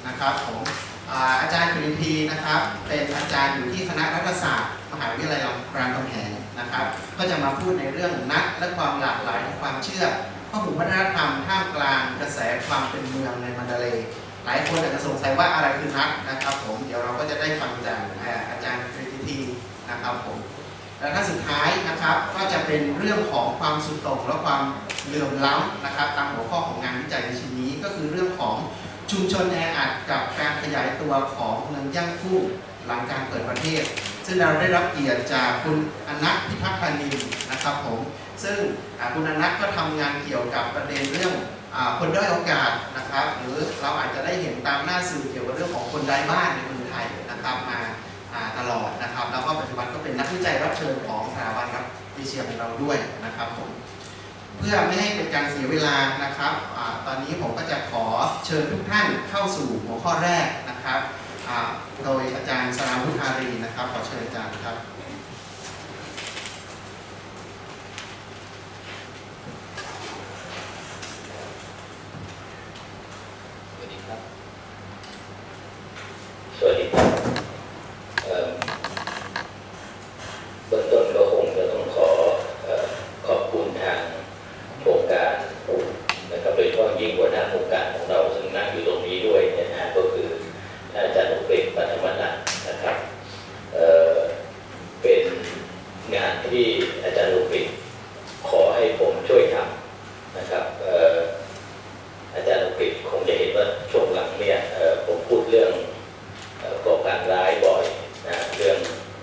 นะครับผมอาจารย์กฤษฎีนะครับเป็นอาจารย์อยู่ที่คณะรัฐศาสตร์มหาวิทยาลัยรามคำแหงนะครับก็จะมาพูดในเรื่องนัดและความหลากหลายของความเชื่อข้อมูลวัฒนธรรมท่ามกลางกระแสความเป็นเมืองในมันดาเลย์หลายคนอาจจะสงสัยว่าอะไรคือนัดนะครับผมเดี๋ยวเราก็จะได้ฟังจากอาจารย์กฤษฎีนะครับผมและท่านสุดท้ายนะครับก็จะเป็นเรื่องของความสุดโต่งและความเหลื่อมล้ำนะครับตามหัวข้อของงานวิจัยในชิ้นนี้ก็คือเรื่องของชุมชนแออัดกับการขยายตัวของเมืองย่างกุ้งหลังการเปิดประเทศซึ่งเราได้รับเกียรติจากคุณอนัทพิทักษ์พานินนะครับผมซึ่งคุณอนัทก็ทำงานเกี่ยวกับประเด็นเรื่องคนด้อยโอกาสนะครับหรือเราอาจจะได้เห็นตามหน้าสื่อเกี่ยวกับเรื่องของคนไร้บ้านในเมืองไทยนะครับมาตลอดนะครับแล้วก็ปัจจุบันก็เป็นนักวิจัยรับเชิญของสถาบันรัฐเอเชียของเราด้วยนะครับผมเพื่อไม่ให้เป็นการเสียเวลานะครับตอนนี้ผมก็จะขอเชิญทุกท่านเข้าสู่หัวข้อแรกนะครับโดยอาจารย์สราวุฒิ อารีนะครับขอเชิญอาจารย์ครับสวัสดีครับเบื้องต้นก็คงจะต้องขอบคุณทางโครงการนะครับโดยเฉพาะยิ่งหัวหน้าโครงการของเราซึ่งนั่งอยู่ตรงนี้ด้วยนะฮะก็คืออาจารย์อุเบกปัทมนันท์นะครับเป็นงานที่อาจารย์อุเบกขอให้ผมช่วยทำนะครับอาจารย์อุเบกคงจะเห็นว่าช่วงหลังเนี่ยผมพูดเรื่องก่อการร้ายบ่อยนะเรื่อง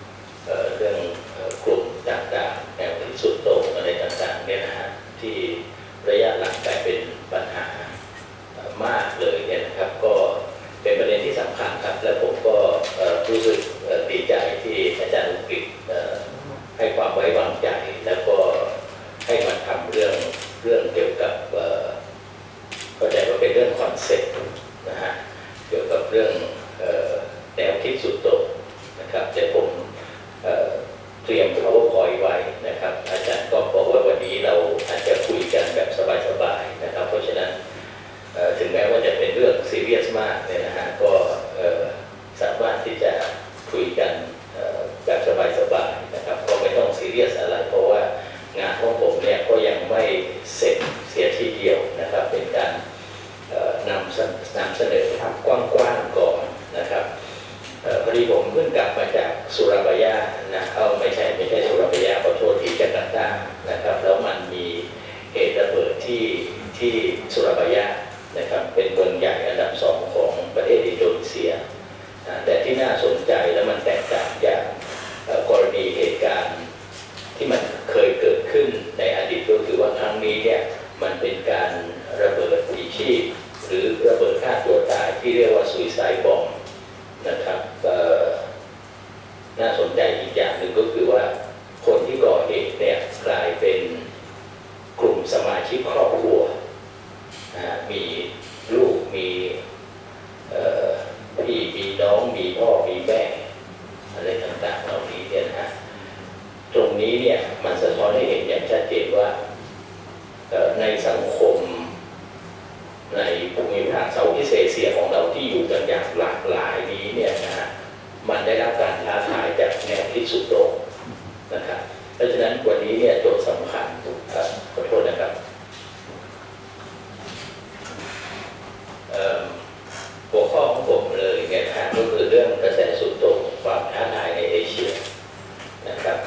กลุ่มต่างๆแนวคิดสุดโต่งอะไรต่างๆเนี่ยนะฮะที่ระยะหลังกลายเป็นปัญหามากเลยเนี่ยนะครับก็เป็นประเด็นที่สำคัญครับและผมก็รู้สึกดีใจที่อาจารย์อุกฤษให้ความไว้วางใจแล้วก็ให้มาทำเรื่องเกี่ยวกับเข้าใจว่าเป็นเรื่องคอนเซ็ปต์นะฮะเกี่ยวกับเรื่องแนวคิดสุดโต่งนะครับแต่ผมเตรียม PowerPoint ไว้นะครับอาจารย์ก็บอกว่าวันนี้เราอาจจะคุยกันแบบสบายๆนะครับเพราะฉะนั้นถึงแม้ว่าจะเป็นเรื่องซีเรียสมากเนี่ยนะฮะก็สามารถที่จะคุยกันแบบสบายๆนะครับก็ไม่ต้องซีเรียสอะไรเพราะว่างานของผมเนี่ยก็ยังไม่เสร็จเสียทีเดียวนะครับเป็นการนำเสนอภาพกว้างๆก่อนนะครับพอดีผมเพิ่งกลับมาจากสุราบายานะไม่ใช่สุราบายาขอโทษที่จาการ์ตานะครับแล้วมันมีเหตุระเบิดที่สุราบายานะครับเป็นเมืองใหญ่อันดับ2ของประเทศอินโดนีเซียแต่ที่น่าสนใจและมันแตกต่างจากกรณีเหตุการณ์ที่มันเคยเกิดขึ้นในอดีตก็คือว่าครั้งนี้เนี่ยมันเป็นการระเบิดพลีชีพหรือระเบิดฆ่าตัวตายที่เรียกว่า suicide bomb นะครับน่าสนใจอีกอย่างหนึ่งก็คือว่าคนที่ก่อเหตุเนี่ยกลายเป็นกลุ่มสมาชิกครอบครัวมีลูกมีพี่มีน้องมีพ่อมีแม่อะไรต่างๆเหล่านี้เนี่ยนะตรงนี้เนี่ยมันสะท้อนให้เห็นอย่างชัดเจนว่าในสังคมในภูมิภาคเซาท์อีสต์เอเชียของเราที่อยู่กันอย่างหลากหลายนี้เนี่ยนะฮะมันได้รับการท้าทายจากแนวคิดสุดโต่งนะครับเพราะฉะนั้นวันนี้เนี่ยโจทย์สำคัญขอโทษนะครับหัวข้อของผมเลยเนี่ยนะก็คือเรื่องกระแสสุดโต่งความท้าทายในเอเชียนะครับ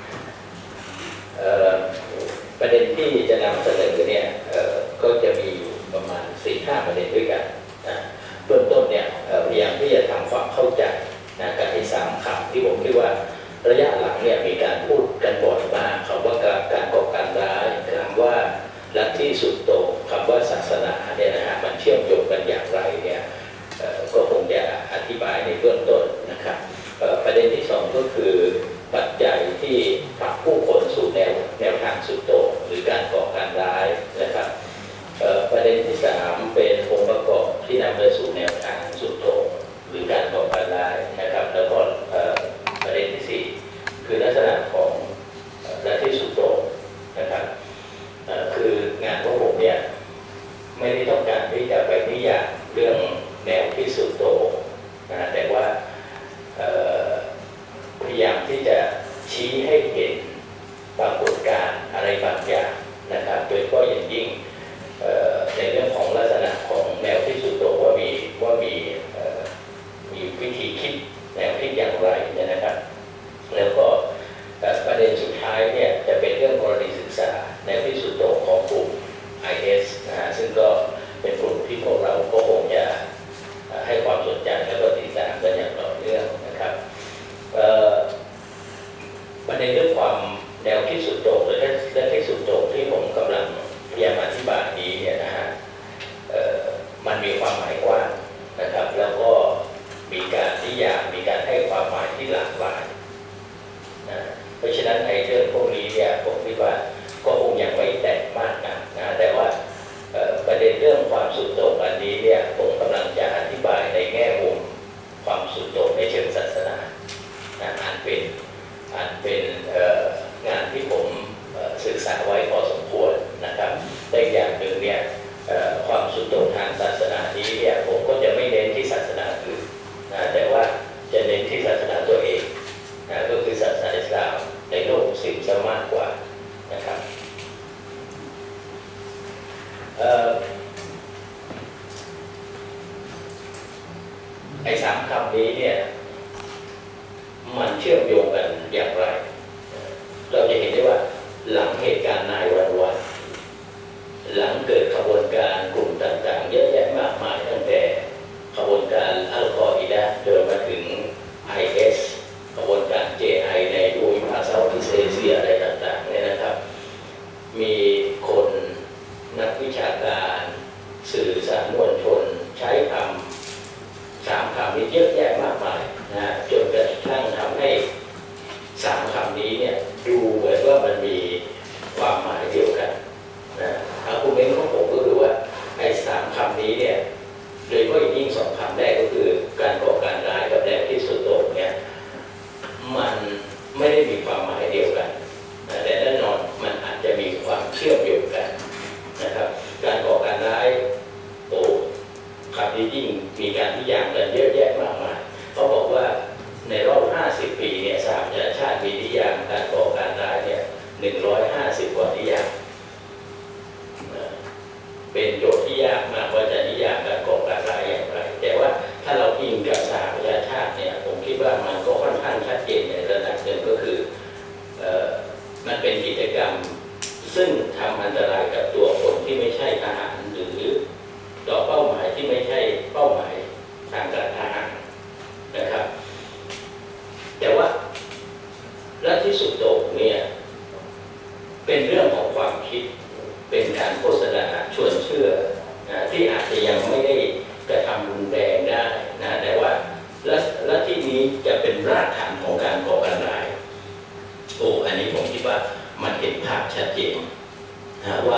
ประเด็นที่จะนำเสนอเนี่ยก็จะมีอยู่ประมาณ 4-5 ประเด็นด้วยกันนะเบื้องต้นเนี่ยพยายามที่จะทำความเข้าใจนะกับไอ้3 คำที่ผมคิดว่าระยะหลังเนี่ยมีการพูดกันบ่อยมากคำว่าการก่อการร้ายคำว่าลัทธิสุดโต่งคำว่าศาสนาเนี่ยนะฮะมันเชื่อมโยงกันอย่างไรเนี่ยก็คงจะอธิบายในเบื้องต้นนะครับประเด็นที่2ก็คือปัจจัยที่ผลักผู้คนสู่แนวทางสุดโต่งหรือการก่อการร้ายนะครับประเด็นที่3เป็นองค์ประกอบที่นำไปสู่แนวทางสุดโต่งหรือการก่อการร้ายนะครับแล้วก็ประเด็นที่4คือลักษณะของลัทธิสุดโต่งนะครับคืองานของผมเนี่ยไม่ได้ต้องการที่จะไปนิยามเรื่องแนวคิดสุดไอ้สามคำนี้เนี่ยมันเชื่อมโยงกันอย่างไรเราจะเห็นได้ว่าหลังเหตุการณ์9/11หลังเกิดขบวนการกลุ่มต่างๆเยอะแยะมากมายตั้งแต่ขบวนการอัลกออิดะห์จนมาถึง IS ขบวนการ JI ในภูมิภาคเซาท์อีสต์เอเชียอะไรต่างๆเนี่ยนะครับมีคนนักวิชาการสื่อสารมวลชนใช้คำ3 คำนี้เยอะแยะมากมายนะจนกระทั่งทำให้3 คำนี้เนี่ยดูเหมือนว่ามันมีความหมายเดียวกันนะอาร์กุเมนต์ของผมก็คือว่าไอ้3 คำนี้เนี่ยโดยเฉพาะอย่างยิ่ง2 คำแรกก็คือการก่อการร้ายกับแนวคิดสุดโต่งเนี่ยมันไม่ได้มีความหมายเดียวกันนะแต่แน่นอนมันอาจจะมีความเชื่อมโยงกันนะครับการก่อการร้ายคำนี้ยิ่งมีการนิยามกันเยอะแยะมากมายเขาบอกว่าในรอบ50 ปีเนี่ยสหประชาชาติมีนิยามการก่อการร้ายเนี่ย150 กว่านิยามเป็นโจทย์ที่ยากมากว่าจะนิยามการก่อการร้ายอย่างไรแต่ว่าถ้าเราอิงกับสหประชาชาติเนี่ยผมคิดว่ามันก็ค่อนข้างชัดเจนในระดับหนึ่งก็คือมันเป็นกิจกรรมซึ่งทำอันตรายกับตัวคนที่ไม่ใช่ทหารหรือต่อเป้าหมายที่ไม่ใช่เป้าหมายทางการทหารนะครับแต่ว่าลัทธิสุดโต่งเนี่ยเป็นเรื่องของความคิดเป็นการโฆษณาชวนเชื่อที่อาจจะยังไม่ได้กระทำรุนแรงได้นะแต่ว่าลัทธินี้จะเป็นรากฐานของการก่อการร้ายอันนี้ผมคิดว่ามันเห็นภาพชัดเจนว่า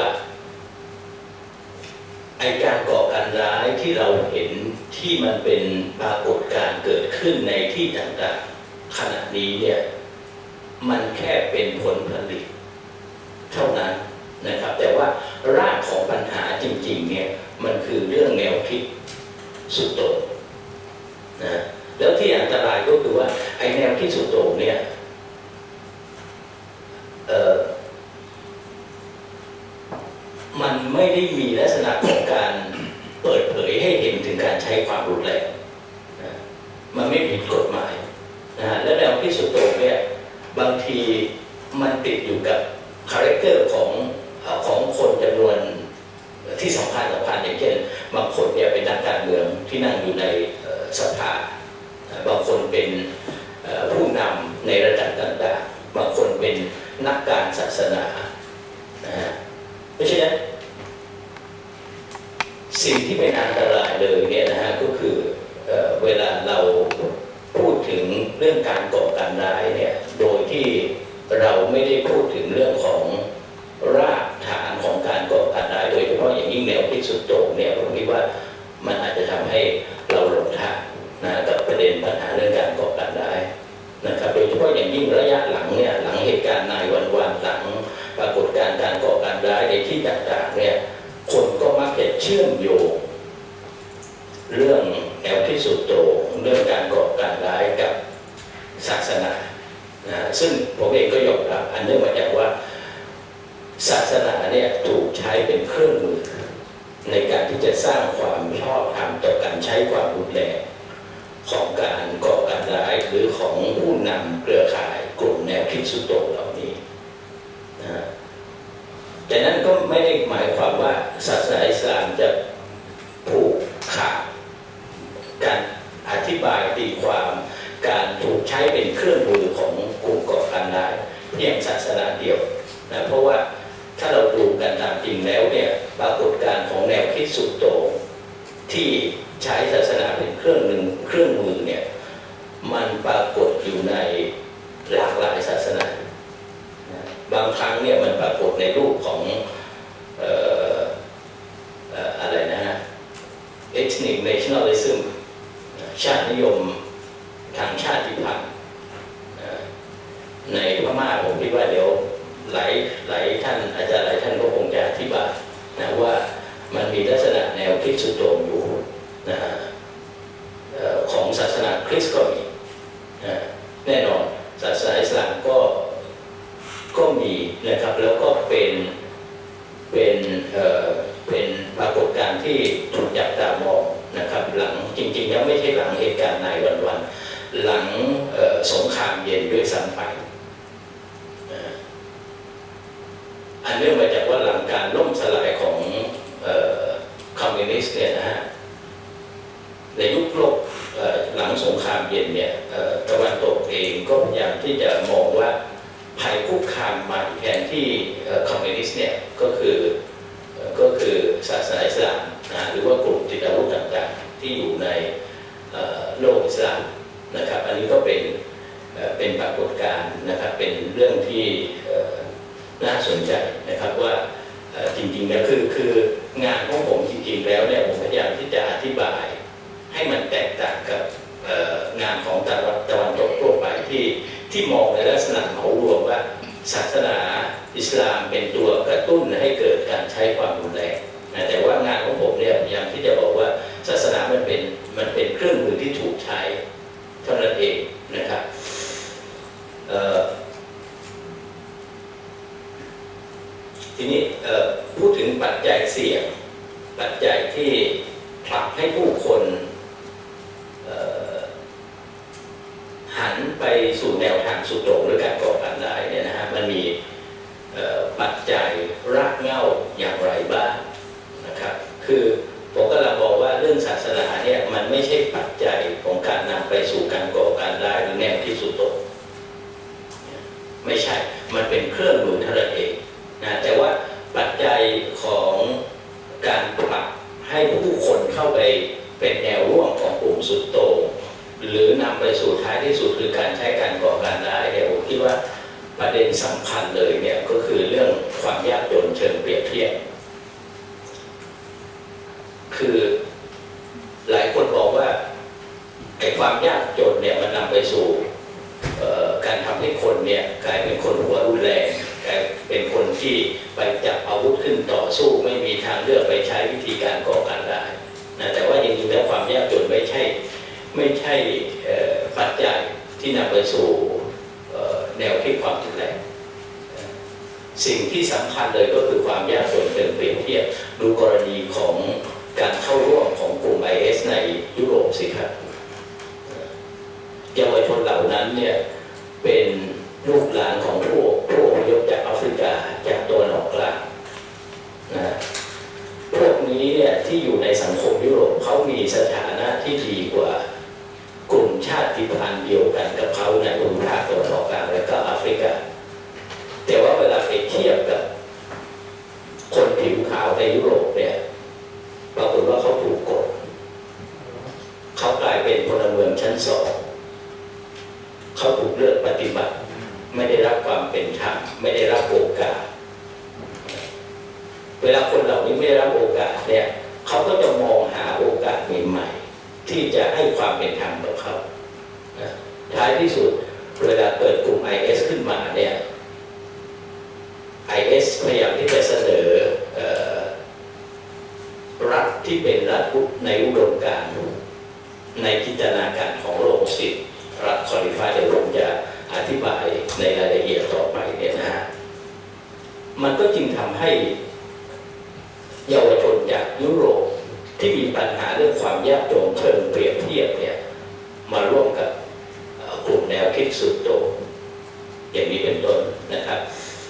ไอการก่อการร้ายที่เราเห็นที่มันเป็นปรากฏการณ์เกิดขึ้นในที่ต่างๆขณะนี้เนี่ยมันแค่เป็นผลผลิตเท่านั้นนะครับแต่ว่ารากของปัญหาจริงๆเนี่ยมันคือเรื่องแนวคิดสุดโต่งนะแล้วที่อันตรายก็คือว่าไอแนวคิดสุดโต่งเนี่ยมันไม่ได้มีลักษณะของการเปิดเผยให้เห็นถึงการใช้ความรุนแรงนะมันไม่ผิดกฎหมายนะและแนวคิดสุดโต่งเนี่ยบางทีมันติดอยู่กับคาแรคเตอร์ของคนจำนวนที่สำคัญอย่างเช่นบางคนเนี่ยเป็นนักการเมืองที่นั่งอยู่ในสภาบางคนเป็นผู้นำในระดับต่างๆบางคนเป็นนักการศาสนาเพราะฉะนั้นสิ่งที่เป็นอันตรายเลยเนี่ยนะฮะก็คือเวลาเราพูดถึงเรื่องการก่อการร้ายเนี่ยโดยที่เราไม่ได้พูดถึงเรื่องของรากฐานของการก่อการร้ายโดยเฉพาะอย่างยิ่งแนวคิดสุดโต่งเนี่ยผมคิดว่ามันอาจจะทำให้เราหลงทางนะกับประเด็นปัญหาเรื่องการก่อการร้ายนะครับโดยเฉพาะอย่างยิ่งระยะหลังเนี่ยหลังเหตุการณ์9/11หลังปรากฏการณ์การก่อการร้ายในที่ต่างๆเนี่ยคนก็มักจะเชื่อมโยงเรื่องแนวคิดสุดโต่งเรื่องการก่อการร้ายกับศาสนาซึ่งผมเองก็ยอมรับอันเนื่องมาจากว่าศาสนาเนี่ยถูกใช้เป็นเครื่องมือในการที่จะสร้างความชอบธรรมต่อการใช้ความรุนแรงของการก่อการร้ายหรือของผู้นำเครือข่ายกลุ่มแนวคิดสุดโต่งเหล่านี้นะแต่นั้นก็ไม่ได้หมายความว่าศาสนาอิสลามจะผูกขาดการอธิบายตีความการถูกใช้เป็นเครื่องมือของกลุ่มก่อการร้ายเพียงศาสนาเดียวนะเพราะว่าถ้าเราดูกันตามจริงแล้วเนี่ยปรากฏการณ์ของแนวคิดสุดโต่งที่ใช้ศาสนาเป็นเครื่องมือเนี่ยมันปรากฏอยู่ในหลากหลายศาสนาบางครั้งเนี่ยมันปรากฏในรูปของอะไรนะฮะ ethnic nationalism ชาตินิยมทางชาติพันธุ์ในพม่าผมคิดว่าเดี๋ยวหลายท่านอาจารย์หลายท่านก็คงจะอธิบายนะว่ามันมีลักษณะแนวคิดสุดโต่งอยู่นะของศาสนาคริสต์ก็มีแน่นอนศาสนาอิสลามก็มีนะครับแล้วก็เป็นที่ถูกจับตามองนะครับหลังจริงๆแล้วไม่ใช่หลังเหตุการณ์นายวันๆหลังสงครามเย็นด้วยซ้ำไปอันเนื่องมาจากว่าหลังการล่มสลายของคอมมิวนิสต์เนี่ยนะฮะในยุคโลกหลังสงครามเย็นเนี่ยตะวันตกเองก็พยายามที่จะมองว่าภัยคุกคามใหม่แทนที่คอมมิวนิสต์เนี่ยก็คือศาสนาอิสลามหรือว่ากลุ่มติดอาวุธต่างๆที่อยู่ในโลกอิสลามนะครับอันนี้ก็เป็นปรากฏการณ์นะครับเป็นเรื่องที่น่าสนใจนะครับว่าจริงๆแล้วคืองานของผมจริงๆแล้วเนี่ยผมพยายามที่จะอธิบายให้มันแตกต่างกับงานของตะวันตกทั่วไปที่มองในลักษณะเหมารวมว่าศาสนาอิสลามเป็นตัวกระตุ้นให้เกิดการใช้ความรุนแรงแต่ว่างานของผมเนี่ยพยายามที่จะบอกว่าศาสนามันเป็นเครื่องมือที่ถูกใช้เท่านั้นเองนะครับทีนี้พูดถึงปัจจัยเสี่ยงปัจจัยที่ผลักให้ผู้คนหันไปสู่แนวทางสุดโต่งหรือการก่อการร้ายเนี่ยนะฮะมันมีปัจจัยรากเหง้าอย่างไรบ้างนะครับคือผมกำลังบอกว่าเรื่องศาสนาเนี่ยมันไม่ใช่ปัจจัยของการนำไปสู่การก่อการร้ายหรือแนวที่สุดโต่งไม่ใช่มันเป็นเครื่องมือเท่านั้นเองนะแต่ว่าปัจจัยของการผลักให้ผู้คนเข้าไปเป็นแนวร่วมของกลุ่มสุดโต่งหรือนำไปสู่ท้ายที่สุดคือการใช้การก่อการร้ายเนี่ยผมคิดว่าประเด็นสำคัญเลยเนี่ยก็คือเรื่องความยากจนเชิงเปรียบเทียบคือหลายคนบอกว่าไอ้ความยากจนเนี่ยมันนำไปสู่การทำให้คนเนี่ยกลายเป็นคนหัวรุนแรงกลายเป็นคนที่ไปจับอาวุธขึ้นต่อสู้ไม่มีทางเลือกไปใช้วิธีการก่อการร้ายนะแต่ว่าจริงๆแล้วความยากจนไม่ใช่ปัจจัยที่นำไปสู่แนวคิดความรุนแรงสิ่งที่สำคัญเลยก็คือความยากจนเป็นเปรียบเทียบดูกรณีของการเข้าร่วมของกลุ่ม IS ในยุโรปสิครับเยาวชนเหล่านั้นเนี่ยเป็นลูกหลานของผู้อพยพจากแอฟริกาจากตะวันออกกลางนะพวกนี้เนี่ยที่อยู่ในสังคมยุโรปเขามีสถานะที่ดีกว่ากลุ่มชาติพันธุ์เดียวกันกับเขาในภูมิภาคตะวันออกกลางและก็แอฟริกาแต่ว่าเวลาไปเทียบกับคนผิวขาวในยุโรปเนี่ยปรากฏว่าเขาถูกกดเขากลายเป็นพลเมืองชั้นสองเขาถูกเลือกปฏิบัติไม่ได้รับความเป็นธรรมไม่ได้รับโอกาสเวลาคนเหล่านี้ไม่ได้รับโอกาสเนี่ยเขาก็จะมองหาโอกาสใหม่ๆที่จะให้ความเป็นธรรมกับเขาท้ายที่สุดเวลาเกิดกลุ่ม IS ขึ้นมาเนี่ย IS พยายามที่จะเสนอรัฐที่เป็นรัฐในอุดมการณ์ในจินตนาการของโลกศิษย์รัฐคอลิฟาเดี๋ยวผมจะอธิบายในรายละเอียดต่อไปเนี่ยนะฮะมันก็จึงทำให้เยาวชนจากยุโรปที่มีปัญหาเรื่องความยากจนเชิงเปรียบเทียบเนี่ยมาร่วมกับกลุ่มแนวคิดสุดโต่งอย่างนี้เป็นต้นนะครับ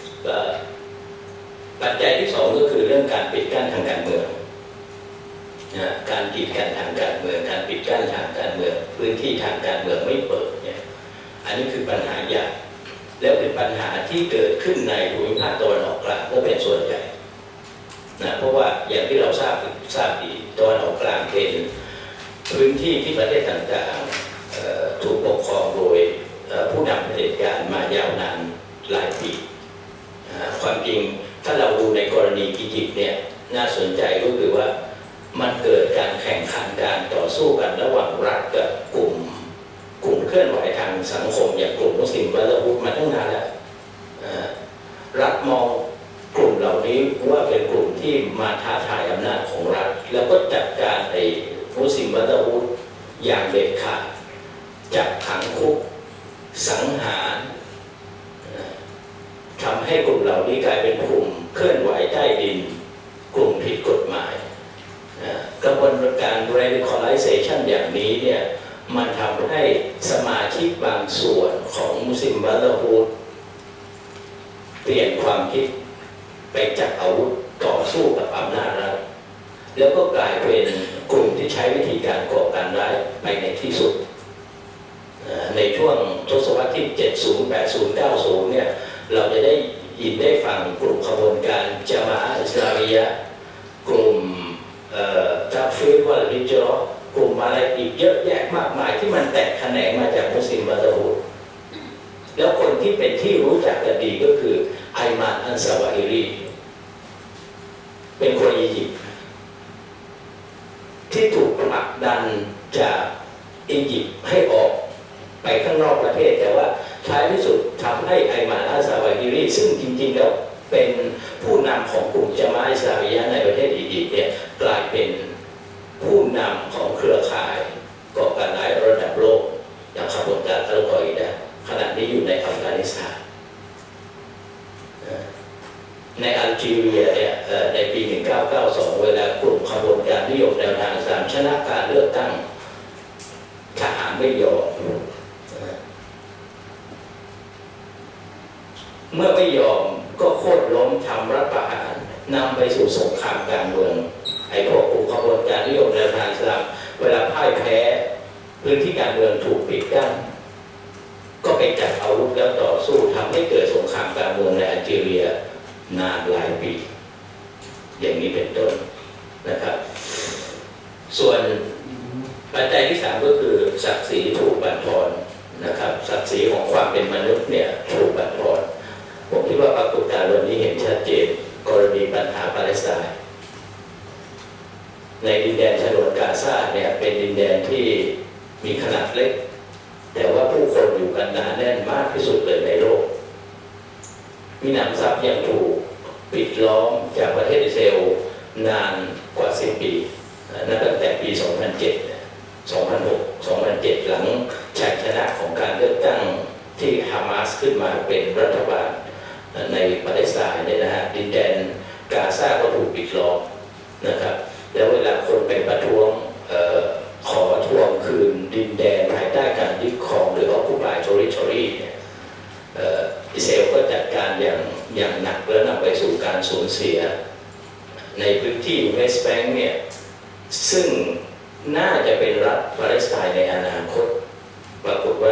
ปัจจัยที่สองก็คือเรื่องการปิดกั้นทางการเมืองการกีดกันทางการเมืองการปิดกั้นทางการเมืองพื้นที่ทางการเมืองไม่เปิดเนี่ยอันนี้คือปัญหาใหญ่แล้วเป็นปัญหาที่เกิดขึ้นในภูมิภาคตะวันออกกลางก็เป็นส่วนใหญ่นะเพราะว่าอย่างที่เราทราบดีตะวันออกกลางเป็นพื้นที่ที่ประเทศต่างๆถูกปกครองโดยผู้นำเผด็จการมายาวนานหลายปีความจริงถ้าเราดูในกรณีอียิปต์เนี่ยน่าสนใจก็คือว่ามันเกิดการแข่งขันการต่อสู้กันระหว่างรัฐกับกลุ่มเคลื่อนไหวทางสังคมอย่างกลุ่มมุสลิมบราเธอร์ฮูดมาตั้งนานแล้วรัฐมองกลุ่มเหล่านี้ว่าเป็นกลุ่มที่มาท้าทายอำนาจของรัฐแล้วก็จัดการไอ้มุสลิมบราเธอร์ฮูดอย่างเด็ดขาดจับขังคุกสังหารทำให้กลุ่มเหล่านี้กลายเป็นกลุ่มเคลื่อนไหวใต้ดินกลุ่มผิดกฎหมาย radicalization อย่างนี้เนี่ยมันทำให้สมาชิกบางส่วนของมุสลิมบราเธอร์ฮูดเปลี่ยนความคิดไปจับอาวุธต่อสู้กับอำนาจรัฐแล้วก็กลายเป็นกลุ่มที่ใช้วิธีการก่อการร้ายไปในที่สุดในช่วงทศวรรษที่ 70 80 90 เนี่ยเราจะได้ยินได้ฟังกลุ่มขบวนการจามะอิสลามียะห์กลุ่มตักฟีรวัลฮิจเราะห์กลุ่มอะไรอีกเยอะแยะมากมายที่มันแตกแขนงมาจากมุสลิมบราเธอร์ฮูดแล้วคนที่เป็นที่รู้จักกันดีก็คือไอมานอันซาวาฮิรีเป็นคนอียิปต์ที่ถูกผลักดันจากอียิปต์ให้ออกไปข้างนอกประเทศแต่ว่าท้ายที่สุดทำให้ไอมานอันซาวาฮิรีซึ่งจริงๆแล้วเป็นผู้นำของกลุ่มจามะอิสลามียะห์ในประเทศอียิปต์เนี่ยกลายเป็นผู้นำของเครือข่ายก่อการร้ายระดับโลกอย่างขบวนการอัลกออิดะห์ขณะนี้อยู่ในอัฟกานิสถานในอัลจีเรียเนี่ยในปี 1992 เวลากลุ่มขบวนการนิยมแนวทางอิสลามชนะการเลือกตั้งทหารไม่ยอมเมื่อไม่ยอมก็โค่นล้มทำรัฐประหารนำไปสู่สงครามกลางเมืองไอ้พวกกลุ่มขบวนการนิยมแนวทางอิสลามเวลาพ่ายแพ้พื้นที่การเมืองถูกปิดกั้นก็ไปจับอาวุธแล้วต่อสู้ทำให้เกิดสงครามกลางเมืองในอัลจีเรียนานหลายปีอย่างนี้เป็นต้นนะครับส่วนปัจจัยที่3ก็คือศักดิ์ศรีถูกบั่นทอนนะครับศักดิ์ศรีของความเป็นมนุษย์เนี่ยถูกบั่นทอนผมคิดว่าปรากฏการณ์วันนี้เห็นชัดเจนกรณีปัญหาปาเลสไตน์ในดินแดนฉนวนกาซาเนี่ยเป็นดินแดนที่มีขนาดเล็กแต่ว่าผู้คนอยู่กันหนาแน่นมากที่สุดเลยในโลกมีหนำซ้ำยังถูกปิดล้อมจากประเทศอิสราเอลนานกว่า10 ปีนับตั้งแต่ปี 2007 2006 2007 หลังชัยชนะของการเลือกตั้งที่ฮามาสขึ้นมาเป็นรัฐบาลในปาเลสไตน์เนี่ยนะฮะดินแดนกาซาก็ถูกปิดล้อมนะครับแล้วเวลาคนไปประท้วงขอทวงคืนดินแดนภายใต้การยึดครองหรือ Occupy Territory เนี่ยอิสราเอลก็จัดการอย่างหนักและนำไปสู่การสูญเสียในพื้นที่เวสต์แบงค์เนี่ยซึ่งน่าจะเป็นรัฐปาเลสไตน์ในอนาคตปรากฏว่า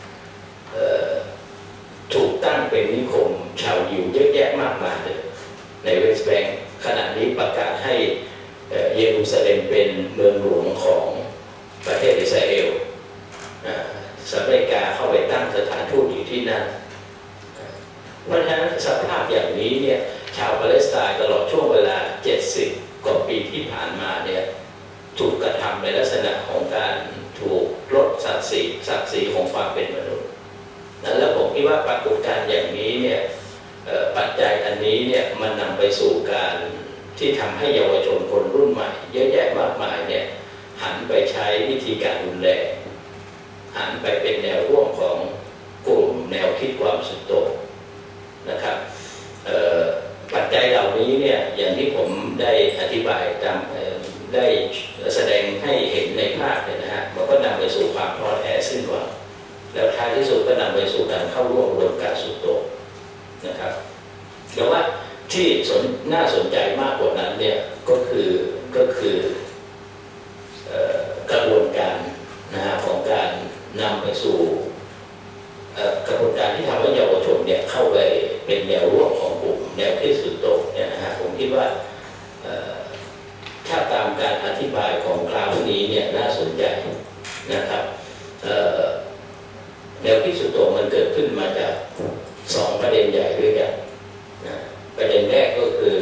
ถูกตั้งเป็นนิคมชาวยิวเยอะแยะมากมายเลยในเวสต์แบงค์ขณะนี้ประกาศให้เยรูซาเล็มเป็นเมืองหลวงของประเทศอิสราเอลสหรัฐอเมริกาเข้าไปตั้งสถานทูตอยู่ที่นั่นเพราะฉะนั้นสภาพอย่างนี้เนี่ยชาวปาเลสไตน์ตลอดช่วงเวลา70 กว่าปีที่ผ่านมาเนี่ยถูกกระทำในลักษณะของการถูกลดศักดิ์ศรีของความเป็นมนุษย์แล้วผมคิดว่าปรากฏการณ์อย่างนี้เนี่ยปัจจัยอันนี้เนี่ยมันนำไปสู่การที่ทำให้เยาวชนคนรุ่นใหม่เยอะแยะมากมายเนี่ยหันไปใช้วิธีการรุนแรงหันไปเป็นแนวร่วมของกลุ่มแนวคิดความสุดโต่งนะครับปัจจัยเหล่านี้เนี่ยอย่างที่ผมได้อธิบายได้แสดงให้เห็นในภาพเนี่ยนะฮะมันก็นำไปสู่ความท้อแท้สิ้นหวังแล้วท้ายที่สุดก็นำไปสู่การเข้าร่วมอุดมการณ์สุดโต่งนะครับแต่ว่าที่น่าสนใจมากกว่านั้นเนี่ยก็คือกระบวนการนะฮะของการนำไปสู่กระบวนการที่ทำให้เยาวชนเนี่ยเข้าไปเป็นแนวร่วมของกลุ่มแนวคิดสุดโต่งเนี่ยนะฮะผมคิดว่าถ้าตามการอธิบายของคราวนี้เนี่ยน่าสนใจนะครับแนวคิดสุดโต่งมันเกิดขึ้นมาจาก2 ประเด็นใหญ่ด้วยกันนะประเด็นแรกก็คือ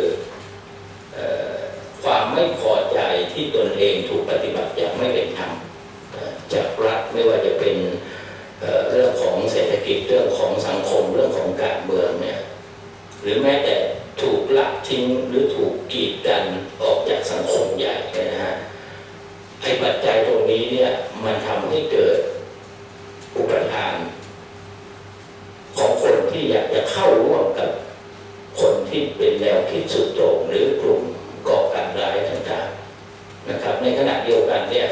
ความไม่พอใจที่ตนเองถูกปฏิบัติอย่างไม่เป็นธรรมจากรัฐไม่ว่าจะเป็นเรื่องของเศรษฐกิจเรื่องของสังคมเรื่องของการเมืองเนี่ยหรือแม้แต่ถูกละทิ้งหรือถูกกีดกันออกจากสังคมใหญ่นะฮะไอ้ปัจจัยตรงนี้เนี่ยมันทำให้เกิดอุปทานของคนที่อยากจะเข้าร่วมกับคนที่เป็นแนวคิดสุดโต่งหรือกลุ่มก่อการร้ายต่างๆนะครับในขณะเดียวกันเนี่ย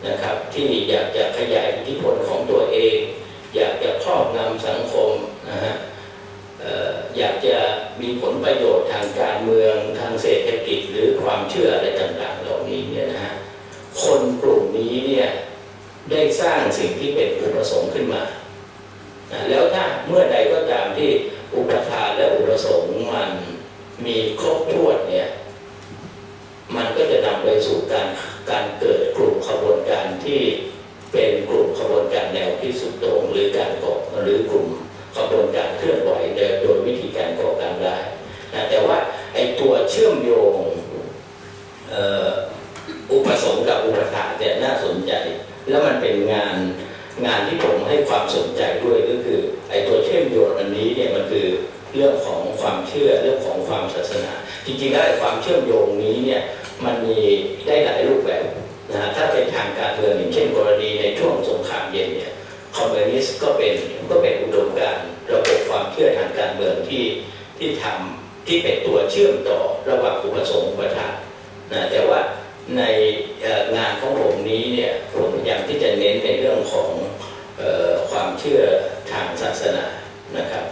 นะครับที่อยากจะขยายอิทธิพลของตัวเองอยากจะครอบงำสังคมนะฮะอยากจะมีผลประโยชน์ทางการเมืองทางเศรษฐกิจหรือความเชื่ออะไรต่างๆเหล่านี้เนี่ยนะฮะคนกลุ่มนี้เนี่ยได้สร้างสิ่งที่เป็นอุปสงค์ขึ้นมาแล้วถ้าเมื่อใดก็ตามที่อุปทานและอุปสงค์มันมีครบถ้วนเนี่ยมันก็จะนำไปสู่การเกิดกลุ่มขบวนการที่เป็นกลุ่มขบวนการแนวคิดสุดโต่งหรือการก่อหรือกลุ่มขบวนการเคลื่อนไหวโดยวิธีการก่อการร้ายแต่ว่าไอ้ตัวเชื่อมโยงอุปสงค์กับอุปทานเนี่ยน่าสนใจแล้วมันเป็นงานที่ผมให้ความสนใจด้วยก็คือไอ้ตัวเชื่อมโยงอันนี้เนี่ยมันคือเรื่องของความเชื่อเรื่องของความศาสนาจริงๆแล้วความเชื่อมโยงนี้เนี่ยมันมีได้หลายรูปแบบนะถ้าเป็นทางการเมืองอย่างเช่นกรณีในช่วงสงครามเย็นเนี่ยคอมมิวนิสต์ก็เป็นอุดมการณ์ระบบความเชื่อทางการเมืองที่เป็นตัวเชื่อมต่อระหว่างอุปสงค์อุปทานนะแต่ว่าในงานของผมนี้เนี่ยผมพยายามที่จะเน้นในเรื่องของความเชื่อทางศาสนานะครับ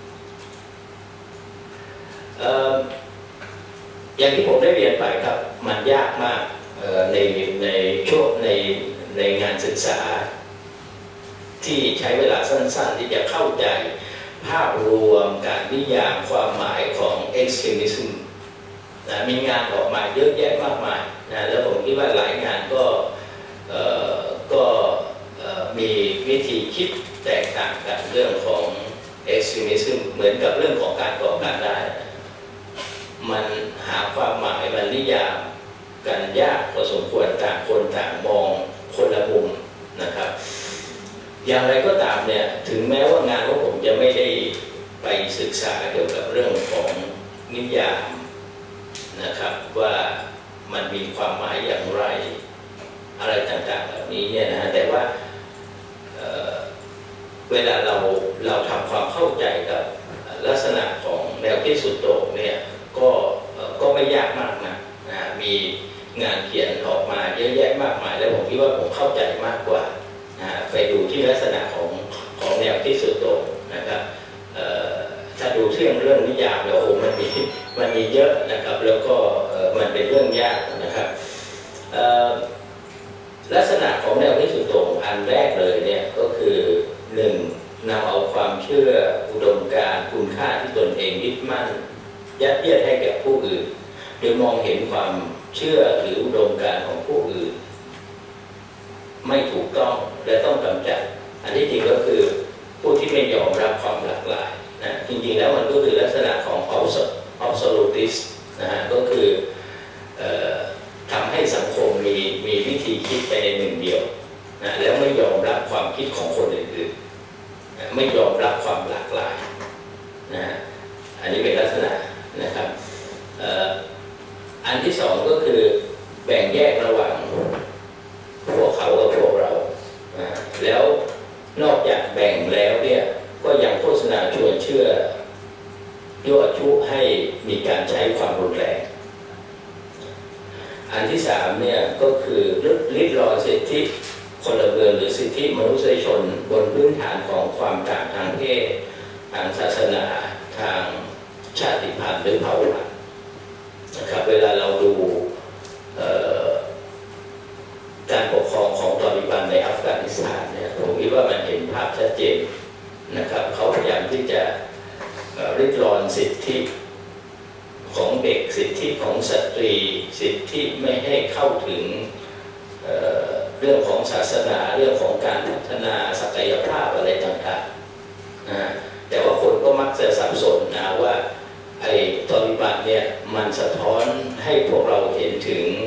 อย่างที่ผมได้เรียนไปครับมันยากมากในช่วงในงานศึกษาที่ใช้เวลาสั้นๆที่จะเข้าใจภาพรวมการนิยามความหมายของ extremism นะมีงานออกมาเยอะแยะมากมายนะแล้วผมคิดว่าหลายงานก็มีวิธีคิดแตกต่างกันเรื่องของ extremism เหมือนกับเรื่องของการก่อการร้ายมันหาความหมายมันนิยามกันยากพอสมควรต่างคนต่างมองคนละมุมนะครับอย่างไรก็ตามเนี่ยถึงแม้ว่างานของผมจะไม่ได้ไปศึกษาเกี่ยวกับเรื่องของนิยามนะครับว่ามันมีความหมายอย่างไรอะไรต่างๆเหล่านี้เนี่ยนะแต่ว่าเวลาเราทำความเข้าใจกับลักษณะของแนวคิดสุดโต่งเนี่ยก็ไม่ยากมากนะมีงานเขียนออกมาเยอะแยะมากมายแล้วผมคิดว่าผมเข้าใจมากกว่าไปดูที่ลักษณะของแนวคิดสุดโต่งนะครับถ้าดูเรื่องนิยามแล้วโอ้มันมีเยอะนะครับแล้วก็มันเป็นเรื่องยากนะครับลักษณะของแนวคิดสุดโต่งอันแรกเลยเนี่ยก็คือหนึ่งนำเอาความเชื่ออุดมการณ์คุณค่าที่ตนเองยึดมั่นยัดเยียดให้แก่ผู้อื่นโดยมองเห็นความเชื่อหรืออุดมการณ์ของผู้อื่นไม่ถูกต้องและต้องกำจัดอันที่จริงก็คือผู้ที่ไม่ยอมรับความหลากหลายนะจริงๆแล้วมันก็คือลักษณะของ absolutist นะฮะก็คือทำให้สังคมมีวิธีคิดไปในหนึ่งเดียวนะแล้วไม่ยอมรับความคิดของคนอื่นๆนะไม่ยอมรับความหลากหลายนะอันนี้เป็นลักษณะนะครับอันที่สองก็คือแบ่งแยกระหว่างพวกเขากับพวกเราแล้วนอกจากแบ่งแล้วเนี่ยก็ยังโฆษณาชวนเชื่อยั่วยุให้มีการใช้ความรุนแรงอันที่สามเนี่ยก็คือริดรอนสิทธิพลเมืองหรือสิทธิมนุษยชนบนพื้นฐานของความต่างทางเพศทางศาสนาทางชาติพันธุ์หรือเผ่าพันธุ์นะครับเวลาเราดูการปกครองของตอลิบันในอัฟกานิสถานเนี่ยผมคิดว่ามันเห็นภาพชัดเจนนะครับเขาพยายามที่จะริดรอนสิทธิของเด็กสิทธิของสตรีสิทธิไม่ให้เข้าถึงเรื่องของศาสนาเรื่องของการพัฒนาศักยภาพอะไรต่างๆนะแต่ว่าคนก็มักจะสับสนนะว่าไอ้ตอลิบันเนี่ยมันสะท้อนให้พวกเราเห็นถึง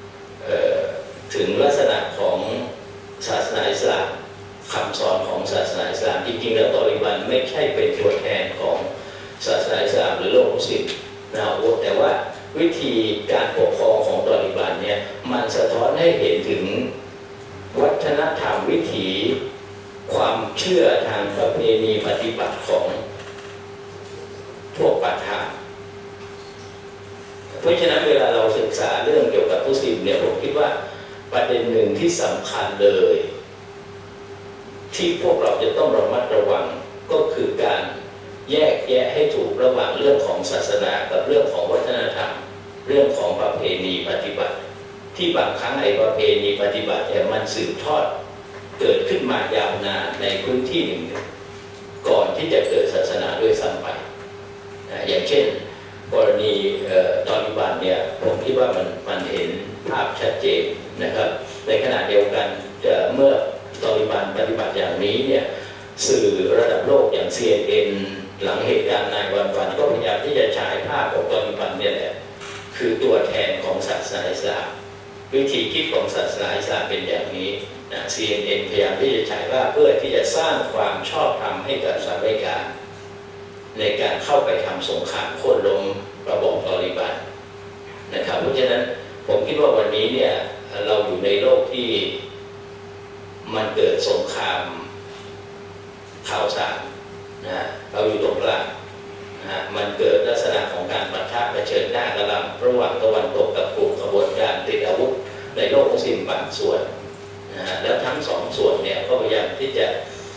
ลักษณะของศาสนาอิสลามคำสอนของศาสนาอิสลามจริงๆแล้วตอลิบันไม่ใช่เป็นตัวแทนของศาสนาอิสลามหรือโลกมุสลิมนะแต่ว่าวิธีการปกครองของตอลิบันเนี่ยมันสะท้อนให้เห็นถึงวัฒนธรรมวิถีความเชื่อทางประเพณีปฏิบัติของพวกปัจจาเพราะฉะนั้นเวลาเราศึกษาเรื่องเกี่ยวกับมุสลิมเนี่ยผมคิดว่าประเด็นหนึ่งที่สำคัญเลยที่พวกเราจะต้องระมัดระวังก็คือการแยกแยะให้ถูกระหว่างเรื่องของศาสนากับเรื่องของวัฒนธรรมเรื่องของประเพณีปฏิบัติที่บางครั้งไอ้ประเพณีปฏิบัติเนี่ยมันสืบทอดเกิดขึ้นมายาวนานในพื้นที่หนึ่งก่อนที่จะเกิดศาสนาด้วยซ้ำไปอย่างเช่นกรณีตอลิบันเนี่ยผมคิดว่ามันเห็นภาพชัดเจนนะครับในขณะเดียวกันเมื่อตอลิบันปฏิบัติอย่างนี้เนี่ยสื่อระดับโลกอย่าง CNN หลังเหตุการณ์9 วันก็พยายามที่จะฉายภาพของตอลิบันเนี่ยแหละคือตัวแทนของศาสนาอิสลามวิธีคิดของศาสนาอิสลามเป็นอย่างนี้นะ CNN พยายามที่จะฉายภาพเพื่อที่จะสร้างความชอบธรรมให้กับสหรัฐอเมริกาในการเข้าไปทำสงครามโค่นล้มระบอบตอลิบันนะครับเพราะฉะนั้นผมคิดว่าวันนี้เนี่ยเราอยู่ในโลกที่มันเกิดสงครามข่าวสารนะเราอยู่ตรงกลางนะมันเกิดลักษณะของการปะทะเผชิญหน้ากันระหว่างตะวันตกกับกลุ่มขบวนการติดอาวุธในโลกมุสลิมบางส่วนนะแล้วทั้งสองส่วนเนี่ยก็พยายามที่จะ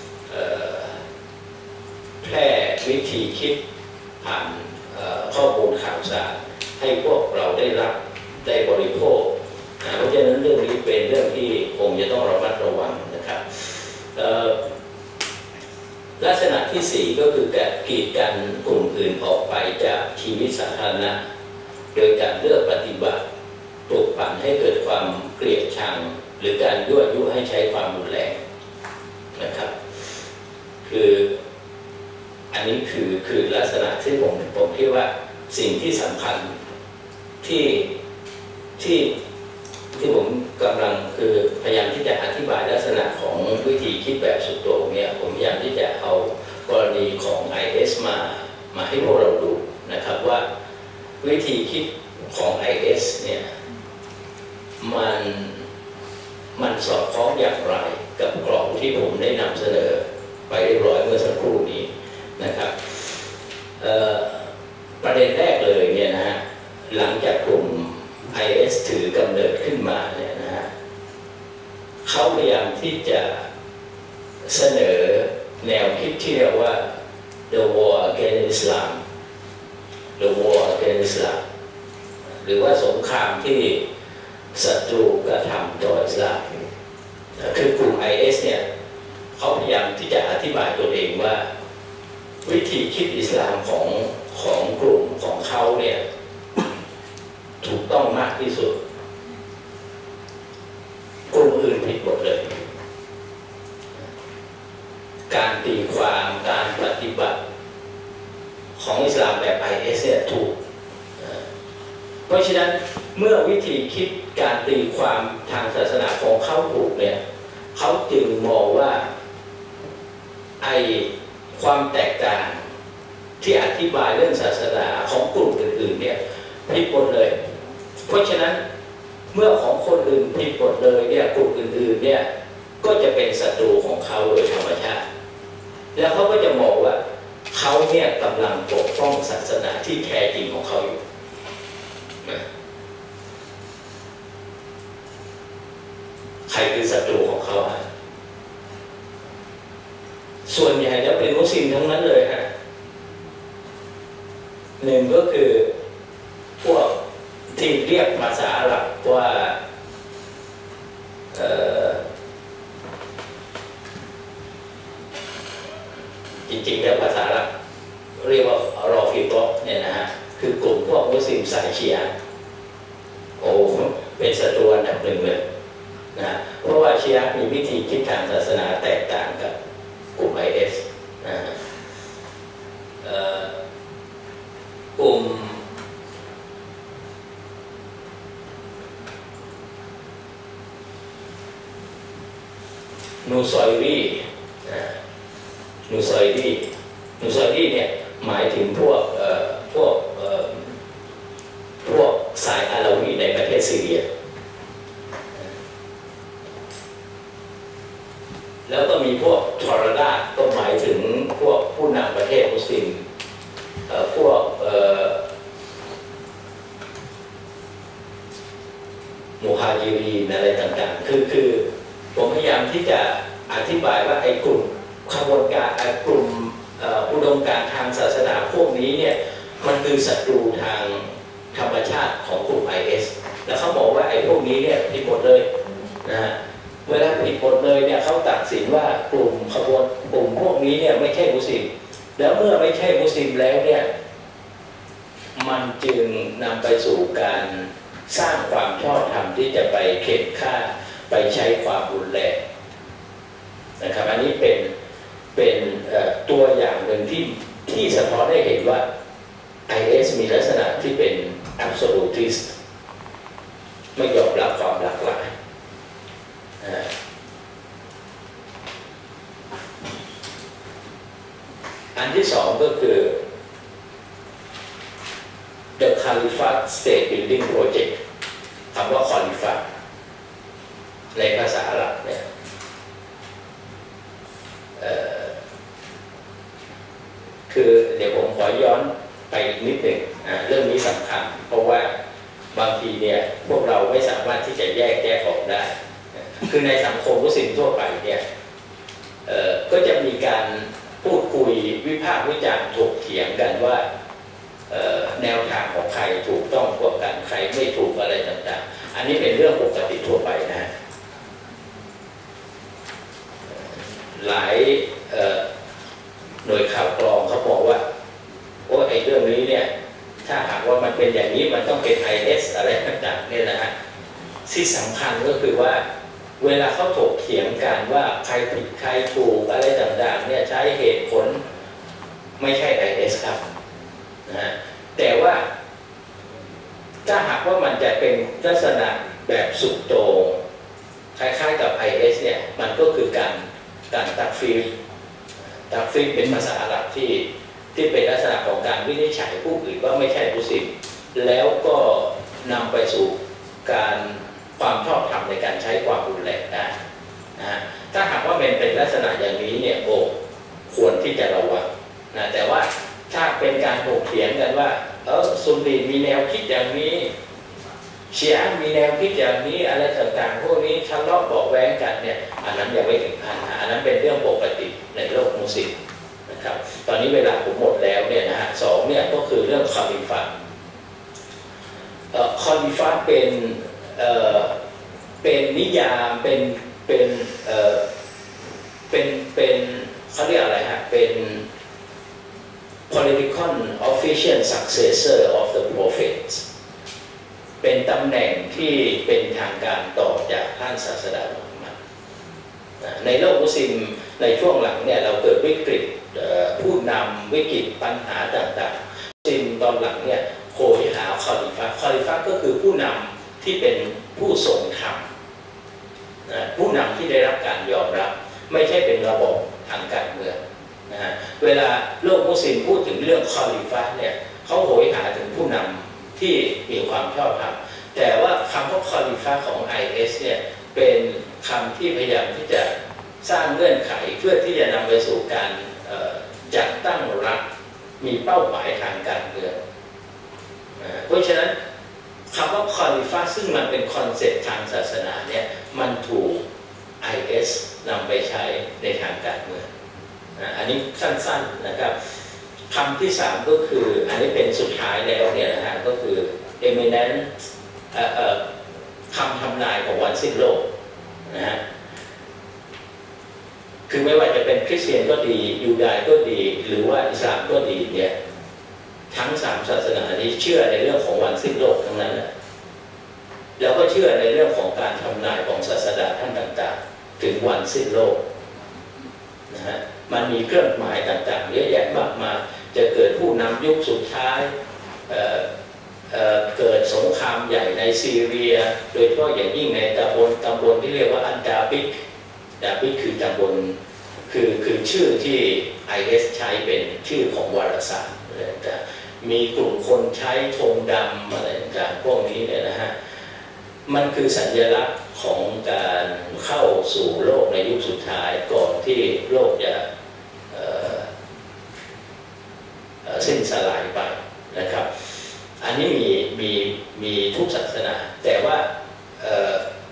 แพร่วิธีคิดผ่านข้อมูลข่าวสารให้พวกเราได้รับได้บริโภคเพราะฉะนั้นเรื่องนี้เป็นเรื่องที่คงจะต้องระมัดระวังนะครับลักษณะที่4ก็คือการกีดกันกลุ่มอื่นออกไปจากชีวิตสาธารณะโดยการเลือกปฏิบัติปลุกปั่นให้เกิดความเกลียดชังหรือการยั่วยุให้ใช้ความรุนแรงนะครับคืออันนี้คือลักษณะที่ผมคิดว่าสิ่งที่สำคัญที่ผมกำลังคือพยายามที่จะอธิบายลักษณะของวิธีคิดแบบสุดโต่งเนี่ยผมพยายามที่จะเอากรณีของ IS มาให้พวกเราดูนะครับว่าวิธีคิดของ IS เนี่ยมันสอดคล้องอย่างไรกับกรอบที่ผมได้นำเสนอไปเรียบร้อยเมื่อสักครู่นี้นะครับประเด็นแรกเลยเนี่ยนะฮะหลังจากกลุ่ม IS ถือกำเนิดขึ้นมาเนี่ยนะฮะเขาพยายามที่จะเสนอแนวคิดที่เรียกว่า the war against Islam the war against Islam หรือว่าสงครามที่ศัตรูกระทำต่ออิสลามคือกลุ่ม IS เนี่ยเขาพยายามที่จะอธิบายตัวเองว่าวิธีคิดอิสลามของกลุ่มของเขาเนี่ยถูกต้องมากที่สุดกลุ่มอื่นผิดหมดเลยการตีความการปฏิบัติของอิสลามแบบ IS เนี่ยถูกเพราะฉะนั้นเมื่อวิธีคิดการตีความทางศาสนาของเขาถูกเนี่ยเขาจึงมองว่าความแตกต่างที่อธิบายเรื่องศาสนาของกลุ่มอื่นๆเนี่ยผิดหมดเลยเพราะฉะนั้นเมื่อของคนอื่นผิดหมดเลยเนี่ยกลุ่มอื่นๆเนี่ยก็จะเป็นศัตรูของเขาโดยธรรมชาติแล้วเขาก็จะมองว่าเขาเนี่ยกำลังปกป้องศาสนาที่แท้จริงของเขาอยู่ใครคือศัตรูของเขาฮะส่วนใหญ่แล้วเป็นมุสลิมทั้งนั้นเลยฮะหนึ่งก็คือพวกที่เรียกภาษาอาหรับว่าจริงๆแล้วภาษาอาหรับเรียกว่ารอฟิโตะเนี่ยนะฮะคือกลุ่มพวกมุสลิมสายชีอะห์โอ้เป็นศัตรูอันดับหนึ่งเลยนะเพราะว่าชีอะห์มีวิธีคิดทางศาสนาแตกต่างกับกลุ่ม IS นะกลุ่มนูซอยรีเนี่ยหมายถึงพวกสายอาลาวีในประเทศซีเรียแล้วก็มีพวกทอร์ดาก็หมายถึงพวกผู้นำประเทศมุสลิมพวกมูฮาจิรีนอะไรต่างๆคือผมพยายามที่จะอธิบายว่าไอ้กลุ่มขบวนการกลุ่มอุดมการณ์ทางศาสนาพวกนี้เนี่ยมันคือศัตรูทางธรรมชาติของกลุ่ม IS แล้วเขาบอกว่าไอ้พวกนี้เนี่ยผิดหมดเลยนะฮะเวลาผิดหมดเลยเนี่ยเขาตัดสินว่ากลุ่มพวกนี้เนี่ยไม่ใช่มุสลิมแล้วเมื่อไม่ใช่มุสลิมแล้วเนี่ยมันจึงนำไปสู่การสร้างความชอบธรรมที่จะไปเข็นฆ่าไปใช้ความรุนแรงนะครับอันนี้เป็นตัวอย่างหนึ่งที่สะท้อนได้เห็นว่า IS มีลักษณะที่เป็น absolutist ไม่ยอมรับความหลากหลายอันที่สองก็คือ The Caliphate State Building Project คำว่า Caliphate ในภาษาอาหรับเนี่ยคือเดี๋ยวผมขอย้อนไปอีกนิดหนึ่งเรื่องนี้สำคัญเพราะว่าบางทีเนี่ยพวกเราไม่สามารถที่จะแยกออกได้คือในสังคมมุสลิมทั่วไปเนี่ยก็จะมีการพูดคุยวิพากษ์วิจารณ์ถกเถียงกันว่าแนวทางของใครถูกต้องกว่ากันใครไม่ถูกอะไรต่างๆอันนี้เป็นเรื่องปกติทั่วไปนะหลายหน่วยข่าวกรองเขาบอกว่าโอ้ไอ้เรื่องนี้เนี่ยถ้าหากว่ามันเป็นอย่างนี้มันต้องเป็น IS อะไรต่างๆเนี่ยนะฮะที่สำคัญก็คือว่าเวลาเขาถกเถียงกันว่าใครผิดใครถูกอะไรต่างๆเนี่ยใช้เหตุผลไม่ใช่ IS ครับนะฮะแต่ว่าถ้าหากว่ามันจะเป็นลักษณะแบบสุดโต่งคล้ายๆกับ IS เนี่ยมันก็คือการตักฟีเป็นภาษาอาหรับที่เป็นลักษณะของการวินิจฉัยผู้อื่นว่าไม่ใช่มุสลิมแล้วก็นำไปสู่การความชอบธรรมในการใช้ความรุนแรงได้นะฮะถ้าหากว่าเป็นลักษณะอย่างนี้เนี่ยโอ้ควรที่จะระวังนะแต่ว่าถ้าเป็นการถกเถียงกันว่าซุนนีมีแนวคิดอย่างนี้ชีอะห์มีแนวคิดอย่างนี้อะไรต่างๆพวกนี้ทะเลาะเบาะแว้งกันเนี่ยอันนั้นยังไม่ถึงขั้นอันนั้นเป็นเรื่องปกติในโลกมุสลิมนะครับตอนนี้เวลาผมหมดแล้วเนี่ยนะฮะสองเนี่ยก็คือเรื่องคอลิฟะเป็นนิยามเป็นเขาเรียกอะไรฮะเป็น political official successor of the prophets เป็นตำแหน่งที่เป็นทางการต่อจากท่านศาสดามุฮัมมัดในโลกมุสลิมในช่วงหลังเนี่ยเราเกิดวิกฤตผู้นำวิกฤตปัญหาต่างๆมุสลิมตอนหลังเนี่ยโหยหาคอลิฟะก็คือผู้นำที่เป็นผู้ทรงธรรมผู้นำที่ได้รับการยอมรับไม่ใช่เป็นระบบทางการเมืองนะฮะเวลาโลกมุสลิมพูดถึงเรื่องคอลิฟะเนี่ยเขาโหยหาถึงผู้นำที่มีความชอบธรรมแต่ว่าคำว่าคอลิฟะของ IS เนี่ยเป็นคำที่พยายามที่จะสร้างเงื่อนไขเพื่อที่จะนำไปสู่การจัดตั้งรัฐมีเป้าหมายทางการเมืองเพราะฉะนั้นคำว่าคอลิฟะซึ่งมันเป็นคอนเซ็ปต์ทางศาสนาเนี่ยมันถูก IS นำไปใช้ในทางการเมืองอันนี้สั้นๆนะครับคำที่สามก็คืออันนี้เป็นสุดท้ายแล้วเนี่ยนะฮะก็คือ imminent คำทำนายของวันสิ้นโลกนะฮะคือไม่ว่าจะเป็นคริสเตียนก็ดียูดาห์ก็ดีหรือว่าอิสลามก็ดีเนี่ยทั้งสามศาสนานี้เชื่อในเรื่องของวันสิ้นโลกทั้งนั้นแหละแล้วก็เชื่อในเรื่องของการทำนายของศาสดาท่านต่างๆถึงวันสิ้นโลกนะฮะมันมีเครื่องหมายต่างๆเยอะแยะมากมายจะเกิดผู้นำยุคสุดท้ายเกิดสงครามใหญ่ในซีเรียโดยเฉพาะอย่างยิ่งในตำบลที่เรียกว่าอันดาบิกคือตำบลคือชื่อที่ IS ใช้เป็นชื่อของวารสารแต่มีกลุ่มคนใช้ธงดำอะไรต่างๆพวกนี้เนี่ยนะฮะมันคือสัญลักษณ์ของการเข้าสู่โลกในยุคสุดท้ายก่อนที่โลกจะสิ้นสลายไปนะครับอันนี้มีทุกศาสนาแต่ว่า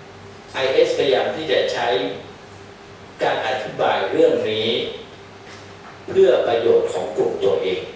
จะใช้การอธิบายเรื่องนี้เพื่อประโยชน์ของกลุ่มตัวเอง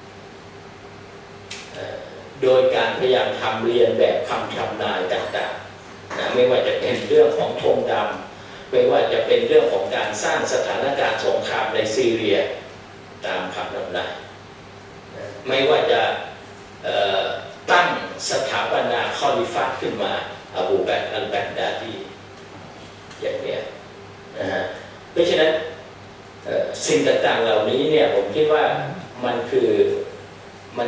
โดยการพยายามทำเรียนแบบคำทำนายต่างๆนะไม่ว่าจะเป็นเรื่องของธงดำไม่ว่าจะเป็นเรื่องของการสร้างสถานการณ์สงครามในซีเรียตามคำทำนายไม่ว่าจะตั้งสถาปนาคอลิฟัตขึ้นมาอบูบักรอัลบักดาดีอย่างนี้นะฮะเพราะฉะนั้นสิ่งต่างๆเหล่านี้เนี่ยผมคิดว่ามันคืออั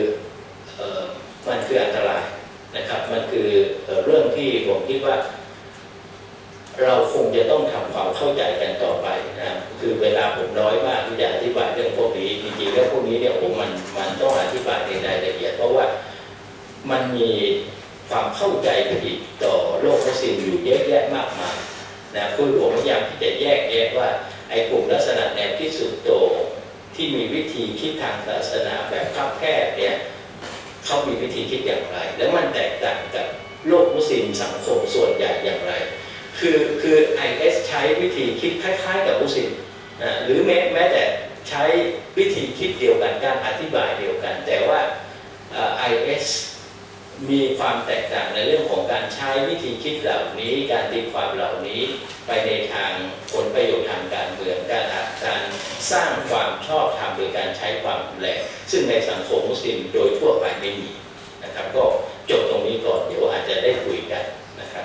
นตรายนะครับมันคือเรื่องที่ผมคิดว่าเราคงจะต้องทำความเข้าใจกันต่อไปนะคือเวลาผมน้อยมากที่จะอธิบายเรื่องพวกนี้จริงๆเรื่องพวกนี้เนี่ยมันต้องอธิบายในรายละเอียดเพราะว่ามันมีความเข้าใจผิดต่อโลกมุสลิมอยู่เยอะแยะมากมายนะคือผมพยายามที่จะแยกแยะว่าไอ้กลุ่มลักษณะแนวคิดสุดโต่งที่มีวิธีคิดทางศาสนาแบบคับแคบเนี่ยเขามีวิธีคิดอย่างไรแล้วมันแตกต่างกับโลกมุสลิมสังคมส่วนใหญ่อย่างไรคือ IS ใช้วิธีคิดคล้ายๆกับมุสลิมนะหรือแม้แต่ใช้วิธีคิดเดียวกันการอธิบายเดียวกันแต่ว่าIS มีความแตกต่างในเรื่องของการใช้วิธีคิดเหล่านี้การตีความเหล่านี้ไปในทางผลประโยชน์ทางการเมืองการสร้างความชอบธรรมโดยการใช้ความรุนแรงซึ่งในสังคมมุสลิมโดยทั่วไปไม่มีนะครับก็จบตรงนี้ก่อนเดี๋ยวอาจจะได้คุยกันนะครับ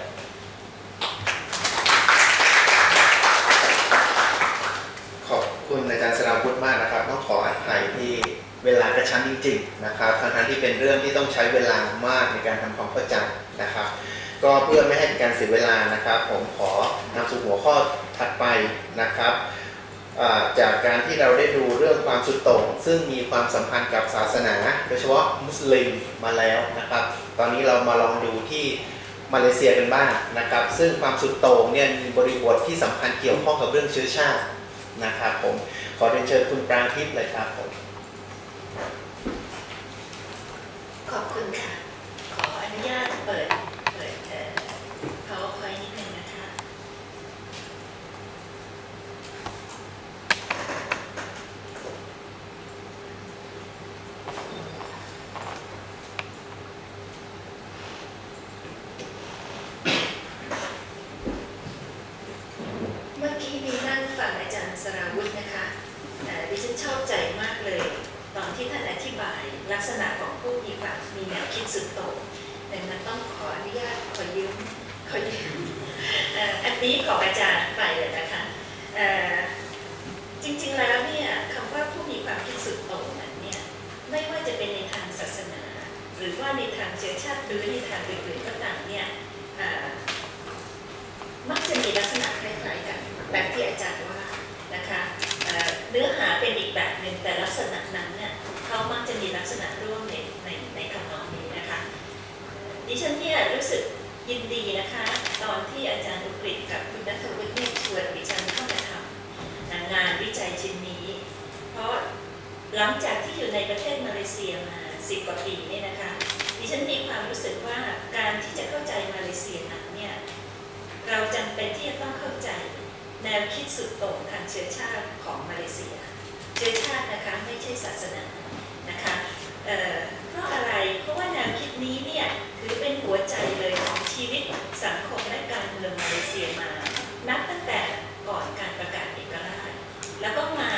ขอบคุณอาจารย์สราวุธมากนะครับต้องขออภัยที่เวลากระชั้นจริงๆนะครับทั้งที่เป็นเรื่องที่ต้องใช้เวลามากในการทำความเข้าใจนะครับก็เพื่อไม่ให้เป็นการเสียเวลานะครับผมขอนำสู่หัวข้อถัดไปนะครับจากการที่เราได้ดูเรื่องความสุดโต่งซึ่งมีความสัมพันธ์กับศาสนาโดยเฉพาะมุสลิมมาแล้วนะครับตอนนี้เรามาลองดูที่มาเลเซียกันบ้างนะครับซึ่งความสุดโต่งเนี่ยมีบริบทที่สำคัญเกี่ยวข้องกับเรื่องเชื้อชาตินะครับผมขอเรียนเชิญคุณปรางทิพย์เลยครับผมขอบคุณค่ะขออนุญาตเปิดPowerPoint นิดนึงนะคะเมื่อกี้มีนั่งฟังอาจารย์สราวุธนะคะดิฉันชอบใจมากเลยตอนที่ท่านอธิบายลักษณะของผู้มีแนวคิดสุดโต่งดังนั้นต้องขออนุญาตขอยืมอันนี้ของอาจารย์ไปเลยนะคะจริงๆแล้วเนี่ยคำว่าผู้มีความคิดสุดโต่งนั้นเนี่ยไม่ว่าจะเป็นในทางศาสนาหรือว่าในทางเชื้อชาติหรือในทางอื่นๆก็ตามเนี่ยมักจะมีลักษณะคล้ายๆกันแบบที่อาจารย์ว่านะคะเนื้อหาเป็นอีกแบบหนึ่งแต่ลักษณะนั้นเนี่ยเขามักจะมีลักษณะร่วมในคำนองนี้นะคะดิฉันเนี่ยรู้สึกยินดีนะคะตอนที่อาจารย์อุกฤษกับคุณณัฐวุฒิเนี่ยชวนดิฉันเข้ามาทำงานวิจัยชิ้นนี้เพราะหลังจากที่อยู่ในประเทศมาเลเซียมา10 กว่าปีเนี่ยนะคะดิฉันมีความรู้สึกว่าการที่จะเข้าใจมาเลเซียนั้นเนี่ยเราจำเป็นที่จะต้องเข้าใจแนวคิดสุดโต่งทางเชื้อชาติของมาเลเซียเชื้อชาตินะคะไม่ใช่ศาสนานะคะเพราะอะไรเพราะว่าแนวคิดนี้เนี่ยถือเป็นหัวใจเลยของชีวิตสังคมและการเมืองมาเลเซียมานับตั้งแต่ก่อนการประกาศเอกราชแล้วก็มา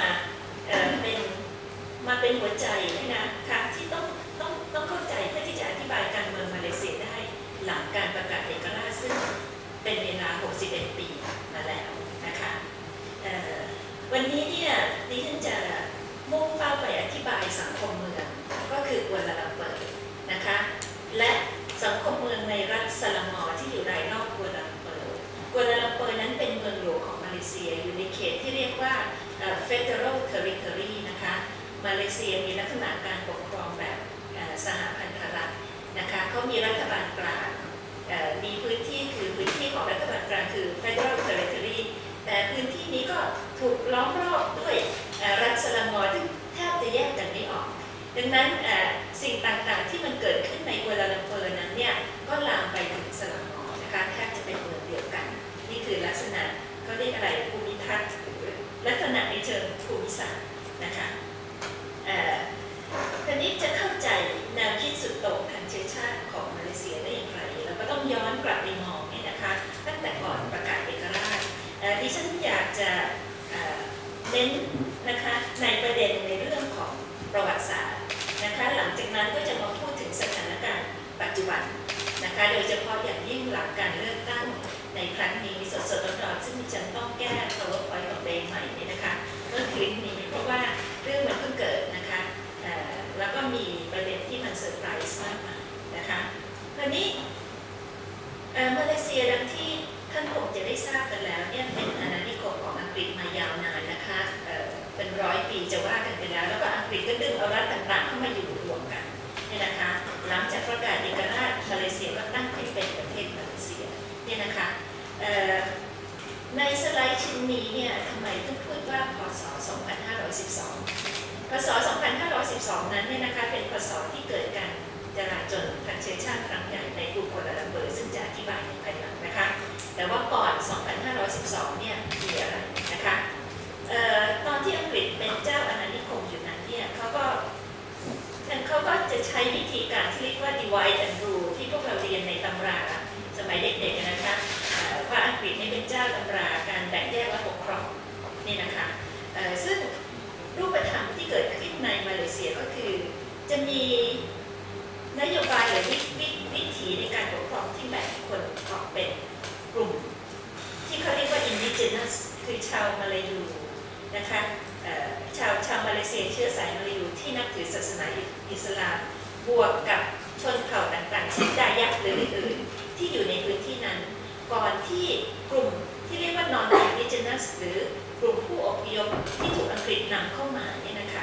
เป็นหัวใจนะคะที่ต้องเข้าใจเพื่อที่จะอธิบายการเมืองมาเลเซียได้หลังการประกาศเอกราชซึ่งเป็นเวลา61 ปีมาแล้วนะคะวันนี้เนี่ยดิฉันจะมุ่งเป้าไปอธิบายสังคมเมืองก็คือกัวลาลัมเปอร์นะคะและสังคมเมืองในรัฐสลัมมอร์ที่อยู่รายรอบกัวลาลัมเปอร์กัวลาลัมเปอร์นั้นเป็นเมืองหลวงของมาเลเซียอยู่ในเขตที่เรียกว่า Federal Territory นะคะมาเลเซียมีลักษณะการปกครองแบบสหพันธรัฐนะคะเขามีรัฐบาลกลางมีพื้นที่ของรัฐบาลกลางคือ Federal Territory แต่พื้นที่นี้ก็ถูกล้อมรอบด้วยรัฐสลัมมอร์ที่แทบจะแยกกันไม่ออกดังนั้นสิ่งต่างๆที่มันเกิดขึ้นในกัวลาลัมเปอร์นั้นเนี่ยก็ลามไปถึงสลัมมอร์นะคะแทบจะเป็นเมืองเดียวกันนี่คือลักษยกอะไรภูมิทัศน์หรือลักษณะในเชิงภูมิศาสตร์นะคะทีนี้จะเข้าใจแนวคิดสุดโต่งทางเชื้อชาติของมาเลเซียได้อย่างไรเราก็ต้องย้อนกลับไปมองเนี่ยนะคะตั้งแต่ก่อนประกาศเอกราชดิฉันอยากจะเน้นนะคะในประเด็นในเรื่องของประวัติศาสตร์นะคะหลังจากนั้นก็จะมาพูดถึงสถานการณ์ปัจจุบันนะคะโดยเฉพาะอย่างยิ่งหลังการเลือกตั้งในครั้งนี้สดๆร้อนๆซึ่งดิฉันต้องแก้ PowerPoint ของตัวเองใหม่นี่นะคะเมื่อคลิปนี้เพราะว่าเรื่องมันเพิ่งเกิดนะคะแล้วก็มีประเด็นที่มันเซอร์ไพรส์มากมายนะคะคราวนี้มาเลเซียดังที่ท่านคงจะได้ทราบกันแล้วเนี่ยเป็นอาณานิคมของอังกฤษมายาวนานนะคะเป็น100 ปีจะว่ากันไปแล้วแล้วก็อังกฤษก็ดึงเอารัฐต่างๆเข้ามาอยู่รวมกันเนี่ยนะคะหลังจากประกาศเอกราชมาเลเซียก็ตั้งให้เป็นประเทศมาเลเซียเนี่ยนะคะในสไลด์ชิ้นนี้เนี่ยทำไมต้องพูดว่าพศ 2512 พศ 2512 นั้นเนี่ยนะคะเป็นพศที่เกิดการจลาจลทางเชื้อชาติครั้งใหญ่ในกรุงกัวลาลัมเปอร์ซึ่งจะอธิบายในภายหลังนะคะแต่ว่าก่อน 2512 เนี่ยมีอะไรนะคะตอนที่อังกฤษเป็นเจ้าอาณานิคมอยู่นั้นเนี่ยเขาก็จะใช้วิธีการที่เรียกว่า divide and rule ที่พวกเราเรียนในตำราสมัยเด็กๆนะคะว่าอังกฤษนี่เป็นเจ้าตำราการแบ่งแยกและปกครองนี่นะคะซึ่งรูปธรรมที่เกิดขึ้นในมาเลเซียก็คือจะมีนโยบายหรือวิถีในการปกครองที่แบ่งคนออกเป็นกลุ่มที่เขาเรียกว่า indigenous คือชาวมาลายูนะคะชาวมาเลเซียเชื้อสายมาลายูที่นับถือศาสนาอิสลามบวกกับชนเผ่าต่างๆเช่นดายักหรืออื่นๆที่อยู่ในพื้นที่นั้นก่อนที่กลุ่มที่เรียกว่า non-indigenous หรือกลุ่มผู้อพยพที่ถูกอังกฤษนำเข้ามาเนี่ยนะคะ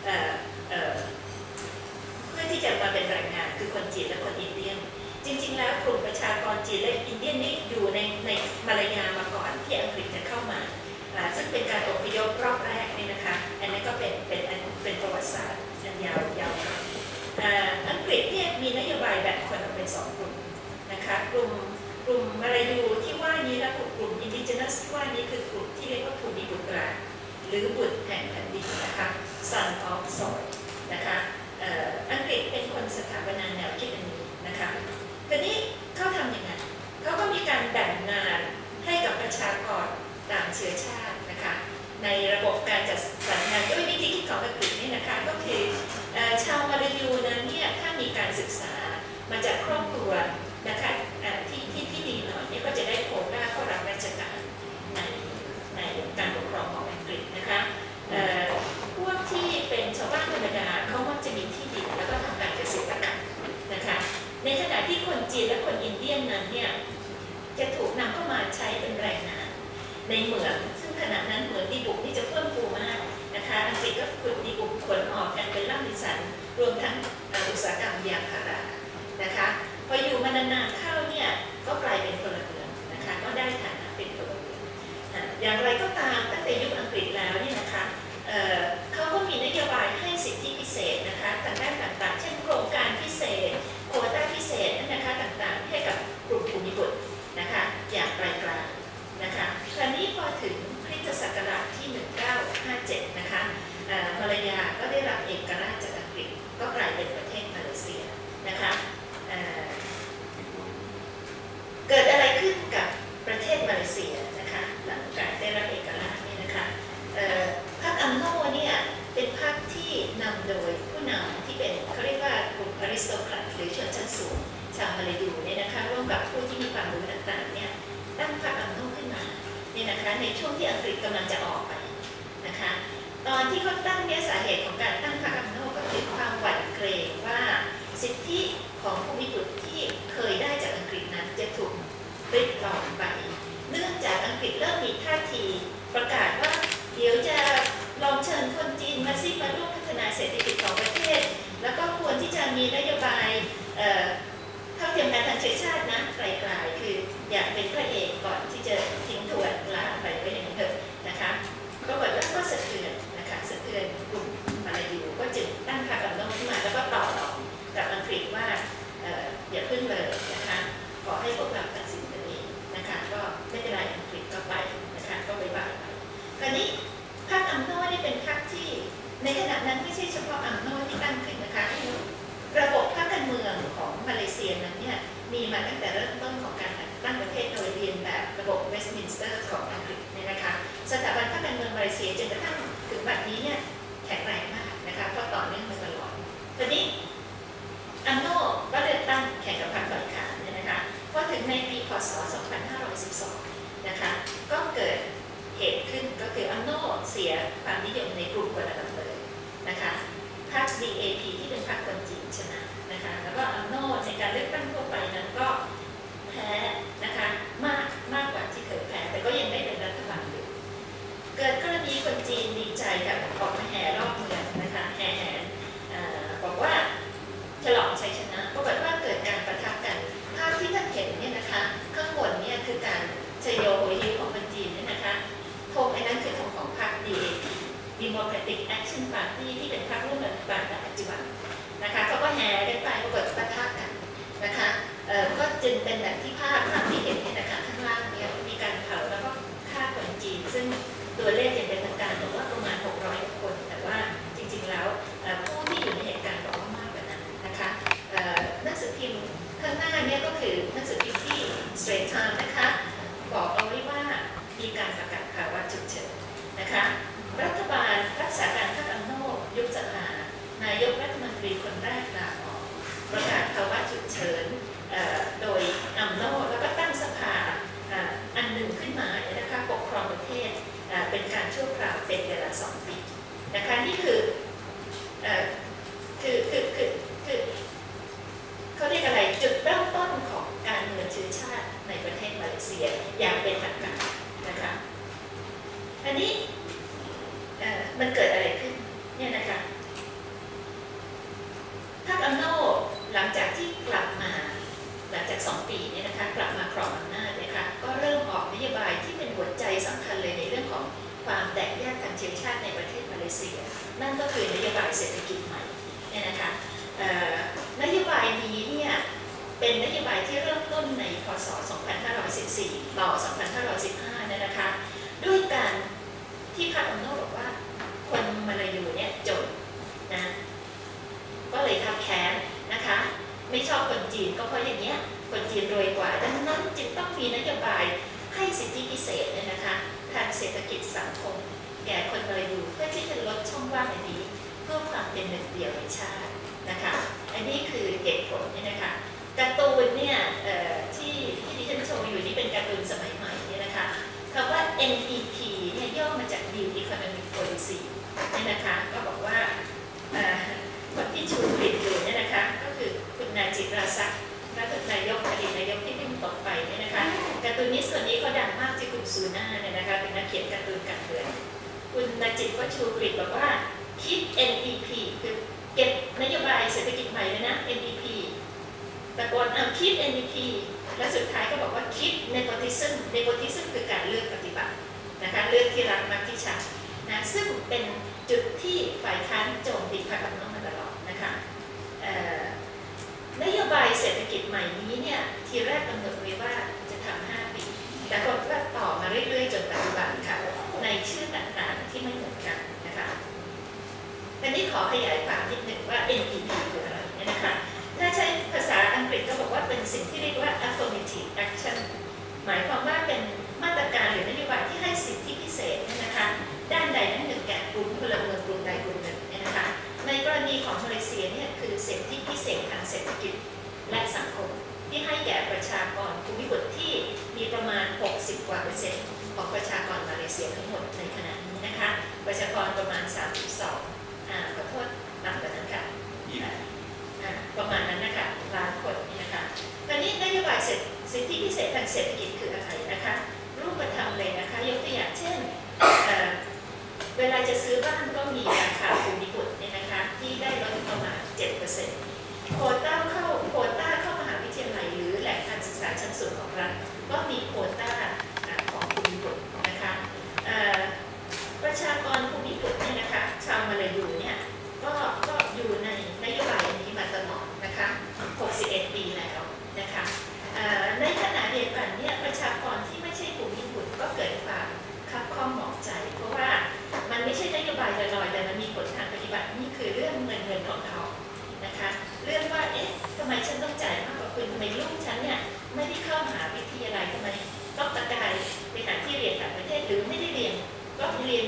เพื่อที่จะมาเป็นแรงงานคือคนจีนและคนอินเดียนจริงๆแล้วกลุ่มประชากรจีนและอินเดียนนี่อยู่ในมาลายามาก่อนที่อังกฤษจะเข้ามาซึ่งเป็นการอพยพรอบแรกนี่นะคะอันนี้ก็เป็นประวัติศาสตร์อันยาวอังกฤษเนี่ยมีนโยบายแบ่งคนออกเป็น2 กลุ่มนะคะกลุ่มมาลายูที่ว่านี้และกลุ่มอินดิเจนัสที่ว่านี้คือกลุ่มที่เรียกว่าภูมิบุตราหรือบุตรแห่งแผ่นดินนะคะ Son of Soil นะคะอังกฤษเป็นคนสถาปนาแนวคิดอันนี้นะคะทีนี้เขาทำยังไงเขาก็มีการแบ่งงานให้กับประชากรต่างเชื้อชาตินะคะในระบบการจัดสรรงานด้วยวิธีคิดของอังกฤษนี่นะคะก็คือชาวมาลายูนั้นเนี่ยถ้ามีการศึกษามาจากครอบครัวนะคะที่ดีหน่อยเนี่ยก็จะได้โควต้าเข้ารับราชการในการปกครองของอังกฤษนะคะพวกที่เป็นชาวบ้านธรรมดาเขามักจะมีที่ดินแล้วก็ทำการเกษตรกรรมนะคะในขณะที่คนจีนและคนอินเดียนนั้นเนี่ยจะถูกนำเข้ามาใช้เป็นแรงงานในเหมืองซึ่งขณะนั้นเหมืองดีบุกนี่จะเพิ่มฟูมากนะคะอังกฤษก็ขุดดีบุกขนออกกันเป็นล่ำดิสันรวมทั้งอุตสาหกรรมยางพารานะคะพออยู่มานานๆเข้าเนี่ยก็กลายเป็นพลเมืองนะคะก็ได้ฐานะเป็นพลเมืองอย่างไรก็ตามตั้งแต่ยุคอังกฤษแล้วนี่นะคะเขาก็มีนโยบายให้สิทธิพิเศษนะคะทางด้านต่างๆเช่นโครงการพิเศษโควต้าพิเศษนะคะต่างๆให้กับกลุ่มภูมิบุตรนะคะอย่างไกลๆนะคะคราวนี้พอถึงคริสตศักราชที่ 1957 นะคะมาลายาก็ได้รับเอกราชจากอังกฤษก็กลายเป็นประเทศมาเลเซียนะคะเกิดอะไรขึ้นกับประเทศมาเลเซียนะคะหลังจากได้รับเอกราชนี่นะคะพรรคอัมโนเนี่ยเป็นพรรคที่นำโดยผู้นำที่เป็นเขาเรียกว่ากลุ่มอริสโตแครตหรือชนชั้นสูงชาวมาลายูเนี่ยนะคะร่วมกับผู้ที่มีความรู้ต่างๆเนี่ยตั้งพรรคอัมโนขึ้นมาเนี่ยนะคะในช่วงที่อังกฤษกำลังจะออกไปนะคะตอนที่เขาตั้งเนี่ยสาเหตุของการตั้งพรรคอัมโนก็คือความหวั่นเกรงว่าสิทธิของภูมิบุตรที่เคยได้จากอังกฤษนั้นจะถูกริดรอนไปเนื่องจากอังกฤษเริ่มมีท่าทีประกาศว่าเดี๋ยวจะลองเชิญคนจีนมาร่วมพัฒนาเศรษฐกิจของประเทศแล้วก็ควรที่จะมีนโยบายเท่าเทียมกันทางเชื้อชาตินะไกลๆคืออยากเป็นพระเอกก่อนที่จะทิ้งทวนลาไปเป็นอย่างนั้นเถอะนะคะปรากฏว่าก็สะเทือนนะคะสะเทือนกลุ่มมาลายูก็จึงตั้งพรรคอัมโนขึ้นมาแล้วก็ต่อรองกับอังกฤษว่าอย่าพึ่งเลยนะคะขอให้พวกเราตัดสินกันเองนะคะก็ไม่เป็นไรอังกฤษก็ไปนะคะก็ไปเซียจนกระทั่งถึงบัดนี้เนี่ยแข็งแรงมากนะคะเพราะต่อเนื่องมาตลอดทีนี้อัมโนก็เลือกตั้งแข่งกับพรรคฝ่ายค้านเนี่ยนะคะพอถึงในปีพ.ศ. 2512นะคะก็เกิดเหตุขึ้นก็คืออัมโนเสียความนิยมในกลุ่มกัวลาลัมเปอร์นะคะพรรค DAP ที่เป็นพรรคคนจีนชนะนะคะแล้วก็อัมโนในการเลือกตั้งทั่วไปนั้นก็แพ้นะคะมากกว่าที่เคยแพ้แต่ก็ยังได้เป็นรัฐบาลอยู่เกิดกรณีคนจีนดีใจกับออกมาแห่รอบเมืองนะคะแห่บอกว่าฉลองชัยชนะปรากฏว่าเกิดการประทะกันภาพที่ท่านเห็นเนี่ยนะคะข้างบนเนี่ยคือการชัยโยโหยหิวของคนจีนเนี่ยนะคะธงอันนั้นคือธงของพรรค DAP Democratic Action Party ที่เป็นพรรคร่วมรัฐบาลปัจจุบันนะคะเขาก็แห่กันไปปรากฏปะทะกันนะคะก็จึงเป็นแบบที่ภาพที่เห็นเนี่ยนะคะข้างล่างเนี่ยมีการเผาแล้วก็ฆ่าคนจีนซึ่งตัวเลขยังเป็นทางการบอกว่าประมาณ600 คนแต่ว่าจริงๆแล้วผู้ที่อยู่ในเหตุการณ์บอกว่ามากกว่านั้นนะคะหนังสือพิมพ์ข้างหน้าเนี่ยก็คือหนังสือพิมพ์ที่ Straits Times นะคะบอกเอาไว้ว่ามีการประกาศภาวะฉุกเฉินนะคะรัฐบาลรักษาการพรรคอัมโนยุบสภานายกรัฐมนตรีคนแรกลาออกประกาศภาวะฉุกเฉินโดยอัมโนแล้วก็ตั้งสภาอันหนึ่งขึ้นมานะคะปกครองประเทศเป็นการชั่วคราวเป็นเวลา2 ปีนะคะนี่คือเขาเรียกอะไรจุดเริ่มต้นของการเมืองเชื้อชาติในประเทศมาเลเซียอย่างเป็นทางการนะคะอันนี้มันเกิดอะไรขึ้นเนี่ยนะคะพรรคอัมโนหลังจากที่กลับมาหลังจาก2 ปีเนี่ยนะคะกลับมาครองอำนาจนะคะก็เริ่มออกนโยบายที่เป็นหัวใจสำคัญเลยในเรื่องของความแตกแยกทางเชื้อชาติในประเทศมาเลเซียนั่นก็คือนโยบายเศรษฐกิจใหม่เนี่ยนะคะนโยบายนี้เนี่ยเป็นนโยบายที่เริ่มต้นในพ.ศ. 2514 ต่อ 2515 เนี่ยนะคะด้วยการที่พรรคอัมโนบอกว่าคนมาลายูเนี่ยจนนะก็เลยทำแค้นนะคะไม่ชอบคนจีนก็เพราะอย่างเงี้ยคนจีนรวยกว่าดังนั้นจึงต้องมีนโยบายให้สิทธิพิเศษเนี่ยนะคะทางเศรษฐกิจสังคมแก่คนมาลายูเพื่อที่จะลดช่องว่างอันนี้เพื่อความเป็นหนึ่งเดียวในชาตินะคะอันนี้คือเหตุผลเนี่ยนะคะการ์ตูนเนี่ยที่ดิฉันโชว์อยู่นี่เป็นการ์ตูนสมัยใหม่เนี่ยนะคะคำว่า NEP เนี่ยย่อมาจาก New Economic Policy เนี่ยนะคะก็บอกว่าคนที่ชูกลิ่นอยู่เนี่ยนะคะก็คือคุณนาจิตราศักดิ์รัฐนายกอดีตนายกที่เพิ่งตกไปเนี่ยนะคะการ์ตูนนิสต์คนนี้เขาดังมากที่คุณซูน่าเนี่ยนะคะเป็นนักเขียนการ์ตูนการเมืองคุณนาจิตก็ชูกลิ่นบอกว่าคิด NEP คือเก็บนโยบายเศรษฐกิจใหม่เลยนะ NEP ตะโกนคิด NEP และสุดท้ายก็บอกว่าคิด nepotism คือการเลือกปฏิบัตินะคะเลือกที่รักมักที่ชังนะซึ่งเป็นจุดที่ฝ่ายค้านโจมตีพรรคอัมโนมาตลอดนะคะนโยบายเศรษฐกิจใหม่นี้เนี่ยทีแรกกำหนดไว้ว่าจะทำ5 ปีแต่ก็ต่อมาเรื่อยๆจนปัจจุบันค่ะในชื่อต่างๆที่ไม่เหมือนกันนะคะอันนี้ขอขยายความนิดหนึ่งว่า NEP คืออะไรเนี่ยนะคะถ้าใช้ภาษาอังกฤษก็บอกว่าเป็นสิ่งที่เรียกว่า affirmative action หมายความว่าเป็นมาตรการหรือนโยบายที่ให้สิทธิพิเศษเนี่ยนะคะด้านใดด้านหนึ่งแก่กลุ่มพลเมืองกลุ่มใดกลุ่มหนึ่งเนี่ยนะคะในกรณีของมาเลเซียเนี่ยคือสิทธิพิเศษทางเศรษฐกิจและสังคมที่ให้แก่ประชากรภูมิภาคที่มีประมาณ60%ของประชากรมาเลเซียทั้งหมดในขณะนี้นะคะประชากรประมาณ32ขอโทษต่ำกว่านั้นค่ะประมาณนั้นนะคะล้านคนนี่นะคะตอนนี้นโยบายสิทธิพิเศษทางเศรษฐกิจคืออะไรนะคะรูปธรรมเลยนะคะยกตัวอย่างเช่นเวลาจะซื้อบ้านก็มีราคาภูมิภาคเนี่ยนะคะที่ได้ลดประมาณ 7% โควต้าเข้ามหาวิทยาลัยหรือแหล่งการศึกษาชั้นสูงของรัฐก็มีโควต้าของภูมิภาคนะคะประชากรภูมิภาคเนี่ยนะคะชาวมาลายูเนี่ยก็อยู่ในนโยบายนี้มาตลอดนะคะ61 ปีแล้วนะคะในขณะเดียวกันเนี่ยประชากรที่ไม่ใช่ภูมิภาคก็เกิดความคับข้องหมองใจเพราะว่ามันไม่ใช่นโยบายลอยๆแต่มันมีผลทางปฏิบัตินี่คือเรื่องเงินทองนะคะเรื่องว่าทำไมฉันต้องจ่ายมากกว่าคุณทำไมลูกฉันเนี่ยไม่ได้เข้ามหาวิทยาลัยทำไมต้องตะกายไปหาที่เรียนต่างประเทศหรือไม่ได้เรียนก็เรียนฟ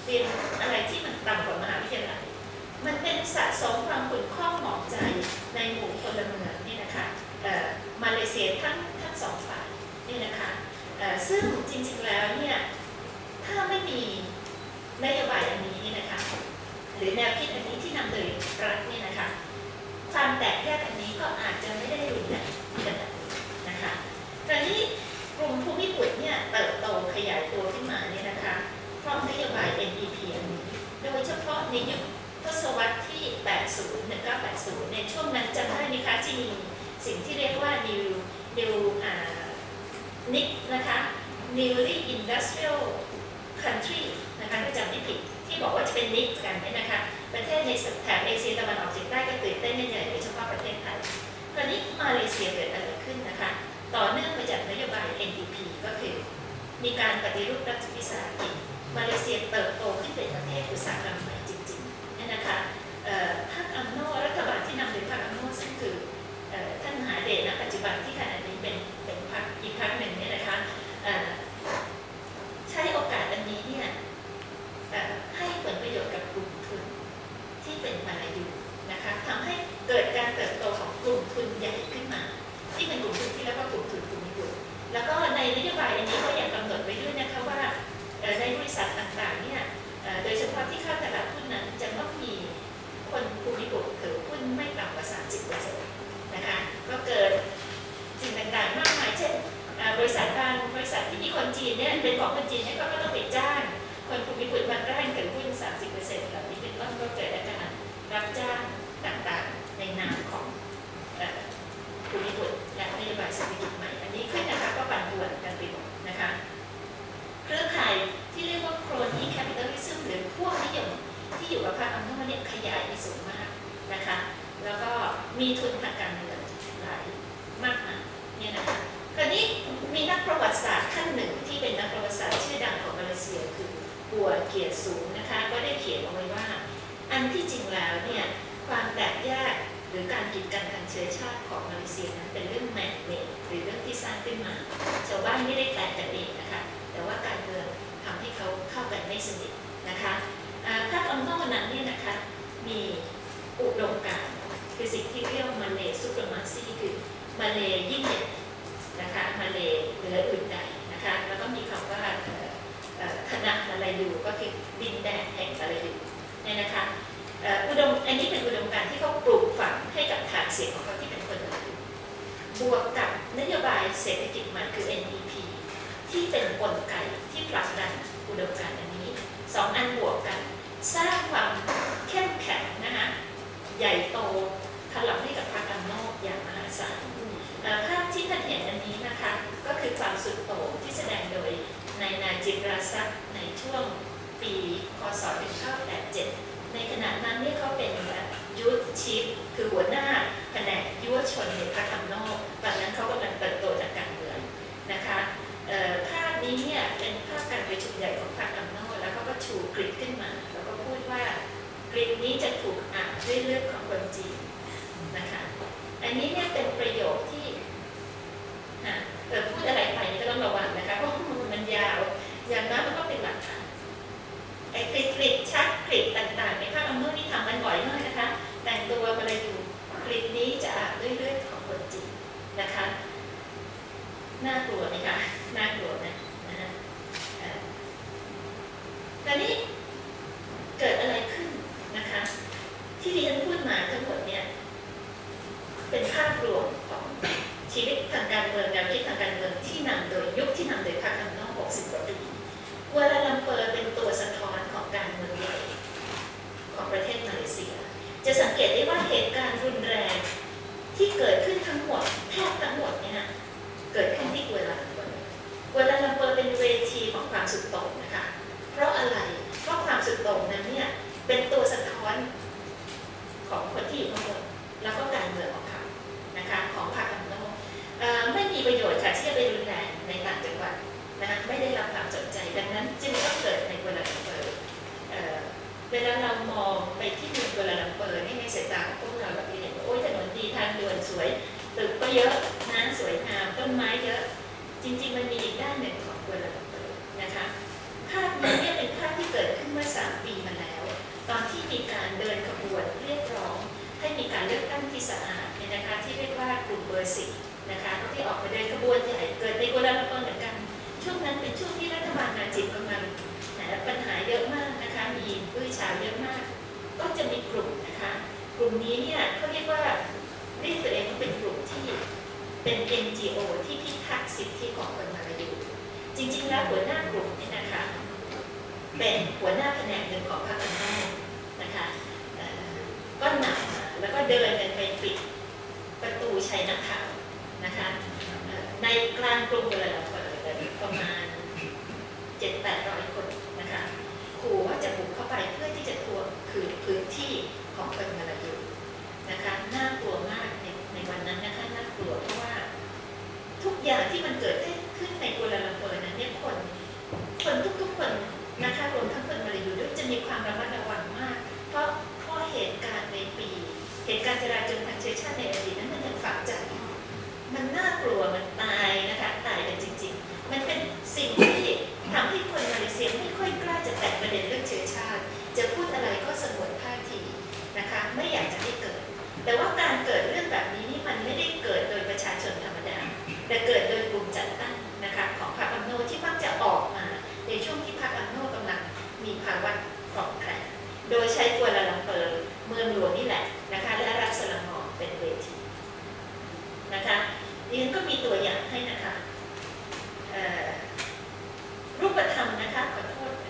เรียนอะไรที่มันต่ำกว่ามหาวิทยาลัยมันเป็นสะสมความขุ่นข้องหมองใจในหมู่พลเมืองนี่นะคะมาเลเซียทั้งสองฝ่ายนี่นะคะซึ่งจริงๆแล้วเนี่ยถ้าไม่มีนโยบายอันนี้นี่นะคะหรือแนวคิดอันนี้ที่นำโดยรัฐนี่นะคะความแตกแยกอันนี้ก็อาจจะไม่ได้รุนแรงขนาดนี้นะคะตอนนี้กลุ่มภูมิปุตเนี่ยเติบโตขยายตัวขึ้นมาเนี่ยนะคะเพราะนโยบาย NEP อันนี้โดยเฉพาะในยุคทศวรรษที่ 1980 ในช่วงนั้นจำได้ไหมคะที่มีสิ่งที่เรียกว่า New NIC นะคะ Newly Industrial Country นะคะถ้าจำไม่ผิดที่บอกว่าจะเป็น NIC กันเนี่ยนะคะประเทศในแถบเอเชียตะวันออกเฉียงใต้ก็ตื่นเต้นใหญ่โดยเฉพาะประเทศไทยตอนนี้มาเลเซียเกิดอะไรขึ้นนะคะต่อเนื่องมาจากนโยบาย NDP ก็คือมีการปฏิรูปรัฐวิสาหกิจมาเลเซียเติบโตขึ้นเป็นประเทศอุตสาหกรรมใหม่จริงๆนี่นะคะพรรคอัมโนรัฐบาลที่นำโดยพรรคอัมโนซึ่งคือท่านมหาเดชณปัจจุบันที่ขณะนี้เป็นพรรคอีกพรรคหนึ่งเนี่ยนะคะใช้โอกาสอันนี้เนี่ยให้ผลประโยชน์กับกลุ่มทุนที่เป็นมาลายูนะคะทำให้เกิดการเติบโตของกลุ่มทุนใหญ่ขึ้นมาที่เป็นกลุ่มทุนที่เรียกว่ากลุ่มทุนภูมิภาคแล้วก็ในนโยบายอันนี้ก็ยังกำหนดไว้ด้วยนะคะว่าในบริษัทต่างๆเนี่ยโดยเฉพาะที่เข้าตลาดหุ้นนั้นจะต้องมีคนภูมิภาคถือหุ้นไม่ต่ำกว่า 30% นะคะก็เกิดสิ่งต่างๆมากมายเช่นบริษัทที่มีคนจีนเนี่ยเป็นของคนจีนเนี่ยก็ต้องไปจ้างคนภูมิภาคมาแกล้งถือหุ้น 30% เหล่านี้เป็นต้นก็เกิดอาการรับจ้างต่างๆในนามของภูมิภาคและนโยบายเศรษฐกิจใหม่อันนี้ขึ้นนะคะก็ปั่นป่วนกันไปหมดนะคะเครือข่ายที่เรียกว่าโครนีแคปิตอลิซึมหรือพวกนิยมที่อยู่กับพรรคอัมโนเนี่ยขยายไปสูงมากนะคะแล้วก็มีทุนทางการเงินหลายมากมายเนี่ยนะคะคราวนี้มีนักประวัติศาสตร์ท่านหนึ่งที่เป็นนักประวัติศาสตร์ชื่อดังของมาเลเซียคือบัวเกียรติสูงนะคะก็ได้เขียนเอาไว้ว่าอันที่จริงแล้วเนี่ยความแตกแยกหรือการกีดกันทางเชื้อชาติของมาเลเซียนั้นเป็นเรื่องแมนเมดหรือเรื่องที่สร้างขึ้นมาชาวบ้านไม่ได้แตกกันเองนะคะแต่ว่าการเมืองทำให้เขาเข้ากันไม่สนิทนะคะพรรคอัมโนนั้นเนี่ยนะคะมีอุดมการณ์คือสิ่งที่เรียกว่ามาเลซูเปอร์มาซีคือมาเลยิ่งใหญ่นะคะมาเลเหนืออื่นใดนะคะแล้วก็มีคำว่าคณะมาลายูก็คือดินแดนแห่งมาลายูเนี่ยนะคะอันนี้เป็นอุดมการณ์ที่เขาปลูกฝังให้กับฐานเสียงของเขาที่เป็นคนมาลายูบวกกับนโยบายเศรษฐกิจใหม่คือ NDP ที่เป็นกลไกที่ผลักดันอุดมการณ์อันนี้สองอันบวกกันสร้างความเข้มแข็งนะคะใหญ่โตถล่มให้กับพรรคอัมโนอย่างมหาศาลภาพที่ท่านเห็นอันนี้นะคะก็คือความสุดโต่งที่แสดงโดยนายนาจิตราซักในช่วงปีคศ1987ในขณะนั้นเนี่ยเขาเป็นยูทชีฟคือหัวหน้าแผนกยุวชนในพรรคอัมโนตอนนั้นเขากำลังเติบโตทางการเมืองนะคะภาพนี้เนี่ยเป็นภาพการประชุมใหญ่ของพรรคอัมโนแล้วเขาก็ชูกริดขึ้นมาแล้วก็พูดว่ากริดนี้จะถูกอ่านด้วยเลือดของคนจีนนะคะอันนี้เนี่ยเป็นประโยคที่พูดอะไรไปก็ต้องระวังนะคะเพราะมันยาวอย่างนั้นมันก็เป็นหลักฐานไอ้กริดชักกริดต่างๆในภาคอัมโนนี่ทำกันบ่อยมากนะคะแต่งตัวมาเลยอยู่กริดนี้จะอ่านด้วยเลือดของคนจีนนะคะน่ากลัวไหมคะน่ากลัวนะตอนนี้เกิดอะไรขึ้นนะคะที่ดิฉันพูดมาทั้งหมดเนี่ยเป็นภาพรวมของชีวิตทางการเมืองแนวคิดทางการเมืองที่นำโดยยุคที่นำโดยพรรคอัมโน60 กว่าปีกัวลาลัมเปอร์เป็นตัวสะท้อนของการเมืองใหญ่ของประเทศมาเลเซียจะสังเกตได้ว่าเหตุการณ์รุนแรงที่เกิดขึ้นทั้งหมดแทบทั้งหมดเนี่ยเกิดขึ้นที่กัวลาลัมเปอร์เป็นเวทีของความสุดโต่งนะคะเพราะอะไรเพราะความสุดโต่งนั้นเนี่ยเป็นตัวสะท้อนของคนที่อยู่ข้างบนแล้วก็การเมืองของเขานะคะของพรรคอัมโนไม่มีประโยชน์ค่ะที่จะไปรุนแรงในต่างจังหวัดนะคะไม่ได้รับความสนใจดังนั้นจึงต้องเกิดในกัวลาลัมเปอร์เวลาเรามองไปที่เมืองกัวลาลัมเปอร์ในสายตาของพวกเราเราจะเห็นว่าโอ้ยถนนดีทางด่วนสวยตึกก็เยอะน้ำสวยงามต้นไม้เยอะจริงๆมันมีอีกด้านหนึ่งของกัวลาลัมเปอร์นะคะภาพนี้เนี่ยเป็นภาพที่เกิดขึ้นเมื่อก็จะมีกลุ่มนะคะกลุ่มนี้เนี่ยเขาเรียกว่าเรียกตัวเองว่าเป็นกลุ่มที่เป็น NGO ที่พิทักษ์สิทธิของคนมาลายูจริงๆแล้วหัวหน้ากลุ่มนี่นะคะเป็นหัวหน้าแผนกหนึ่งของพรรคอันโนนะคะก็นำมาแล้วก็เดินกันไปปิดประตูชัยนักข่าวนะคะในกลางกรุงกัวลาลัมเปอร์ประมาณ 700-800 คนนะคะขู่ว่าจะบุกเข้าไปเพื่อที่จะทวงคืนพื้นที่ของคนมาลายูนะคะน่ากลัวมากในวันนั้นนะคะน่ากลัวเพราะว่าทุกอย่างที่มันเกิดขึ้นในกัวลาลัมเปอร์นั้นเนี่ยคนทุกคนนะคะรวมทั้งคนมาลายูด้วยจะมีความระมัดระวังมากเพราะเหตุการณ์ในปีเหตุการณ์จราจรทางเชื้อชาติในอดีตนั้นมันยังฝังใจมันน่ากลัวมันตายนะคะตายกันจริงๆมันเป็นสิ่งที่ทำให้คนมาเลเซียไม่ค่อยกล้าจะแตะประเด็นเรื่องเชื้อชาติจะพูดอะไรก็สงวนท่าทีนะคะไม่อยากจะให้เกิดแต่ว่าการเกิดเรื่องแบบนี้นี่มันไม่ได้เกิดโดยประชาชนธรรมดาแต่เกิดโดยกลุ่มจัดตั้งนะคะของพรรคอัมโนที่มักจะออกมาในช่วงที่พรรคอัมโนกำลังมีภาวะคลองแคลนโดยใช้กัวลาลัมเปอร์เมืองหลวงนี่แหละนะคะและรัฐสลังงอเป็นเวทีนะคะดิฉันก็มีตัวอย่างให้นะคะรูปธรรมนะคะขอโทษ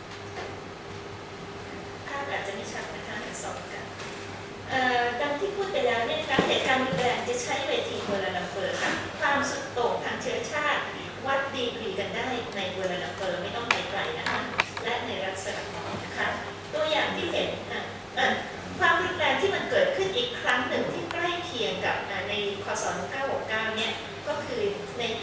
ภาพอาจจะไม่ชัดนะคะสองกันดังที่พูดไปแล้วเนี่ยนะคะเหตุการณ์รุนแรงจะใช้เวทีกัวลาลัมเปอร์ค่ะความสุดโต่งทางเชื้อชาติวัดดีกรีกันได้ในกัวลาลัมเปอร์ไม่ต้องไปไกลนะคะและในรัฐสลังงอนะคะตัวอย่างที่เห็นความรุนแรงที่มันเกิดขึ้นอีกครั้งหนึ่งที่ใกล้เคียงกับในคศ1969เนี่ยก็คือในปี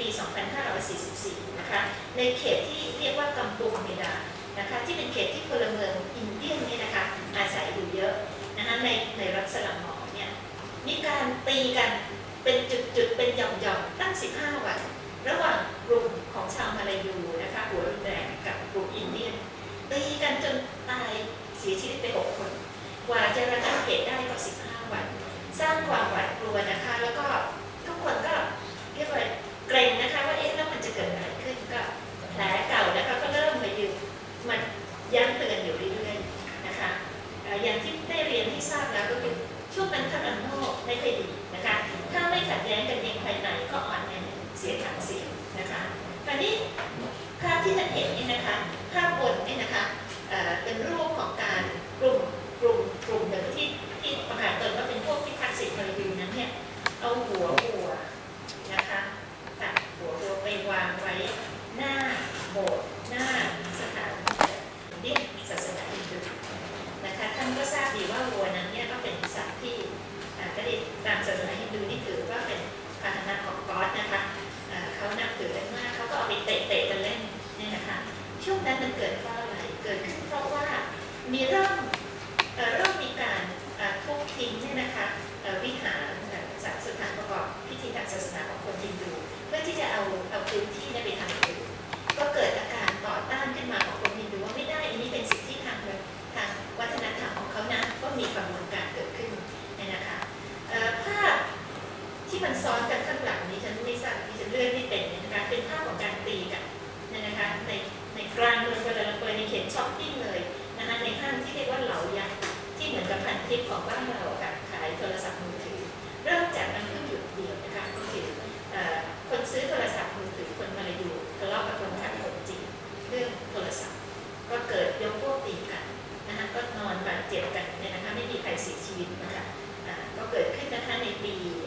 2544 นะคะในเขตที่เรียกว่ากัมพูเมดานะคะที่เป็นเขตที่พลเมืองอินเดียนเนี่ยนะคะอาศัยอยู่เยอะนะคะในรัฐสลังงอเนี่ยมีการตีกันเป็นจุดๆเป็นหย่อมๆตั้ง 15 วันระหว่างกลุ่มของชาวมาลายูนะคะหัวรุนแรงกับกลุ่มอินเดียนตีกันจนตายเสียชีวิตไป 6 คนกว่าจะระงับเหตุได้ก็ 15 วันสร้างความหวาดกลัวนะคะแล้วก็ทุกคนก็เรียกว่าเกรงนะคะว่าแล้วมันจะเกิดอะไรขึ้นก็แผลเก่านะคะก็เริ่มมันย้ำเตือนอยู่เรื่อยๆนะคะอย่างที่ได้เรียนให้ทราบแล้วก็คือช่วงนั้นพรรคอัมโนไม่ค่อยดีนะคะถ้าไม่ขัดแย้งกันเองภายในก็อ่อนแอเสียฐานเสียงนะคะคราวนี้ภาพที่ท่านเห็นนี่นะคะภาพบนนี่นะคะเป็นรูปของการกลุ่มหนึ่งที่ประกาศตนว่าเป็นพวกพิทักษ์สิทธิมนุษยชนนั้นเนี่ยเอาหัววัวนะคะตัดหัววัวไปวางไว้หน้าโบสถ์หน้าสถานเรียกศาสนาฮินดูนะคะท่านก็ทราบดีว่าวัวนั้นเนี่ยก็เป็นสัตว์ที่ก็ได้ตามศาสนาฮินดูนี่ถือว่าเป็นพาหนะของก๊อดนะคะเขานับถือกันมากเขาก็เอาไปเตะกันเล่นเนี่ยนะคะช่วงนั้นมันเกิดเพราะอะไรเกิดขึ้นเพราะว่ามีเริ่มมีการทุบทิ้งเนี่ยนะคะวิหารสถานประกอบพิธีทางศาสนาของคนฮินดูเพื่อที่จะเอาพื้นที่ไปทำอย่างอื่นก็เกิดอาการต่อต้านขึ้นมาของคนฮินดูว่าไม่ได้อันนี้เป็นสิทธิทางวัฒนธรรมของเขานะก็มีกระบวนการเกิดขึ้นเนี่ยนะคะภาพที่มันซ้อนกันข้างหลังนี้ฉันไม่ทราบที่ฉันเลื่อนไม่เป็นนะคะเป็นภาพของการตีกันเนี่ยนะคะในกลางเมืองกัวลาลัมเปอร์ในเขตช้อปปิ้งเลยนะคะในห้างที่เรียกว่าเหลายักษ์ที่เหมือนกับพันทิปของบ้านเราค่ะขายโทรศัพท์มือถือเริ่มจากน้ำพึ่งหยุดเดียวนะคะก็คือคนซื้อโทรศัพท์มือถือคนมาลายูทะเลาะกับคนขายคนจีนเรื่องโทรศัพท์ก็เกิดยกพวกตีกันนะคะก็นอนบาดเจ็บกันเนี่ยนะคะไม่มีใครเสียชีวิตนะคะก็เกิดขึ้นนะคะในปี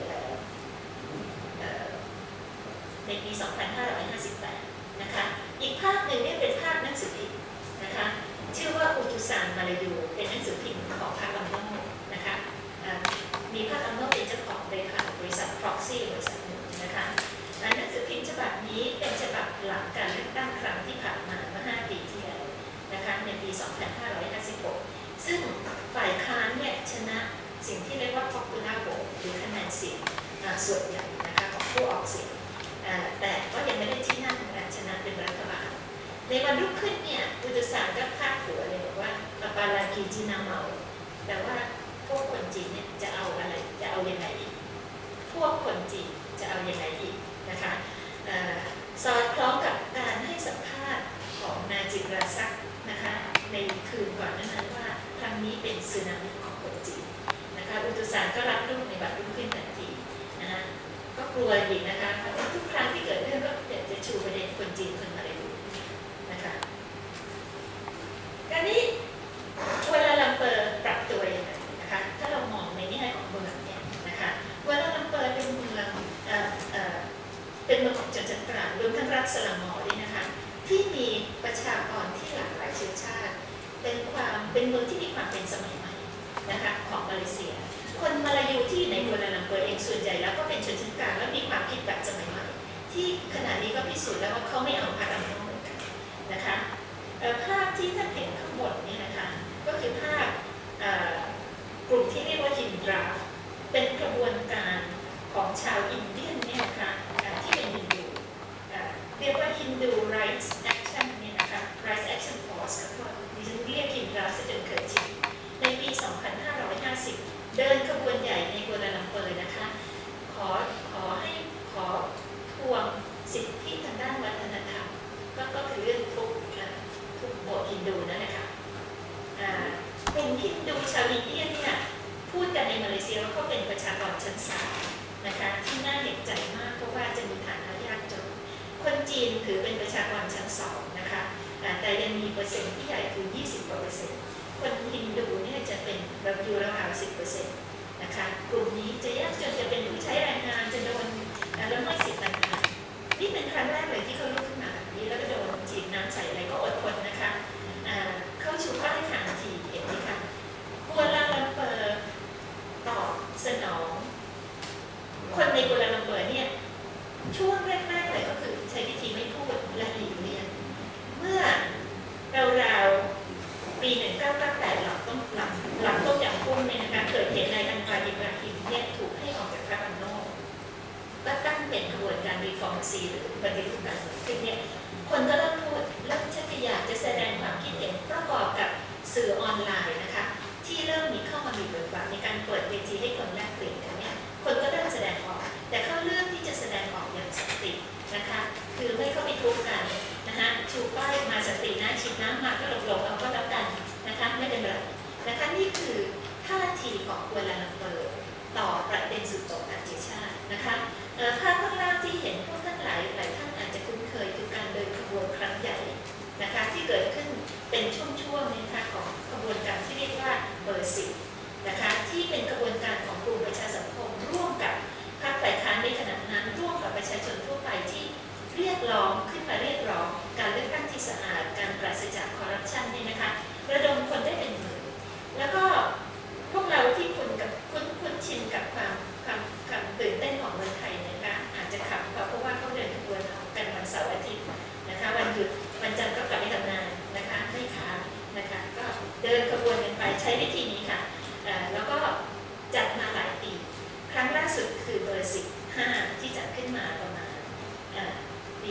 2558 นะคะอีกภาพหนึ่งเนี่ยเป็นภาพหนังสือพิมพ์นะคะชื่อว่าอุตุสานมาลายูเป็นหนังสือพิมพ์ของพรรคอัมโนนะคะมีพรรคอัมโนเป็นเจ้าของเลยค่ะบริษัท Proxy บริษัทหนึ่งนะคะหนังสือพิมพ์ฉบับนี้เป็นฉบับหลังการเลือกตั้งครั้งที่ผ่านมาเมื่อ 5 ปีที่แล้วนะคะในปี 2556 ซึ่งฝ่ายค้านเนี่ยชนะสิ่งที่เรียกว่า popular vote หรือคะแนนเสียงส่วนใหญ่นะคะของผู้ออกเสียงแต่ก็ยังไม่ได้ที่นั่งในการชนะเป็นรัฐบาลในวันรุ่งขึ้นเนี่ยอุตุสานก็พาดหัวเลยบอกว่าปาลากีจินาเมาแต่ว่าพวกคนจีนเนี่ยจะเอาอะไรจะเอายังไงอีกพวกคนจีนจะเอายังไงอีกนะคะสอดคล้องกับการให้สัมภาษณ์ของนายจิตราซักนะคะในคืนก่อนนั้นว่าครั้งนี้เป็นสึนาเป็นเมืองที่มีความเป็นสมัยใหม่นะคะของมาเลเซียคนมาลายูที่อยู่ในกัวลาลัมเปอร์เองส่วนใหญ่แล้วก็เป็นชนชั้นกลางและมีความคิดแบบสมัยใหม่ที่ขณะนี้ก็พิสูจน์แล้วว่าเขาไม่เอาพรรคอัมโนเหมือนกันนะคะภาพที่ท่านเห็นข้างบนนี่นะคะก็คือภาพกลุ่มที่เรียกว่าฮินดราเป็นกระบวนการของชาวอินเดียนเนี่ยนะคะที่เป็นฮินดูเรียกว่า Hindu Rights Action เนี่ยนะคะ Rights Action Force ก็ดิฉันเรียกฮินดราซะจนเคยชินในปี 2550 เดินขบวนใหญ่ในกัวลาลัมเปอร์นะคะขอทวงสิทธิทางด้านวัฒนธรรมก็คือเรื่องทุกโบสถ์ฮินดูนั่นแหละค่ะกลุ่มฮินดูชาวอินเดียเนี่ยพูดกันในมาเลเซียว่าเขาเป็นประชากรชั้นศาลนะคะที่น่าเห็นใจมากเพราะว่าจะมีฐานะยากจนคนจีนถือเป็นประชากรชั้น2นะคะแต่ยังมีเปอร์เซ็นต์ที่ใหญ่คือ20%คนฮินดูเนี่ยจะเป็นอยู่ราวๆ 10% นะคะกลุ่มนี้จะยากจนจะเป็นผู้ใช้แรงงานจะโดนละเมิดสิทธิต่างๆนี่เป็นครั้งแรกเลยที่เขาลุกขึ้นมาแบบนี้แล้วก็โดนฉีดน้ำใส่อะไรก็อดทนนะคะเข้าชูป้ายฐานทีเห็นไหมคะกัวลาลัมเปอร์ตอบสนองคนในกัวลาลัมเปอร์เนี่ยช่วงแรกๆเลยก็คือใช้วิธีไม่พูดและหลีกเลี่ยงเมื่อราวๆปี 1998 หลังต้มยำกุ้งเนี่ยนะคะเกิดเหตุนายอันวาอิบราฮิมเนี่ยถูกให้ออกจากพรรคอัมโนก็ตั้งเป็นขบวนการรีฟอร์มซีหรือปฏิรูปการเมืองขึ้นเนี่ยคนก็เริ่มพูดเริ่มชักอยากจะแสดงความคิดเห็นประกอบกับสื่อออนไลน์นะคะที่เริ่มมีเข้ามามีบทบาทในการเปิดเวทีให้คนแลกเปลี่ยนกันเนี่ยคนก็เริ่มแสดงออกแต่เขาเลือกที่จะแสดงออกอย่างสันตินะคะคือไม่เข้าไปทุบกันนะคะชูป้ายมาสันตินะฉีดน้ำมาก็หลบๆเอาก็แล้วกันนะคะไม่เป็นไรนะคะนี่คือท่าทีของกัวลาลัมเปอร์ต่อประเด็นสุดโต่งทางจิตชาตินะคะภาพข้างล่างที่เห็นพวกท่านหลายท่านอาจจะคุ้นเคยคือการเดินขบวนครั้งใหญ่นะคะที่เกิดขึ้นเป็นช่วงๆนะคะของขบวนการที่เรียกว่าเบอร์10นะคะที่เป็นกระบวนการของกลุ่มประชาสังคมร่วมกับพรรคฝ่ายค้านในขณะนั้นร่วมกับประชาชนทั่วไปที่เรียกร้องขึ้นมาเรียกร้องการเลือกตั้งที่สะอาดการปราศจากคอร์รัปชันนี่นะคะระดมคนได้เป็นหมื่นแล้วก็พวกเราที่คุ้นชินกับความตื่นเต้นของเมืองไทยนะคะอาจจะขับเพราะว่าเขาเดินขบวนกันวันเสาร์อาทิตย์นะคะวันหยุดวันจันทร์ก็กลับไปทำงานนะคะไม่ค้างนะคะก็เดินขบวนกันไปใช้วิธีนี้ค่ะแล้วก็จัดมาหลายปีครั้งล่าสุดคือเบอร์15ที่จัดขึ้นมาประมาณปี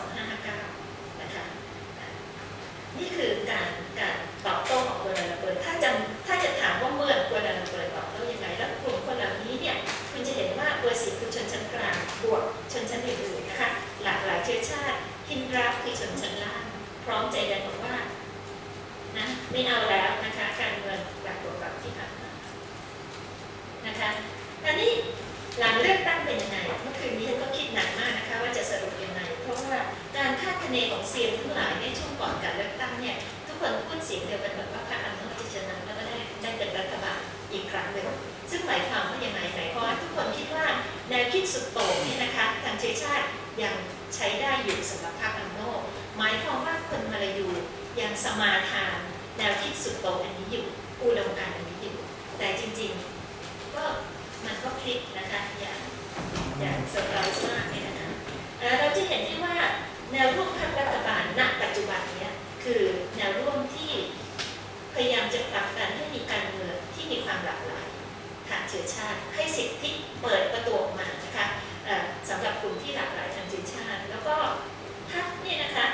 2559นะคะนี่คือการตอบโต้ของกัวลาลัมเปอร์ถ้าจะถามว่าเมื่อกัวลาลัมเปอร์ตอบโต้ยังไงแล้วกลุ่มคนเหล่านี้เนี่ยคุณจะเห็นว่าเบอร์10คือชนชั้นกลางบวกชนชั้นอื่นๆนะคะหลากหลายเชื้อชาติฮินดราคือชนชั้นล่างพร้อมใจกันบอกว่านะไม่เอาแล้วนะคะการเมืองแบบที่ผ่านมานะคะอันนี้หลังเลือกตั้งเป็นยังไงเมื่อคืนนี้ฉันก็คิดหนักมากนะคะว่าจะสรุปยังไงเพราะว่าการคาดคะเนของเซียนทั้งหลายในช่วงก่อนการเลือกตั้งเนี่ยทุกคนพูดเสียงเดียวกันแบบว่าพรรคอัมโนจะชนะแล้วก็ได้เป็นรัฐบาลอีกครั้งหนึ่งซึ่งหมายความว่ายังไงหมายความว่าทุกคนคิดว่าแนวคิดสุดโต่งนี่นะคะทางเชื้อชาติยังใช้ได้อยู่สำหรับพรรคอัมโนหมายความว่าคนมาลายูยังสมาทานแนวคิดสุดโต่งอันนี้อยู่อุดมการณ์อันนี้อยู่แต่จริงๆก็มันก็พลิกนะคะอย่างเซอร์ไพรส์มากเนี่ยนะคะเราจะเห็นได้ว่าแนวร่วมพรรครัฐบาลณปัจจุบันนี้คือแนวร่วมที่พยายามจะผลักดันให้มีการเมืองที่มีความหลากหลายทางเชื้อชาติให้สิทธิเปิดประตูออกมานะคะสำหรับกลุ่มที่หลากหลายทางเชื้อชาติแล้วก็พรรคเนี่ยนะคะ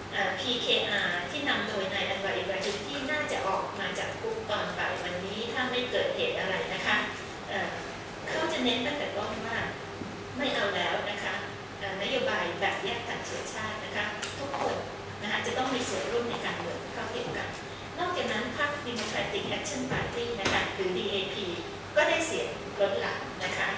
PKR ที่นำโดยนายอันวาอิบราฮิมที่น่าจะออกมาจากคุกตอนบ่ายวันนี้ถ้าไม่เกิดเหตุอะไรนะคะเขาจะเน้นตั้งแต่ต้นว่าไม่เอาแล้วนะคะนโยบายแบบแยกทางเชื้อชาตินะคะทุกคนนะคะจะต้องมีส่วนร่วมในการเมืองเข้าเทียมกันนอกจากนั้นพรรค Democratic Action Party นะคะหรือ DAP ก็ได้เสียงล้นหลามนะคะ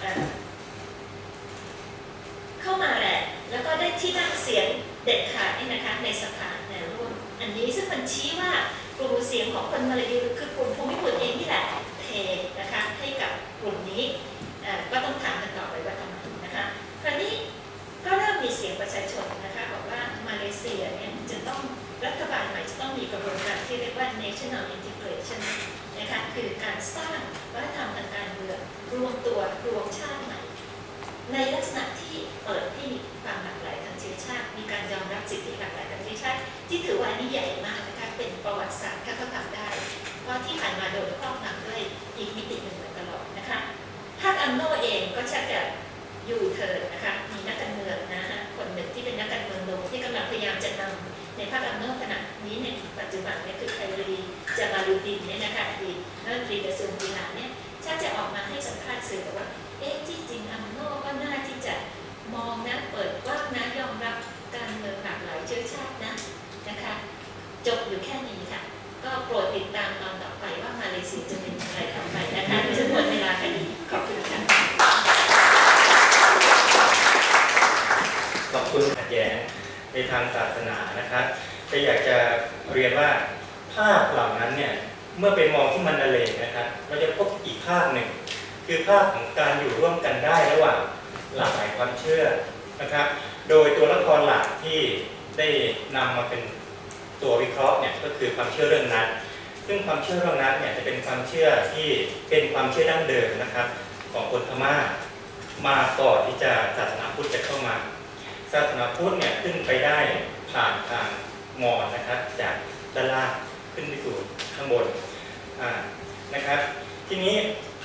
เข้ามาแหละแล้วก็ได้ที่นั่งเสียงเด็ดขาดนี่นะคะในสภาแนวร่วมอันนี้ซึ่งมันชี้ว่ากลุ่มเสียงของคนมาลายูคือกลุ่มภูมิพลเองนี่แหละเทนะคะให้กับกลุ่มนี้ก็ต้องถามกันต่อไปว่าทำไมนะคะคราวนี้ก็เริ่มมีเสียงประชาชนนะคะบอกว่ามาเลเซียเนี่ยจะต้องรัฐบาลใหม่จะต้องมีกระบวนการที่ที่เรียกว่า national integration นะคะคือการสร้างวัฒนธรรมทางการเมืองรวมตัวรวมชาติใหม่ในลักษณะที่เปิดให้มีความหลากหลายทางเชื้อชาติมีการยอมรับสิทธิหลากหลายทางเชื้อชาติที่ถือว่านี่ใหญ่มากนะคะเป็นประวัติศาสตร์ถ้าเขาทำได้เพราะที่ผ่านมาโดนครอบงำด้วยอีกมิติหนึ่งมาตลอดนะคะพรรคอัมโนเองก็ชักจะอยู่เถิดนะคะมีนักการเมืองนะฮะคนหนึ่งที่เป็นนักการเมืองลงที่กำลังพยายามจะนำในพรรคอัมโนขณะนี้ในปัจจุบันเนี่ยคือไครีจะมาลูดินเนี่ยนะคะอดีตรัฐมนตรีกระทรวงกีฬาเนี่ยชักจะออกมาให้สัมภาษณ์สื่อว่าที่จริงอัมโนก็น่าที่จะมองนะเปิดกว้างนะยอมรับการเมืองหลากหลายเชื้อชาตินะคะจบอยู่แค่นี้ค่ะก็โปรดติดตามตอนต่อไปว่ามาเลเซียจะเป็นอะไรต่อไปนะคะดิฉันหมดเวลาคดีขอบคุณค่ะขอบคุณขัดแย้งในทางศาสนานะครับแต่อยากจะเรียนว่าภาพเหล่านั้นเนี่ยเมื่อไปมองที่มันดาเลย์นะครับเราจะพบอีกภาพหนึ่งคือภาพของการอยู่ร่วมกันได้ระหว่างหลากหลายความเชื่อนะครับโดยตัวละครหลักที่ได้นำมาเป็นตัววิเคราะห์เนี่ยก็คือความเชื่อเรื่องนั้นซึ่งความเชื่อเรื่องนั้นเนี่ยจะเป็นความเชื่อที่เป็นความเชื่อดั้งเดิมนะครับของคนพม่ามาก่อนที่จะศาสนาพุทธจะเข้ามาศาสนาพุทธเนี่ยขึ้นไปได้ผ่านทางมอญนะครับจากด้านล่างขึ้นไปสู่ข้างบนนะครับทีนี้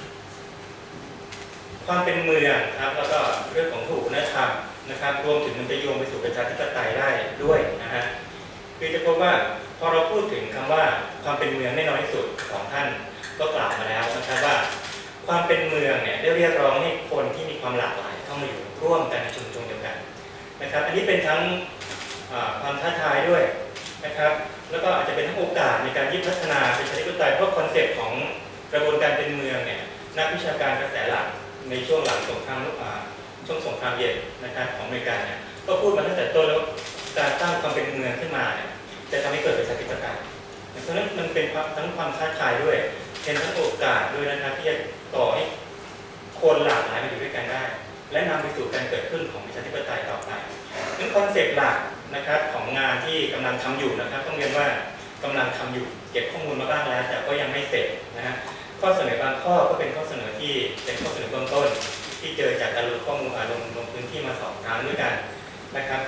ความเป็นเมืองครับแล้วก็เรื่องของวัฒนธรรมนะครับรวมถึงมันจะโยงไปสู่ประชาธิปไตยได้ด้วยนะฮะคือจะพบว่าพอเราพูดถึงคำว่าความเป็นเมืองแน่นอนที่สุดของท่านก็กล่าวมาแล้วนะครับว่าความเป็นเมืองเนี่ยได้เรียกร้องให้คนที่มีความหลากหลายเข้ามาอยู่ร่วมกันในชุมชนเดียวกันนะครับอันนี้เป็นทั้งความท้าทายด้วยนะครับแล้วก็อาจจะเป็นทั้งโอกาสในการยึดพัฒนาประชาธิปไตยเพราะคอนเซ็ปต์ของกระบวนการเป็นเมืองเนี่ยนักวิชาการกระแสหลักในช่วงหลังสงครามช่วงสงครามเย็นนะครับของอเมริกาเนี่ยก็พูดมาตั้งแต่ต้นแล้วการตั้งความเป็นเมืองขึ้นมาเนี่ยจะทำให้เกิดประชาธิปไตยเพราะฉะนั้นมันเป็นทั้งความท้าทายด้วยเป็นทั้งโอกาสด้วยนะครับที่จะต่อให้คนหลากหลายมาอยู่ด้วยกันได้และนำไปสู่การเกิดขึ้นของประชาธิปไตยต่อไปนั่นคอนเซ็ปต์หลักนะครับของงานที่กำลังทำอยู่นะครับต้องเรียนว่ากำลังทำอยู่เก็บข้อมูลมาบ้างแล้วแต่ก็ยังไม่เสร็จนะฮะข้อเสนอบางข้อก็เป็นข้อเสนอที่เป็นข้อเสนอเบื้องต้นที่เจอจากการลงข้อมูลลงพื้นที่มา2 ครั้งด้วยกันนะครับ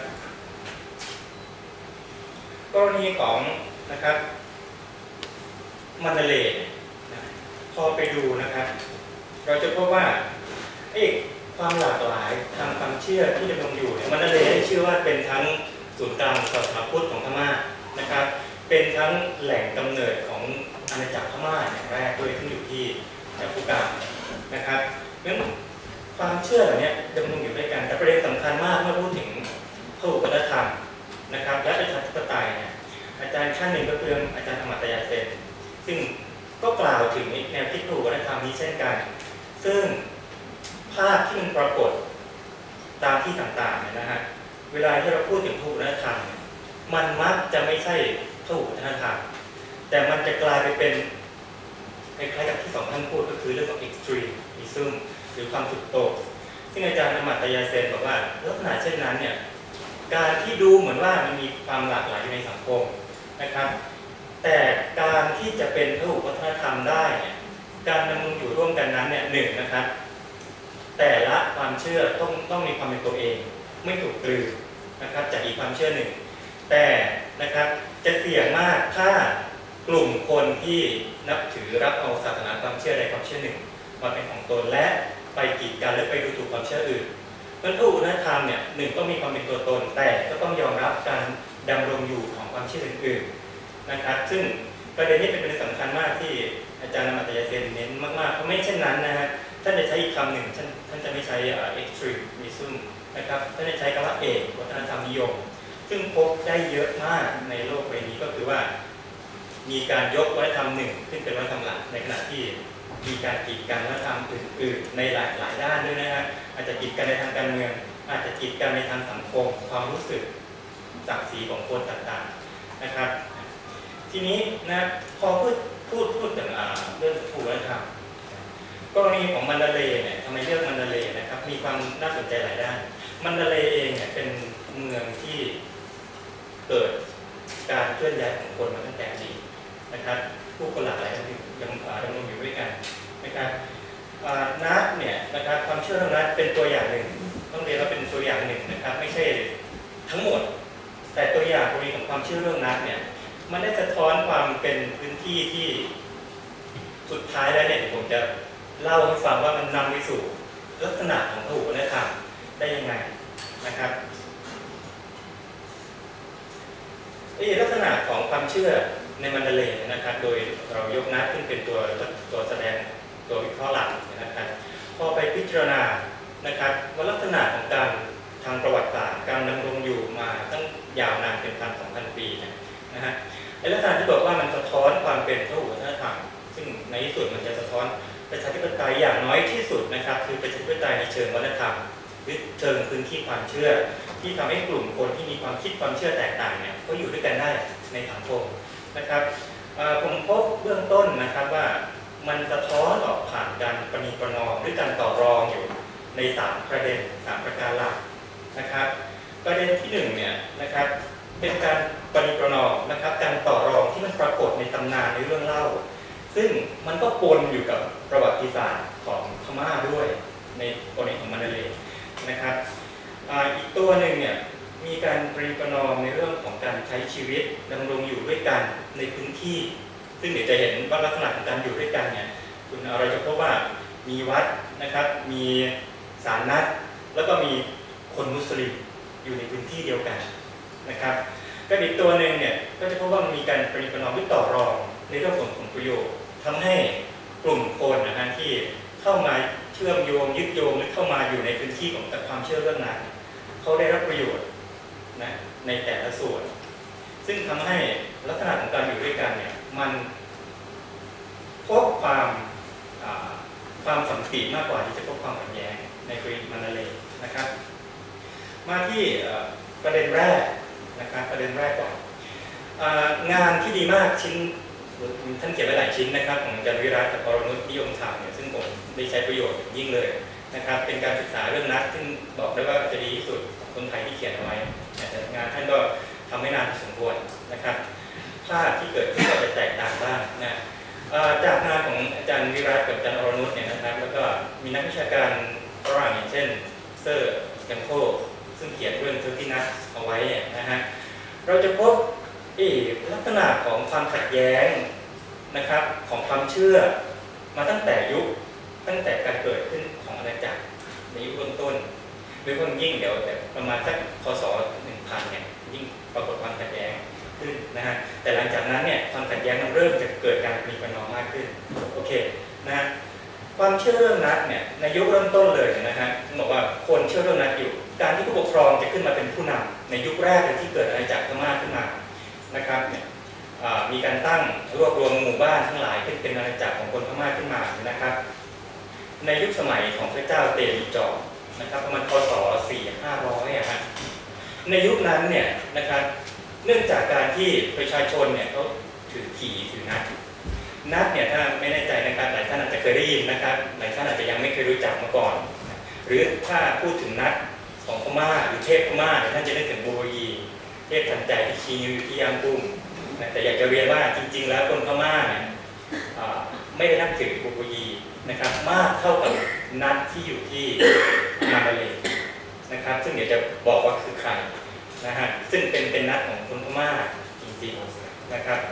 กรณีของนะครับมันดาเลย์พอไปดูนะครับเราจะพบว่าความหลากหลายทางความเชื่อที่ดำรงอยู่เนี่ยมันดาเลย์ได้ชื่อว่าเป็นทั้งศูนย์กลางศาสนาพุทธของพม่านะครับเป็นทั้งแหล่งกำเนิดของอาณาจักรพม่าอย่างแรกด้วยที่อยู่ที่จักรุกานะครับงั้นความเชื่อเหล่านี้ดำรงอยู่ด้วยกันแต่ประเด็นสำคัญมากเมื่อพูดถึงพหุวัฒนธรรมนะครับและประชาธิปไตยเนี่ยอาจารย์ท่านหนึ่งก็คืออาจารย์ธรรมตยาเซนซึ่งก็กล่าวถึงแนวคิดพหุวัฒนธรรมนี้เช่นกันซึ่งภาพที่มันปรากฏตามที่ต่างๆเนี่ยนะฮะเวลาที่เราพูดถึงพหุวัฒนธรรมมันมักจะไม่ใช่พหุวัฒนธรรมแต่มันจะกลายไปเป็นคล้ายๆกับที่2 ท่านพูดก็คือเรื่องของ extremism หรือความสุดโต่งซึ่งอาจารย์ธรรมตยาเซนบอกว่าลักษณะเช่นนั้นเนี่ยการที่ดูเหมือนว่ามันมีความหลากหลายอยู่ในสังคมนะครับแต่การที่จะเป็นพหุวัฒนธรรมได้เนี่ยการดำรงอยู่ร่วมกันนั้นเนี่ย1นะครับแต่ละความเชื่อต้องมีความเป็นตัวเองไม่ถูกกลืนนะครับจากอีกความเชื่อหนึ่งแต่นะครับจะเสี่ยงมากถ้ากลุ่มคนที่นับถือรับเอาศาสนาความเชื่อใดความเชื่อหนึ่งมาเป็นของตนและไปกีดกันหรือไปดูถูกความเชื่ออื่นเพราะพหุวัฒนธรรมเนี่ย1ต้องมีความเป็นตัวตนแต่ก็ต้องยอมรับการดำรงอยู่ของความเชื่ออื่นๆนะครับซึ่งประเด็นนี้เป็นประเด็นสำคัญมากที่อาจารย์ธรรมตยาเซนเน้นมากๆเพราะไม่เช่นนั้นนะฮะท่านจะใช้อีกคำหนึ่งท่านจะไม่ใช้ extremism นะครับท่านจะใช้คำว่าวัฒนธรรมนิยมซึ่งพบได้เยอะมากในโลกใบนี้ก็คือว่ามีการยกวัฒนธรรมหนึ่งขึ้นเป็นวัฒนธรรมหลักในขณะที่มีการกีดกันวัฒนธรรมอื่นๆในหลายด้านด้วยนะฮะอาจจะกีดกันในทางการเมืองอาจจะกีดกันในทางสังคมความรู้สึกศักดิ์ศรีของคนต่างๆนะครับทีนี้นะพอพูดถึงเรื่องพหุวัฒนธรรมกรณีของมันดาเลย์เนี่ยทำไมเลือกมันดาเลย์นะครับมีความน่าสนใจหลายด้านมันดาเลย์เองเนี่ยเป็นเมืองที่เกิดการเคลื่อนย้ายของคนมาตั้งแต่อดีตนะครับผู้คนหลากหลายยังดำรงอยู่ด้วยกันนะครับนัดเนี่ยนะครับความเชื่อเรื่องนัดเป็นตัวอย่างหนึ่งต้องเรียนว่าเป็นตัวอย่างหนึ่งนะครับไม่ใช่ทั้งหมดแต่ตัวอย่างกรณีของความเชื่อเรื่องนัดเนี่ยมันได้สะท้อนความเป็นพื้นที่ที่สุดท้ายแล้วเนี่ยผมจะเล่าให้ฟังว่ามันนำไปสู่ลักษณะของพหุวัฒนธรรมได้ยังไงนะครับลักษณะของความเชื่อในมันดาเลย์นะครับโดยเรายกนัดขึ้นเป็นตัวแสดงตัววิเคราะห์หลักนะครับพอไปพิจารณานะครับว่าลักษณะของการทางประวัติศาสตร์การดำรงอยู่มาตั้งยาวนานเป็น1,000-2,000 ปีนะฮะลักษณะที่บอกว่ามันสะท้อนความเป็นพหุวัฒนธรรมซึ่งในที่สุดมันจะสะท้อนประชาธิปไตยอย่างน้อยที่สุดนะครับคือประชาธิปไตยในเชิงวัฒนธรรมหรือเชิงพื้นที่ความเชื่อที่ทำให้กลุ่มคนที่มีความคิดความเชื่อแตกต่างเนี่ยเขาอยู่ด้วยกันได้ในสังคมนะครับผมพบเบื้องต้นนะครับว่ามันสะท้อนออกผ่านการประนีประนอมหรือการต่อรองอยู่ใน3ประเด็น3ประการหลักนะครับประเด็นที่1เนี่ยนะครับเป็นการประนีประนอมนะครับการต่อรองที่มันปรากฏในตำนานในเรื่องเล่าซึ่งมันก็ปนอยู่กับประวัติศาสตร์ของพม่าด้วยในกรณีของมันดาเลย์นะครับอีกตัวหนึ่งเนี่ยมีการประนีประนอมในเรื่องของการใช้ชีวิตดำรงอยู่ด้วยกันในพื้นที่ซึ่งเดี๋ยวจะเห็นว่าลักษณะของการอยู่ด้วยกันเนี่ยเราจะพบว่ามีวัดนะครับมีศาลนัดแล้วก็มีคนมุสลิมอยู่ในพื้นที่เดียวกันนะครับก็อีกตัวหนึ่งเนี่ยก็จะพบว่ามันมีการประนีประนอมหรือต่อรองในเรื่องของผลประโยชน์ทำให้กลุ่มคนนะฮะที่เข้ามาเชื่อมโยงยึดโยงหรือเข้ามาอยู่ในพื้นที่ของความเชื่อเรื่องนั้นเขาได้รับประโยชน์นะในแต่ละส่วนซึ่งทำให้ลักษณะของการอยู่ด้วยกันเนี่ยมันพบความสัมพันธ์มากกว่าที่จะพบความขัดแย้งในกรณีมันดาเลย์นะครับมาที่ประเด็นแรกนะครับประเด็นแรกก่อนงานที่ดีมากชิ้นท่านเขียนไว้หลายชิ้นนะครับของอาจารย์วิรัตกับปรนุชนิยมธรรมเนี่ยซึ่งผมได้ใช้ประโยชน์ยิ่งเลยนะครับเป็นการศึกษาเรื่องนัดซึ่งบอกได้ว่าจะดีที่สุดของคนไทยที่เขียนเอาไว้แต่งานท่านก็ทำไม่นานพอสมควรนะครับภาพที่เกิดขึ้นก็จะแตกต่างบ้างนะจากงานของอาจารย์วิรัตกับอาจารย์อรนุชเนี่ยนะครับแล้วก็มีนักวิชาการฝรั่งอย่างเช่นเซอร์แกมโคซึ่งเขียนเรื่องเทอร์กินัสเอาไว้นะฮะเราจะพบลักษณะของความขัดแย้งนะครับของความเชื่อมาตั้งแต่การเกิดขึ้นของอาณาจักรในยุคต้นโดยเฉพาะยิ่งเดี๋ยวประมาณสักคศ 1000 เนี่ยยิ่งปรากฏความขัดแย้งขึ้นนะฮะแต่หลังจากนั้นเนี่ยความขัดแย้งมันเริ่มจะเกิดการประนีประนอมมากขึ้นโอเคนะฮะความเชื่อเรื่องนัดเนี่ยในยุคเริ่มต้นเลยนะฮะบอกว่าคนเชื่อเรื่องนัดอยู่การที่ผู้ปกครองจะขึ้นมาเป็นผู้นำในยุคแรกที่เกิดอาณาจักรพม่าขึ้นมานะครับเนี่ยมีการตั้งรวบรวมหมู่บ้านทั้งหลายขึ้นเป็นอาณาจักรของคนพม่าขึ้นมานะครับในยุคสมัยของพระเจ้าเตลีจอมนะครับประมาณคศ 400-500ฮะในยุคนั้นเนี่ยนะครับเนื่องจากการที่ประชาชนเนี่ยเขาถือขี่ถือนัดเนี่ยถ้าไม่แน่ใจนะครับหลายท่านอาจจะเคยได้ยินนะครับหลายท่านอาจจะยังไม่เคยรู้จักมาก่อนหรือถ้าพูดถึงนัดของพม่าหรือเทพพม่าท่านจะนึกถึงโบยีเทพทันใจที่ชี้นิ้วที่ย่างกุ้งแต่อยากจะเรียนว่าจริงๆแล้วคนพม่าเนี่ยไม่ได้นับถือโบยีนะครับมากเท่ากับนัดที่อยู่ที่มันดาเลย์นะครับซึ่งเดี๋ยวจะบอกว่าคือใครนะฮะซึ่งเป็นนัดของคนพม่าจริงๆนะครับ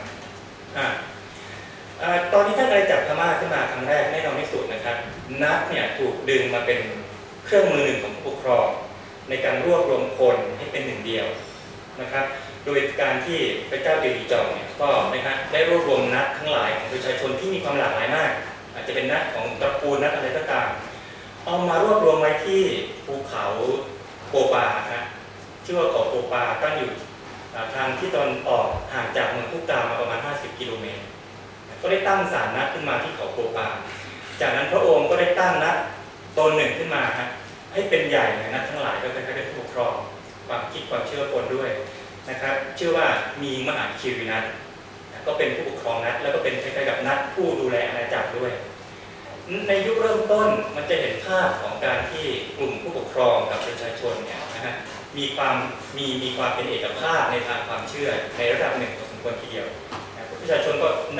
ตอนที่ท่านได้จับพม่าขึ้นมาครั้งแรกแน่นอนที่สุดนะครับนัดเนี่ยถูกดึงมาเป็นเครื่องมือหนึ่งของผู้ปกครองในการรวบรวมคนให้เป็นหนึ่งเดียวนะครับโดยการที่พระเจ้าเตลีจอมเนี่ยก็นะครับได้รวบรวมนัดทั้งหลายของประชาชนที่มีความหลากหลายมากอาจจะเป็นนัดของตระกูลนัดอะไรก็ตามเอามารวบรวมไว้ที่ภูเขาโปปาครับชื่อว่าเขาโปปาตั้งอยู่ทางที่ตอนออกห่างจากเมืองพุกามาประมาณ50 กิโลเมตรก็ได้ตั้งศาลนัดขึ้นมาที่เขาโปปาจากนั้นพระองค์ก็ได้ตั้งนัดตนหนึ่งขึ้นมาครับให้เป็นใหญ่นัดทั้งหลายก็คล้ายๆกับผู้ปกครองความคิดความเชื่อคนด้วยนะครับชื่อว่ามีมหาคิรินัทก็เป็นผู้ปกครองนัดแล้วก็เป็นคล้ายๆกับนัดผู้ดูแลอาณาจักรด้วยในยุคเริ่มต้นมันจะเห็นภาพของการที่กลุ่มผู้ปกครองกับประชาชนเนี่ยนะฮะมีความเป็นเอกภาพในทางความเชื่อในระดับหนึ่งพอสมควรทีเดียวประชาชนก็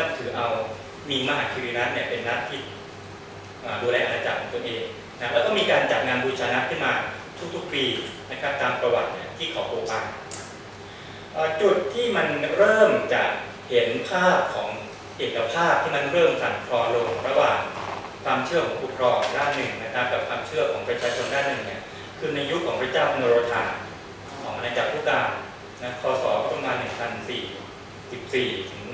มีมหาคิรินัทเนี่ยเป็นนัทที่ดูแลอาณาจักรของตนเองนะแล้วก็มีการจัดงานบูชานัทขึ้นมาทุกๆปีนะครับตามประวัติเนี่ยที่เขาโปปาจุดที่มันเริ่มจะเห็นภาพของเอกภาพที่มันเริ่มสั่นคลอนลงระหว่างความเชื่อของผู้ครองด้านหนึ่งนะครับกับความเชื่อของประชาชนด้านหนึ่งเนี่ยคือในยุคของพระเจ้านโรธาของอาณาจักรพุกามนะคศประมาณ 1014 ถึง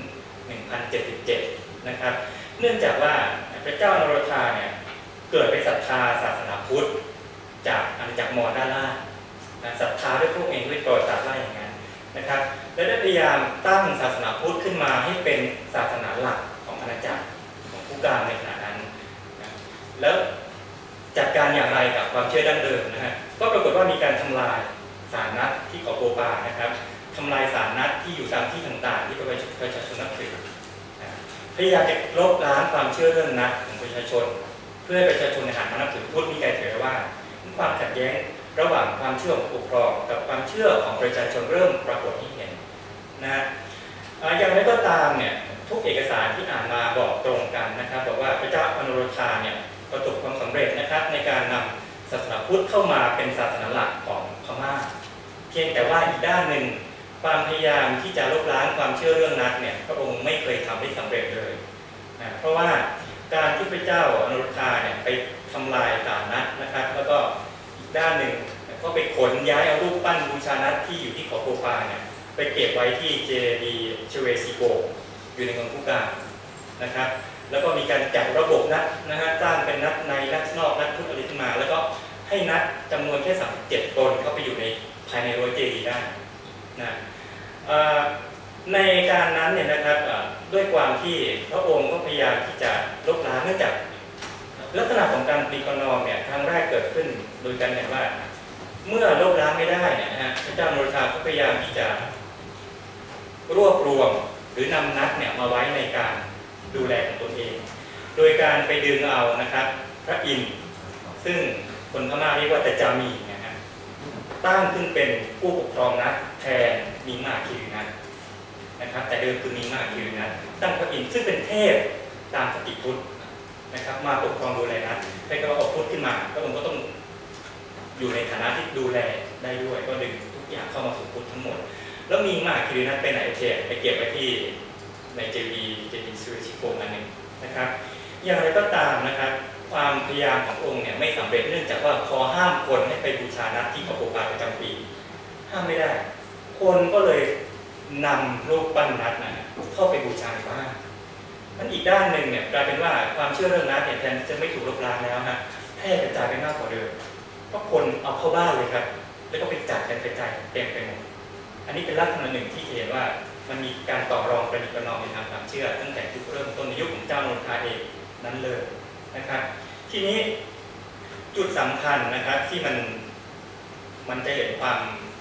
1077 นะครับเนื่องจากว่าพระเจ้านโรธาเนี่ยเกิดเป็นศรัทธาศาสนาพุทธจากอาณาจักรมอญด้านล่างนะศรัทธาด้วยพวกเองด้วยประวัติศาสตร์ว่าอย่างนั้นนะครับและได้พยายามตั้งศาสนาพุทธขึ้นมาให้เป็นศาสนาหลักของอาณาจักรของพุกามในขณะนั้นนะแล้วจัดการอย่างไรกับความเชื่อดั้งเดิมนะฮะก็ปรากฏว่ามีการทำลายศาลนัดที่เขาโปปานะครับทำลายศาลนัดที่อยู่ตามที่ต่างๆที่ประชาชนนับถือพยายามจะลบล้างความเชื่อเรื่องนัดของประชาชนเพื่อให้ประชาชนหันมานับถือพุทธมีการเผยว่าความขัดแย้งระหว่างความเชื่อของผู้ปกครองกับความเชื่อของประชาชนเริ่มปรากฏให้เห็นนะอย่างไรก็ตามเนี่ยทุกเอกสารที่อ่านมาบอกตรงกันนะครับบอกว่าพระเจ้าอนุรุทธาเนี่ยประสบความสำเร็จนะครับในการนำศาสนาพุทธเข้ามาเป็นศาสนาหลักของพม่าเพียงแต่ว่าอีกด้านหนึ่งความพยายามที่จะลบล้างความเชื่อเรื่องนัดเนี่ยพระองค์ไม่เคยทำได้สำเร็จเลยนะเพราะว่าการที่พระเจ้าอนุรุทธาเนี่ยไปทำลายศาลนัดนะครับแล้วก็อีกด้านหนึ่งก็ไปขนย้ายเอารูปปั้นบูชานัดที่อยู่ที่เขาโปปาเนี่ยไปเก็บไว้ที่เจดีย์เชเวซิโกอยู่ในเมืองพุกามนะครับแล้วก็มีการจัดระบบนัดนะฮะสร้างเป็นนัดในนัดนอกนัดพุทธอะไรขึ้นมาแล้วก็ให้นัดจำนวนแค่37ตนเข้าไปอยู่ในภายในรั้วเจดีย์ได้นะในการนั้นเนี่ยนะครับด้วยความที่พระองค์ก็พยายามที่จะลบล้างเนื่องจากลักษณะของการปฏิกรณอมเนี่ยครั้งแรกเกิดขึ้นโดยการเห็นว่าเมื่อลบล้างไม่ได้เนี่ยนะฮะพระเจ้านโรธาก็พยายามที่จะรวบรวมหรือนำนัดเนี่ยมาไว้ในการดูแลของตนเองโดยการไปดึงเอานะครับพระอินทร์ซึ่งคนพม่าเรียกว่าตะจามีนะฮะตั้งขึ้นเป็นผู้ปกครองนัดแทนมีมาคิรินัทนะครับแต่เดิมคือมีมาคิรินัทตั้งพระอินทร์ซึ่งเป็นเทพตามคติพุทธนะครับมาปกครองดูแลนัดให้ก็เอาพุทธขึ้นมาพระองค์ก็ต้องอยู่ในฐานะที่ดูแลได้ด้วยก็ดึงทุกอย่างเข้ามาสู่พุทธทั้งหมดแล้วมีมาคิรินัทไปไหนไปเก็บไว้ที่ในเจดีย์ซูริชิโกอันหนึ่งนะครับอย่างไรก็ตามนะครับความพยายามขององค์เนี่ยไม่สำเร็จเนื่องจากว่าพอห้ามคนให้ไปบูชานัดที่เขาโปปาประจำปีห้ามไม่ได้คนก็เลยนำรูปปั้นนัดเข้าไปบูชาในบ้านมันอีกด้านหนึ่งเนี่ยกลายเป็นว่าความเชื่อเรื่องนัดเนี่ยแทนจะไม่ถูกลบล้างแล้วนะแพร่กระจายไปมากกว่าเดิมเพราะคนเอาเข้าบ้านเลยครับแล้วก็ไปจัดกันกระจายเต็มไปหมดอันนี้เป็นลักษณะหนึ่งที่เห็นว่ามันมีการต่อรองประนีประนอมในทางความเชื่อตั้งแต่ยุคเริ่มต้นในยุคของเจ้านนทาเองนั้นเลยนะครับทีนี้จุดสำคัญนะครับที่มันจะเห็นความ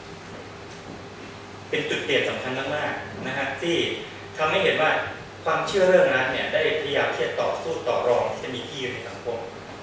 เป็นจุดเปลี่ยนสำคัญมากๆนะฮะที่ทำให้เห็นว่าความเชื่อเรื่องนั้นเนี่ยได้พยายามที่จะต่อสู้ต่อรองที่จะมีที่อยู่ในสังคม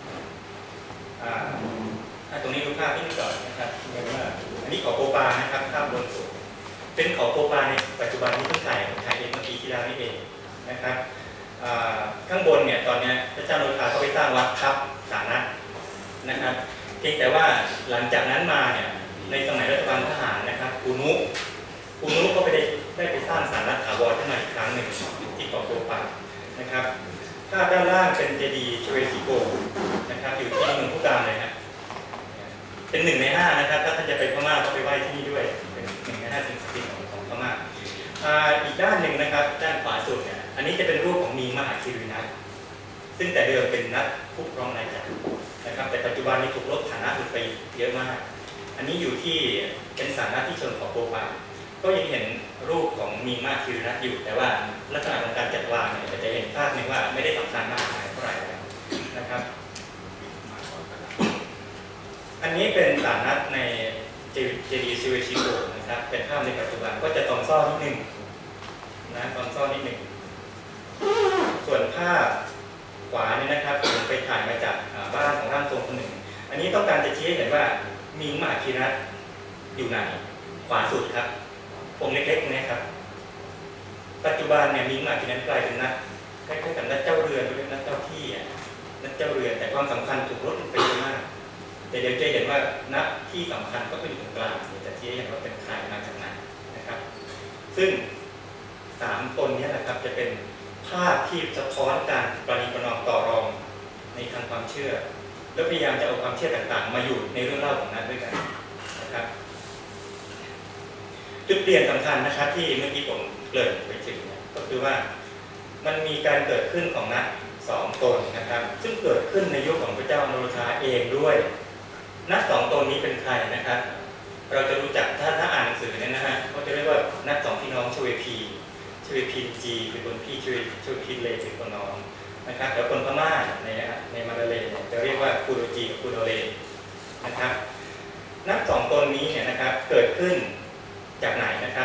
ตรงนี้ดูภาพที่นี่ก่อนนะครับอันนี้เขาโปปานะครับภาพบนสุดเป็นเขาโปปาในปัจจุบันที่เพิ่งถ่ายเองเมื่อปีที่แล้วนี่เองนะครับข้างบนเนี่ยตอนนี้พระเจ้าโนธาเขาไปสร้างวัดทับศาลนัดนะครับเพียงแต่ว่าหลังจากนั้นมาเนี่ยในสมัยรัฐบาลทหารนะครับอูนุก็ได้ไปสร้างศาลนัดถาวรขึ้นมาอีกครั้งหนึ่งที่เขาโปปานะครับภาพด้านล่างเป็นเจดีย์เชเวซิโกนะครับอยู่ที่เมืองพุกามเลยครับเป็น1 ใน 5นะครับถ้าท่านจะไปพม่าก็ไปไหว้ที่นี่ด้วยเป็น1 ใน 5สิ่งศักดิ์สิทธิ์ของพม่าอีกด้านหนึ่งนะครับด้านขวาสุดเนี่ยอันนี้จะเป็นรูปของมีมหาคิรินัทซึ่งแต่เดิมเป็นนัดผู้ปกครองอาณาจักรนะครับแต่ปัจจุบันนี้ถูกลดฐานะลงไปเยอะมากอันนี้อยู่ที่เป็นศาลนัดที่ชนเขาโปปาก็ยังเห็นรูปของมีมหาคิรินัทอยู่แต่ว่าลักษณะของการจัดวางเนี่ยจะเห็นภาพนึงว่าไม่ได้สำคัญมากเท่าไหร่นะครับอันนี้เป็นศาลนัดในเจดีย์ซูเวชิโกนะครับเป็นภาพในปัจจุบันก็จะตอนซ่อนนิดนึงนะตอนซ่อนนิดนึงส่วนภาพขวานี่นะครับผมไปถ่ายมาจากบ้านของร่างทรงคนหนึ่งอันนี้ต้องการจะชี้ให้เห็นว่ามีมหาคิรินัทอยู่ไหนขวาสุดครับองค์เล็กๆนี้ครับปัจจุบันเนี่ยมีมหาคิรินัทกลายเป็นนัดล้ายๆกับนักเจ้าเรือนหรือนักเจ้าที่นักเจ้าเรือนแต่ความสำคัญถูกลดลงไปเยอะมากแต่เดี๋ยวจะเห็นว่านักที่สำคัญก็เป็นตรงกลางจะชี้ให้เห็นว่าเป็นใครมาจากไหนนะครับซึ่ง3ตนนี้นะครับจะเป็นภาพที่สะท้อนการประนีประนอมต่อรองในทางความเชื่อแล้วพยายามจะเอาความเชื่อต่างๆมาอยู่ในเรื่องเล่าของนั้นด้วยกันนะครับจุดเปลี่ยนสำคัญนะครับที่เมื่อกี้ผมเกริ่นไปถึงก็คือว่ามันมีการเกิดขึ้นของนัก2 ตนนะครับซึ่งเกิดขึ้นในยุคของพระเจ้าอโนรชาเองด้วยนัก2 ตนนี้เป็นใครนะครับเราจะรู้จักถ้าอ่านหนังสือเนี่ยนะฮะเขาจะเรียกว่านัก2 พี่น้องชเวพีจีคือคนพี่ชเวพีเลคือคนน้องนะครับแต่คนพม่าในมาเลย์จะเรียกว่าคูโดจีกับคูโดเลนะครับนัก2 ตนนี้เนี่ยนะครับเกิดขึ้นจากไหนนะครับ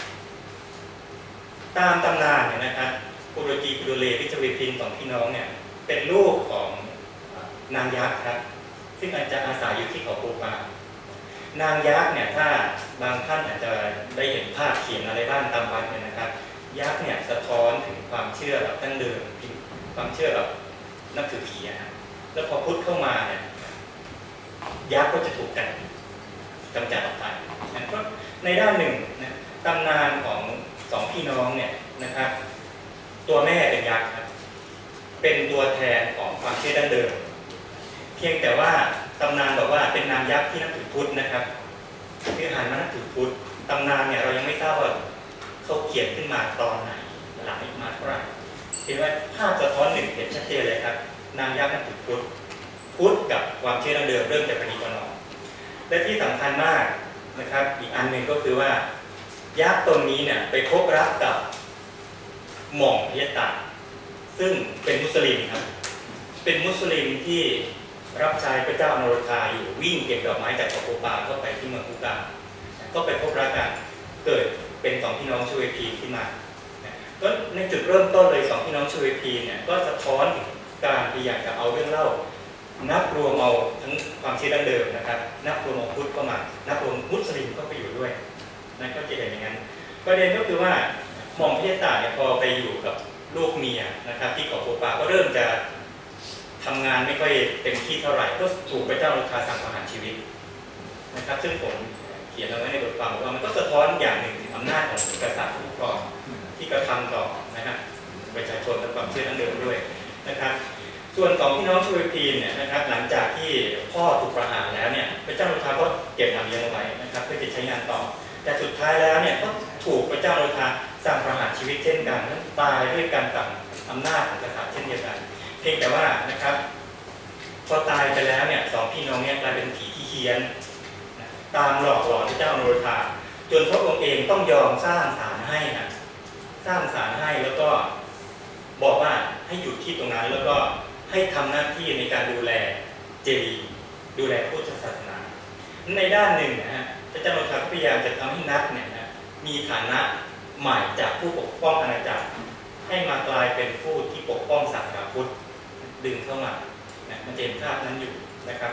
ตามตำนานเนี่ยนะครับคูโดจีคูโดเลที่ชเวพี2 พี่น้องเนี่ยเป็นลูกของนางยักษ์ครับซึ่งอาจจะอาศัยอยู่ที่เขาปูปานางยักษ์เนี่ยถ้าบางท่านอาจจะได้เห็นภาพเขียนอะไรบ้างตามวัดเนี่ยนะครับยักษ์เนี่ยสะท้อนถึงความเชื่อแบบดั้งเดิมความเชื่อแบบนับถือผีนะแล้วพอพุทธเข้ามาเนี่ยยักษ์ก็จะถูกกำจัดออกไปนะก็ในด้านหนึ่งนะตำนานของ2 พี่น้องเนี่ยนะครับตัวแม่เป็นยักษ์ครับเป็นตัวแทนของความเชื่อดั้งเดิมเพียงแต่ว่าตำนานบอกว่าเป็นนางยักษ์ที่นับถือพุทธนะครับคือหันมานับถือพุทธตำนานเนี่ยเรายังไม่ทราบว่าเขาเขียนขึ้นมาตอนไหนหลังมาเท่าไหร่เห็นว่าภาพสะท้อนหนึ่งเห็นชัดเจนเลยครับนางยักษ์นับถือพุทธกับความเชื่อดั้งเดิมเริ่มจากประนีประนอมและที่สำคัญมากนะครับอีกอันหนึ่งก็คือว่ายักษ์ตนนี้เนี่ยไปพบรักกับหม่อมพิยตาซึ่งเป็นมุสลิมครับเป็นมุสลิมที่รับใช้พระเจ้าอโนรชาอยู่วิ่งเก็บดอกไม้จากเขาปูปาเข้าไปที่เมืองปูกาก็ไปพบรักกันเกิดเป็น2 พี่น้องชเวพีขึ้นมาก็ในจุดเริ่มต้นเลย2 พี่น้องชเวพีเนี่ยก็สะท้อนถึงการพยายามจะเอาเรื่องเล่านับรวมเอาทั้งความเชื่อดั้งเดิมนะครับนับรวมเอาพุทธเข้ามานับรวมมุสลิมเข้าไปอยู่ด้วยนั่นก็จะเห็นอย่างนั้นประเด็นก็คือว่าหม่อมพิยตาเนี่ยพอไปอยู่กับลูกเมียนะครับที่เขาปูปาก็เริ่มจะทำงานไม่ค่อยเต็มที่เท่าไหร่ก็ถูกพระเจ้าอโนรชาสั่งประหารชีวิตนะครับซึ่งผมเขียนเอาไว้ในบทความว่ามันก็สะท้อนอย่างหนึ่งถึงอำนาจของกษัตริย์ผู้ครองที่กระทำต่อนะครับประชาชนและความเชื่อดั้งเดิมด้วยนะครับส่วน2 พี่น้องชเวพีเนี่ยนะครับหลังจากที่พ่อถูกประหารแล้วเนี่ยพระเจ้าอโนรชาก็เก็บนำเลี้ยงเอาไว้นะครับเพื่อจะใช้งานต่อแต่สุดท้ายแล้วเนี่ยก็ถูกพระเจ้าอโนรชาสั่งประหารชีวิตเช่นกันนั้นตายด้วยการสั่งอำนาจของกษัตริย์เช่นเดียวกันเพียงแต่ว่านะครับพอตายไปแล้วเนี่ย2 พี่น้องเนี่ยกลายเป็นผีที่เฮี้ยนตามหลอกหลอนพระเจ้าอโนรชาจนพระองค์เองต้องยอมสร้างศาลให้นะสร้างศาลให้แล้วก็บอกว่าให้หยุดที่ตรงนั้นแล้วก็ให้ทำหน้าที่ในการดูแลเจดีย์ดูแลพุทธศาสนาในด้านหนึ่งนะฮะพระเจ้าอโนรชาพยายามจะทำให้นักเนี่ยนะมีฐานะใหม่จากผู้ปกป้องอาณาจักรให้มากลายเป็นผู้ที่ปกป้องศาสนาพุทธดึงเข้ามานะมันเห็นภาพนั้นอยู่นะครับ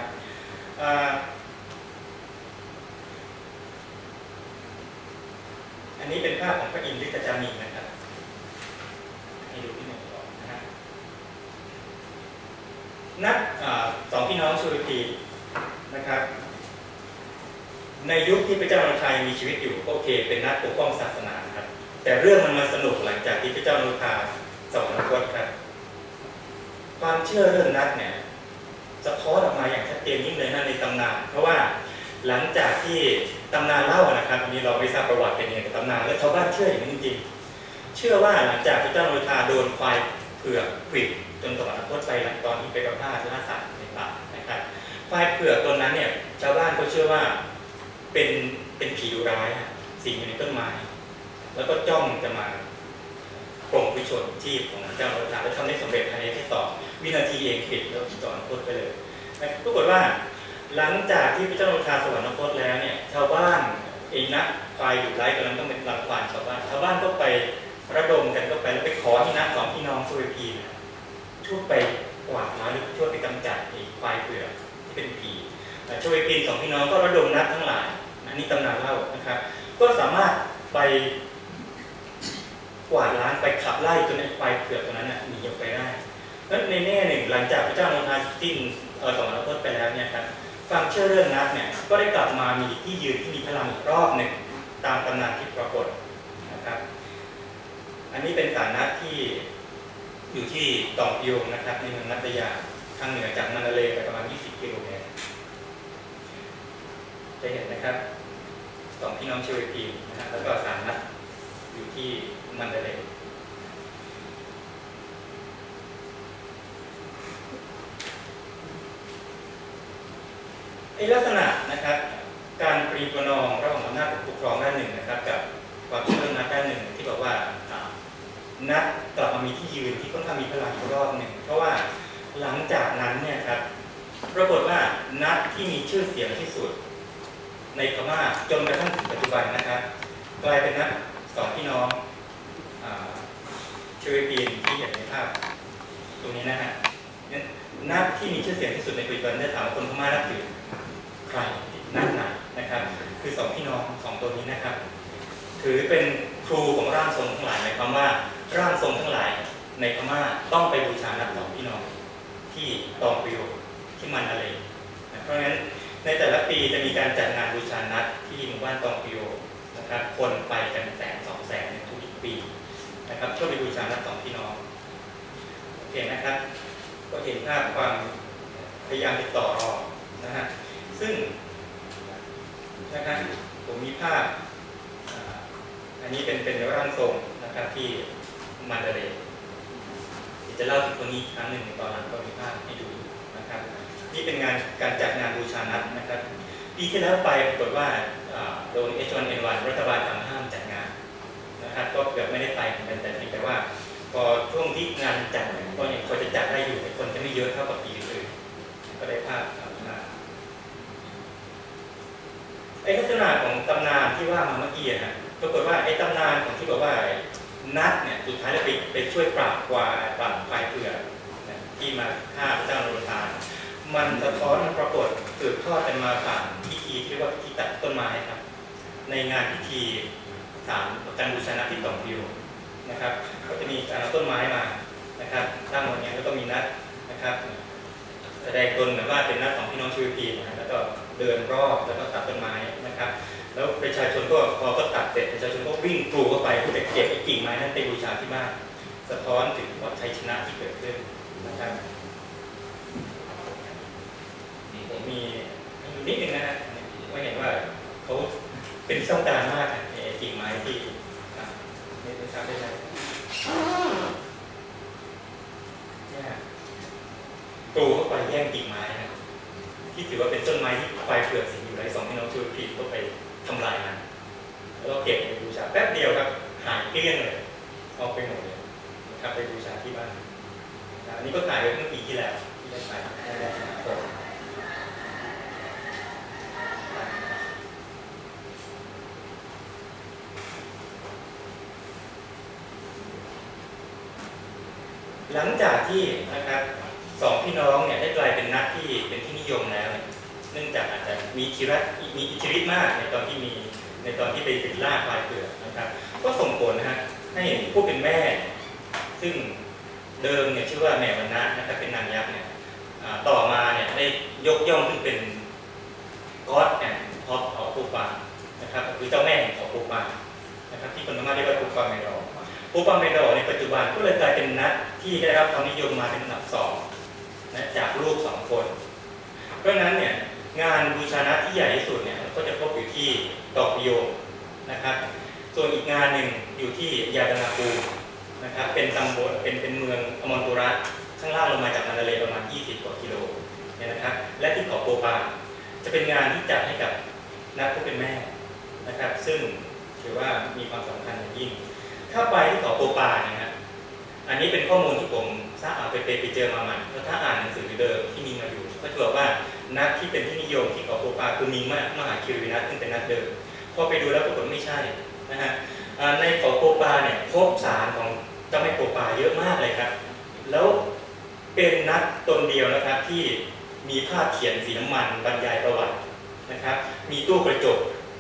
อันนี้เป็นภาพของพระอินทร์ฤทธจามีนะครับให้ดูที่หนึ่งก่อนนะฮะนัก2 พี่น้องชเวพีนะครับในยุคที่พระเจ้าอโนรชายังมีชีวิตอยู่ก็โอเคเป็นนักปกป้องศาสนาครับแต่เรื่องมันมาสนุกหลังจากที่พระเจ้าอโนรชาสวรรคตครับความเชื่อเรื่องนักเนี่ยสะท้อนออกมาอย่างชัดเจนยิ่งเลยนะในตำนานเพราะว่าหลังจากที่ตำนานเล่านะครับอันนี้เราไม่ทราบประวัติเป็นยังไงแต่ตำนานแล้วชาวบ้านเชื่ออย่างนี้จริงๆเชื่อว่าหลังจากพระเจ้าอโนรชาโดนควายเผือกขวิดจนสวรรคตไปหลังตอนที่ไปประพาสล่าสัตว์ในป่านะครับควายเผือกตัวนั้นเนี่ยชาวบ้านก็เชื่อว่าเป็นผีดุร้ายสิงอยู่ในต้นไม้แล้วก็จ้องจะมาปลงวิชนชีพของพระเจ้าอโนรชาและทำได้สำเร็จภายในแค่2 วินาทีเองปิดแล้วสวรรคตไปเลยปรากฏว่าหลังจากที่พระเจ้าอโนรชาสวรรคตแล้วเนี่ยชาวบ้านเองนะควายดุร้ายตัวนั้นต้องเป็นรังควานชาวบ้านก็ไประดมกันก็ไปแล้วไปขอที่นัก2 พี่น้องชเวพีช่วยไปกวาดล้างหรือช่วยไปกำจัดไอ้ควายเผือกที่เป็นผีชเวพี2 พี่น้องก็ระดมนักทั้งหลายอันนี้ตำนานเล่านะครับก็สามารถไปกกวาดล้างไปขับไล่จนไอ้ควายเผือกตัวนั้นหนีออกไปได้แล้วในแง่หนึ่งหลังจากพระเจ้าโมทาสิ้นสมรภูมิไปแล้วเนี่ยครับความเชื่อเรื่องนัดเนี่ยก็ได้กลับมามีที่ยืนที่มีพลังอีกรอบหนึ่งตามตำนานที่ปรากฏนะครับอันนี้เป็นศาลนัดที่อยู่ที่ตองพิโยงนะครับในเมืองนัตยาทางเหนือจากมันดาเลย์ไปประมาณ20 กิโลเมตรจะเห็นนะครับสองพี่น้องเชเวปีนะครับแล้วก็ศาลนัดอยู่ที่มันดาเลย์ลักษณะนะครับการปรีประนอมระหว่างอำนาจปกครองด้านหนึ่งนะครับกับความเชื่อนัดด้านหนึ่งที่บอกว่านัดกลับมามีที่ยืนที่ค่อนข้างมีพลังอีกรอบหนึ่งเพราะว่าหลังจากนั้นเนี่ยครับปรากฏว่านัดที่มีชื่อเสียงที่สุดในพม่าจนกระทั่งถึงปัจจุบันนะครับกลายเป็นนัดสองพี่น้องเชเวปีนที่เห็นในภาพตรงนี้นะฮะนัดที่มีชื่อเสียงที่สุดในปัจจุบันได้ถามคนพม่านับถือใครนัดไหนนะครับคือสองพี่น้องสองตัวนี้นะครับถือเป็นครูของร่างทรงทั้งหลายหมายความว่าร่างทรงทั้งหลายในพม่าต้องไปบูชานัดสองพี่น้องที่ตองปิโยที่มันดาเลย์เพราะฉะนั้นในแต่ละปีจะมีการจัดงานบูชานัดที่หมู่บ้านตองปิโยนะครับคนไปกัน100,000-200,000ในทุกปีนะครับช่วยไปบูชานัดสองพี่น้องโอเคนะครับก็เห็นภาพความพยายามติดต่อรองนะฮะซึ่งนะครับผมมีภาพอันนี้เป็นร่างทรงนะครับที่มันดาเลย์จะเล่าถึงตัวนี้ครั้งหนึ่งในตอนหลังก็มีภาพให้ดูนะครับนี่เป็นการจัดงานบูชานัดนะครับปีที่แล้วไปปรากฏว่าโดน H1N1 รัฐบาลสั่งห้ามจัดงานนะครับก็เกือบไม่ได้ไปเหมือนกันแต่เพียงแต่ว่าพอช่วงที่งานจัดก็ยังพอจะจัดได้อยู่แต่คนจะไม่เยอะเท่ากับปีอื่นก็ได้ภาพมาลักษณะของตำนานที่ว่ามาเมื่อกี้นะปรากฏว่าตำนานของที่บอกว่านัดเนี่ยสุดท้ายแล้วไปช่วยปราบควายเผือกที่มาฆ่าพระเจ้านโรธามันสะท้อนปรากฏสืบทอดกันมาผ่านพิธีที่เรียกว่าพิธีตัดต้นไม้ครับในงานพิธีการบูชานัดที่ตองปิโยนะครับก็จะมีการเอาต้นไม้มานะครับตั้งบนนี้แล้วก็มีนัดนะครับแสดงตนเหมือนว่าเป็นนัดของพี่น้องเชเวปีนะแล้วก็เดินรอบแล้วก็ตัดต้นไม้นะครับแล้วประชาชนก็พอก็ตัดเสร็จประชาชนก็วิ่งกรูเข้าไปเพื่อจะเก็บกิ่งไม้นั้นไปบูชาที่บ้านสะท้อนถึงความชัยชนะที่เกิดขึ้นนะครับผมมีนิดนึงนะฮะว่าเห็นว่าเขาเป็นที่ต้องการมากกิ่งไม้ที่ไม่ทราบได้ไหมกรูเข้าไปแย่งกิ่งไม้นะที่ถือว่าเป็นต้นไม้ที่ควายเผือกสิงอยู่ในสองพี่น้องเชเวปีก็ไปทำลายมันแล้วก็เก็บไปบูชาแป๊บเดียวครับหายเกลี้ยงเลยออกไปหมดเลยนะครับไปบูชาที่บ้านอันนี้ก็ถ่ายไว้เมื่อปีที่แล้วที่ได้ไปหลังจากที่นะครับสองพี่น้องเนี่ยได้กลายเป็นนักที่เป็นที่นิยมแล้วเนื่องจากอาจจะมีอิทธิฤทธิ์มากในตอนที่ไปล่าควายเผือกนะครับก็ส่งผลนะฮะให้ผู้เป็นแม่ซึ่งเดิมเนี่ยชื่อว่าแม่วรรณะนะครับเป็นนางยักษ์เนี่ยต่อมาเนี่ยได้ยกย่องขึ้นเป็นก็อดแอนด์ท็อปของปูปานะครับคือเจ้าแม่ของปูปานะครับที่คนพม่าเรียกว่าปูปาเมดอปูปาเมดอในปัจจุบันก็เลยกลายเป็นนักที่ได้รับความนิยมมาเป็นอันดับ2นะจากลูก2 คนเพราะฉะนั้นเนี่ยงานบูชานัดที่ใหญ่ที่สุดเนี่ยก็จะพบอยู่ที่ตองปิโยนะครับส่วนอีกงานหนึ่งอยู่ที่ยาดานาปูนะครับเป็นตำบลเป็นเมืองอมรปุระข้างล่างลงมาจากมันดาเลย์ประมาณ20 กว่ากิโลเนี่ยนะครับและที่เกาะโปปาจะเป็นงานที่จัดให้กับนักผู้เป็นแม่นะครับซึ่งถือว่ามีความสำคัญอย่างยิ่งถ้าไปที่เกาะโปปาเนี่ยครับอันนี้เป็นข้อมูลที่ผมทราบไปเจอมาใหม่แล้วถ้าอ่านหนังสือเดิมที่มีมาอยู่ก็จะบอกว่านัดที่เป็นที่นิยมที่เกาะโปปาคือมีมหาคิรินัทซึ่งเป็นนัดเดิมพอไปดูแล้วปรากฏไม่ใช่นะฮะในเกาะโปปาเนี่ยพบสารของเจ้าแม่โปปาเยอะมากเลยครับแล้วเป็นนัดตนเดียวนะครับที่มีภาพเขียนสีน้ำมันบรรยายประวัตินะครับมีตู้กระจก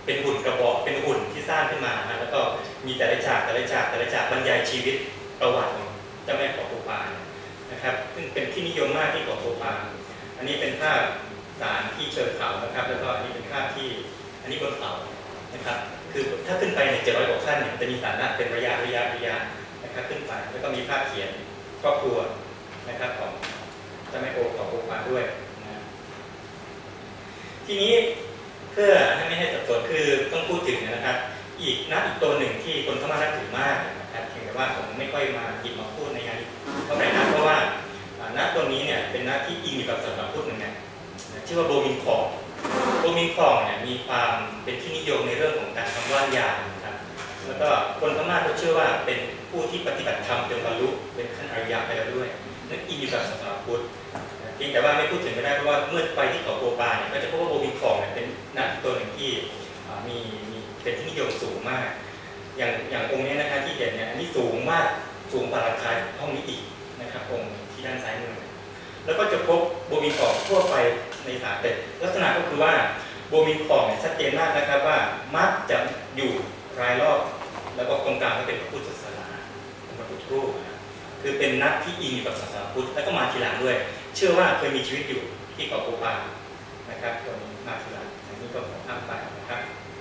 เป็นหุ่นกระบอกเป็นหุ่นที่สร้างขึ้นมาแล้วก็มีแต่ละฉากบรรยายชีวิตประวัติของเจ้าแม่เกาะปูปานะครับซึ่งเป็นที่นิยมมากที่เกาะปูปาอันนี้เป็นภาพศาลที่เชิงเขานะครับแล้วก็อันนี้เป็นภาพที่อันนี้บนเขานะครับคือถ้าขึ้นไปใน700 กว่าขั้นเนี่ยจะมีศาลเป็นระยะนะครับขึ้นไปแล้วก็มีภาพเขียนครอบครัวนะครับของเจ้าแม่เกาะปูปาด้วยนะทีนี้เพื่อให้ไม่ให้สับสนคือต้องพูดถึงนะครับอีกตัวหนึ่งที่คนเข้ามานับถือมากนะครับเพียงแต่ว่าผมไม่ค่อยมาหยิบมาพูดในงานเท่าไหร่นักเพราะว่าตัวนี้เนี่ยเป็นที่อิงกับศาสนาพุทธเหมือนกันชื่อว่าโบมินคองเนี่ยมีความเป็นที่นิยมในเรื่องของการทำว่านยานะครับแล้วก็คนพม่าเขาเชื่อว่าเป็นผู้ที่ปฏิบัติธรรมจนบรรลุเป็นขั้นอริยะไปแล้วด้วยนั่นอิงกับศาสนาพุทธเพียงแต่ว่าไม่พูดถึงไม่ได้เพราะว่าเมื่อไปที่เกาะโปปาเนี่ยก็จะพบว่าโบมินคองเนี่ยเป็นตัวหนึ่งที่มีเป็นที่นิยมสูงมากอย่างองค์นี้นะคะที่เห็นเนี่ยอันนี้สูงมากสูงกว่าราคาห้องนี้อีกนะครับองค์ที่ด้านซ้ายมือแล้วก็จะพบโบมินคองทั่วไปในสาเตลักษณะก็คือว่าโบมินคองชัดเจนมากนะครับว่ามักจะอยู่รายรอบแล้วก็ตรงกลางก็เป็นพระพุทธศาสนาเป็นพระพุทธรูปคือเป็นนักที่อิงกับศาสนาพุทธแล้วก็มาทีหลังด้วยเชื่อว่าเคยมีชีวิตอยู่ที่เกาะโปปานะครับตัวนี้มาทีหลังอันนี้ก็ข้ามไปนะครับ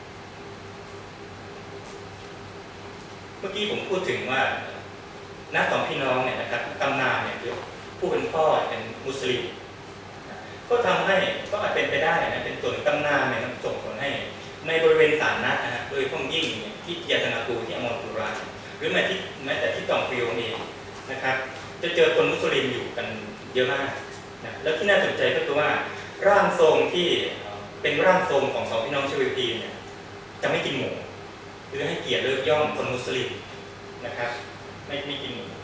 เมื่อกี้ผมพูดถึงว่าสองพี่น้องเนี่ยนะครับตำนานเนี่ยผู้เป็นพ่อเป็นมุสลิมก็ทำให้ก็อาจเป็นไปได้นะเป็นส่วนตำนานเนี่ยส่งผลให้ในบริเวณศาลนะโดยพ้องยิ่งที่ยาตนาปูที่อมรปุราหรือแม้แต่ที่ตองฟิโอเองนะครับจะเจอคนมุสลิมอยู่กันเยอะมากนะแล้วที่น่าสนใจก็คือว่าร่างทรงที่เป็นร่างทรงของสองพี่น้องชเวพีเนี่ยจะไม่กินหมูหรือให้เกียรติเลิกย่อมคนมุสลิมนะครับไม่กินหมู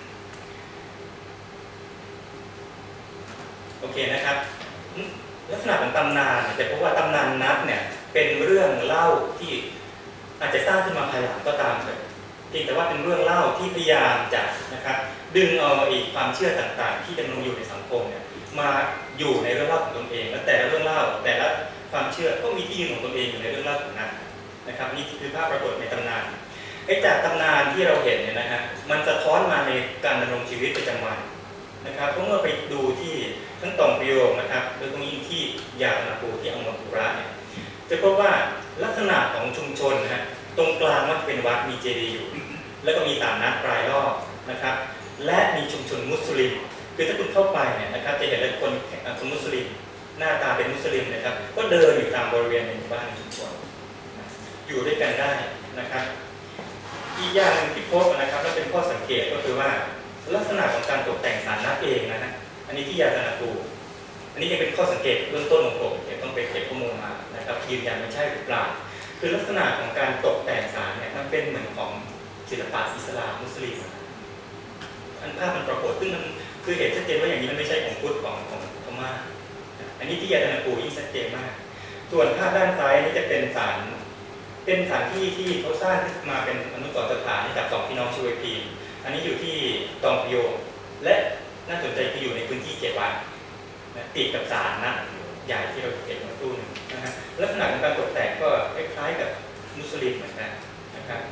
โอเคนะครับลักษณะของตำนานแต่เพราะว่าตำนานนับเนี่ยเป็นเรื่องเล่าที่อาจจะสร้างขึ้นมาภายหลังก็ตามเลยเพียงแต่ว่าเป็นเรื่องเล่าที่พยายามจะนะครับดึงเอาความเชื่อต่างๆที่ดำรงอยู่ในสังคมเนี่ยมาอยู่ในเรื่องเล่าของตนเองและแต่ละเรื่องเล่าแต่ละความเชื่อก็มีที่ยืนของตนเองอยู่ในเรื่องเล่าของนั้นนะครับนี่คือภาพปรากฏในตำนานจากตำนานที่เราเห็นเนี่ยนะฮะมันสะท้อนมาในการดำรงชีวิตประจำวันนะครับเพราะเมื่อไปดูที่ทั้งตองปิโยนะครับโดยตรงนี้ที่ยาตนาปูที่อมรปุระเนี่ยจะพบว่าลักษณะของชุมชนนะฮะตรงกลางมันเป็นวัดมีเจดีย์อยู่แล้วก็มีศาลนัดรายรอบนะครับและมีชุมชนมุสลิมคือถ้าคุณเข้าไปเนี่ยนะครับจะเห็นเลยคนมุสลิมหน้าตาเป็นมุสลิมนะครับก็เดินอยู่ตามบริเวณในหมู่บ้านชุมชนอยู่ด้วยกันได้นะครับอีกอย่างนึงที่พบนะครับและเป็นข้อสังเกตก็คือว่าลักษณะของการตกแต่งศาลนัดเองนะฮะอันนี้ที่ยาตนาปูอันนี้ยังเป็นข้อสังเกตเบื้องต้นของผมเดี๋ยวต้องไปเก็บข้อมูลมานะครับยืนยันไม่ใช่หรือเปล่าคือลักษณะของการตกแต่งศาลเนี่ยมันเป็นเหมือนของศิลปะอิสลามมุสลิมอันภาพมันปรากฏขึ้นมันคือเห็นชัดเจนว่าอย่างนี้มันไม่ใช่ของพุทธของพม่าอันนี้ที่ยาตนาปูยิ่งชัดเจนมากส่วนภาพด้านซ้ายนี่จะเป็นศาลที่เขาสร้างขึ้นมาเป็นอนุสรณ์สถานให้กับสองพี่น้องชเวพีอันนี้อยู่ที่ตองปิโยและน่าสนใจคืออยู่ในพื้นที่7 วัดติดกับศาลนะใหญ่ที่เราเห็นมาตู้นึงนะฮะลักษณะของการตกแต่งก็คล้ายๆกับมุสลิมเหมือนกันนะครับ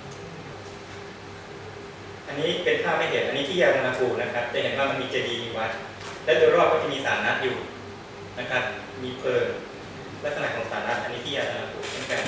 อันนี้เป็นภาพไม่เห็นอันนี้ที่ยาตนาปูนะครับจะเห็นว่ามันมีเจดีย์มีวัดและโดยรอบก็จะมีศาลนัดอยู่นะครับมีเพลิงลักษณะของศาลนัดอันนี้ที่ยาตนาปูเช่นกัน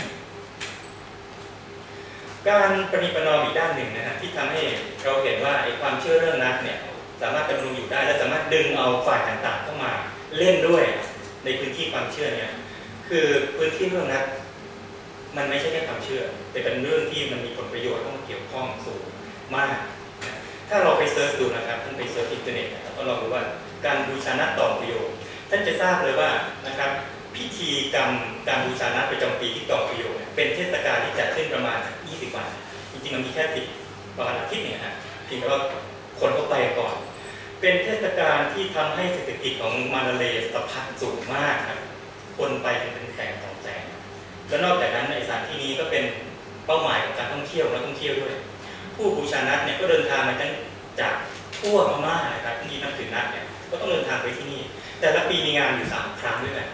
การประนีประนอมอีกด้านหนึ่งนะฮะที่ทำให้เราเห็นว่าไอ้ความเชื่อเรื่องนัดเนี่ยสามารถดำรงอยู่ได้และสามารถดึงเอาฝ่ายต่างๆเข้ามาเล่นด้วยในพื้นที่ความเชื่อเนี่ยคือพื้นที่เรื่องนัดมันไม่ใช่แค่ความเชื่อแต่เป็นเรื่องที่มันมีผลประโยชน์เข้ามาเกี่ยวข้องสูงมากถ้าเราไปเซิร์ชดูนะครับท่านไปเซิร์ชอินเทอร์เน็ตนะครับก็ลองดูว่าการบูชานัดต่อประโยชน์ท่านจะทราบเลยว่านะครับพิธีกรรมการบูชานัดประจำปีที่ต่อประโยชน์เป็นเทศกาลที่จัดขึ้นประมาณ20 วันจริงๆมันมีแค่ประมาณอาทิตย์เนี่ยฮะเพียงแต่ว่าคนเข้าไปก่อนเป็นเทศกาลที่ทำให้เศรษฐกิจของมาเลเซียสะพัดสูงมากครับคนไปเป็นแสน2 แสนและนอกจากนั้นในสถานที่นี้ก็เป็นเป้าหมายของการท่องเที่ยวและท่องเที่ยวด้วยผู้บูชานัดเนี่ยก็เดินทางมาจากทั่วพม่านะครับที่นับถือนัดเนี่ยก็ต้องเดินทางไปที่นี่แต่ละปีมีงานอยู่3 ครั้งด้วยกัน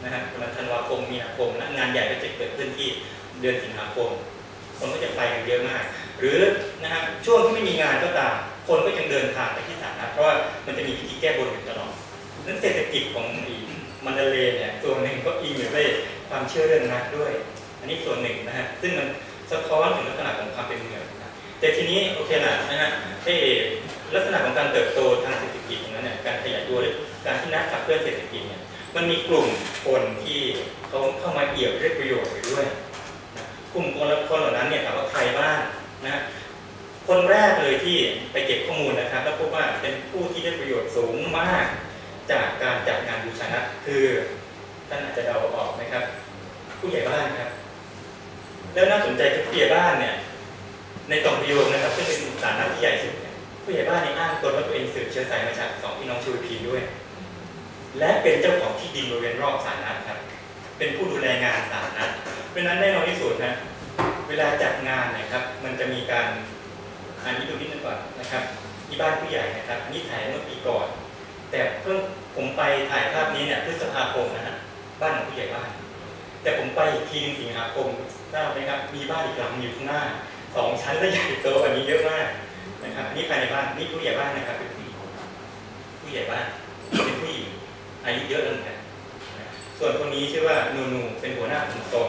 นะฮะประมาณธันวาคมมีนาคมและงานใหญ่ก็จะเกิดขึ้นที่เดือนสิงหาคมคนก็จะไปกันเยอะมากหรือนะฮะช่วงที่ไม่มีงานก็ตามคนก็ยังเดินทางไปที่ศาลนะเพราะว่ามันจะมีพิธีแก้บนอยู่ตลอดนั้นเศรษฐกิจของมันดาเลย์เนี่ยส่วนหนึ่งก็อิงอยู่ด้วยความเชื่อเรื่องนักด้วยอันนี้ส่วนหนึ่งนะฮะซึ่งมันสะท้อนถึงลักษณะของความเป็นเมืองนะแต่ทีนี้โอเคนะฮะลักษณะของการเติบโตทางเศรษฐกิจนั้นเนี่ยการขยายตัวหรือการที่นักขับเคลื่อนเศรษฐกิจเนี่ยมันมีกลุ่มคนที่เขาเข้ามาเอี่ยวได้ประโยชน์ไปด้วยนะกลุ่มคนเหล่านั้นเนี่ยถามว่าใครบ้างนะคนแรกเลยที่ไปเก็บข้อมูลนะครับแล้วพบว่าเป็นผู้ที่ได้ประโยชน์สูงมากจากการจัดงานบูชานัดคือท่านอาจจะเดาออกไหมครับผู้ใหญ่บ้านครับแล้วน่าสนใจคือผู้ใหญ่บ้านเนี่ยในตองพยมนะครับซึ่งเป็นศาลนัดที่ใหญ่สุดผู้ใหญ่บ้านในอ้างตนว่าตัวเองสืบเชื้อสายมาจากสองพี่น้องชูพีด้วยและเป็นเจ้าของที่ดินบริเวณรอบศาลนัดครับเป็นผู้ดูแลงานศาลนัดเพราะนั้นแน่นอนที่สุดนะเวลาจัดงานนะครับมันจะมีการอันนี้ดูนิดนึงก่อนนะครับที่บ้านผู้ใหญ่นะครับนี่ถ่ายเมื่อปีก่อนแต่เพิ่งผมไปถ่ายภาพนี้เนี่ยพฤษภาคมนะฮะบ้านของผู้ใหญ่บ้านแต่ผมไปอีกทีสิงหาคมทราบไหมครับมีบ้านอีกหลังอยู่ข้างหน้า2 ชั้นและใหญ่โตกว่านี้เยอะมากนะครับนี่ภายในบ้านนี่ผู้ใหญ่บ้านนะครับเป็นผู้ใหญ่บ้านเป็นผู้หญิงอายุเยอะแล้วเหมือนกันส่วนคนนี้ชื่อว่านูเป็นหัวหน้าคนโต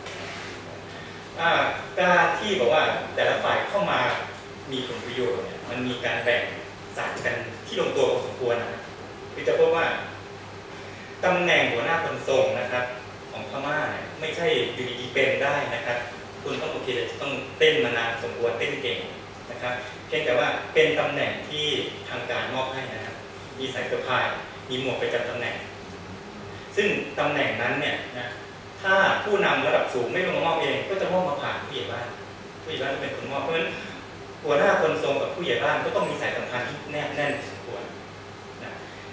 การที่บอกว่าแต่ละฝ่ายเข้ามามีผลประโยชน์เนี่ยมันมีการแบ่งสารกันที่ลงตัวพอสมควรนะคือจะพบว่าตำแหน่งหัวหน้าคนทรงนะครับของพม่าเนี่ยไม่ใช่อยู่ดีๆเป็นได้นะครับคุณต้องโอเคจะต้องเต้นมานานสมควรเต้นเก่งนะครับเพียงแต่ว่าเป็นตำแหน่งที่ทางการมอบให้นะครับมีสายสะพายมีหมวกประจำตำแหน่งซึ่งตำแหน่งนั้นเนี่ยนะถ้าผู้นำระดับสูงไม่ลงมามอบเองก็จะมอบมาผ่านผู้ใหญ่บ้านผู้ใหญ่บ้านจะเป็นคนมอบเพราะฉะนั้นหัวหน้าคนทรงกับผู้ใหญ่บ้านก็ต้องมีสายสัมพันธ์ที่แนบแน่นสมควรนะ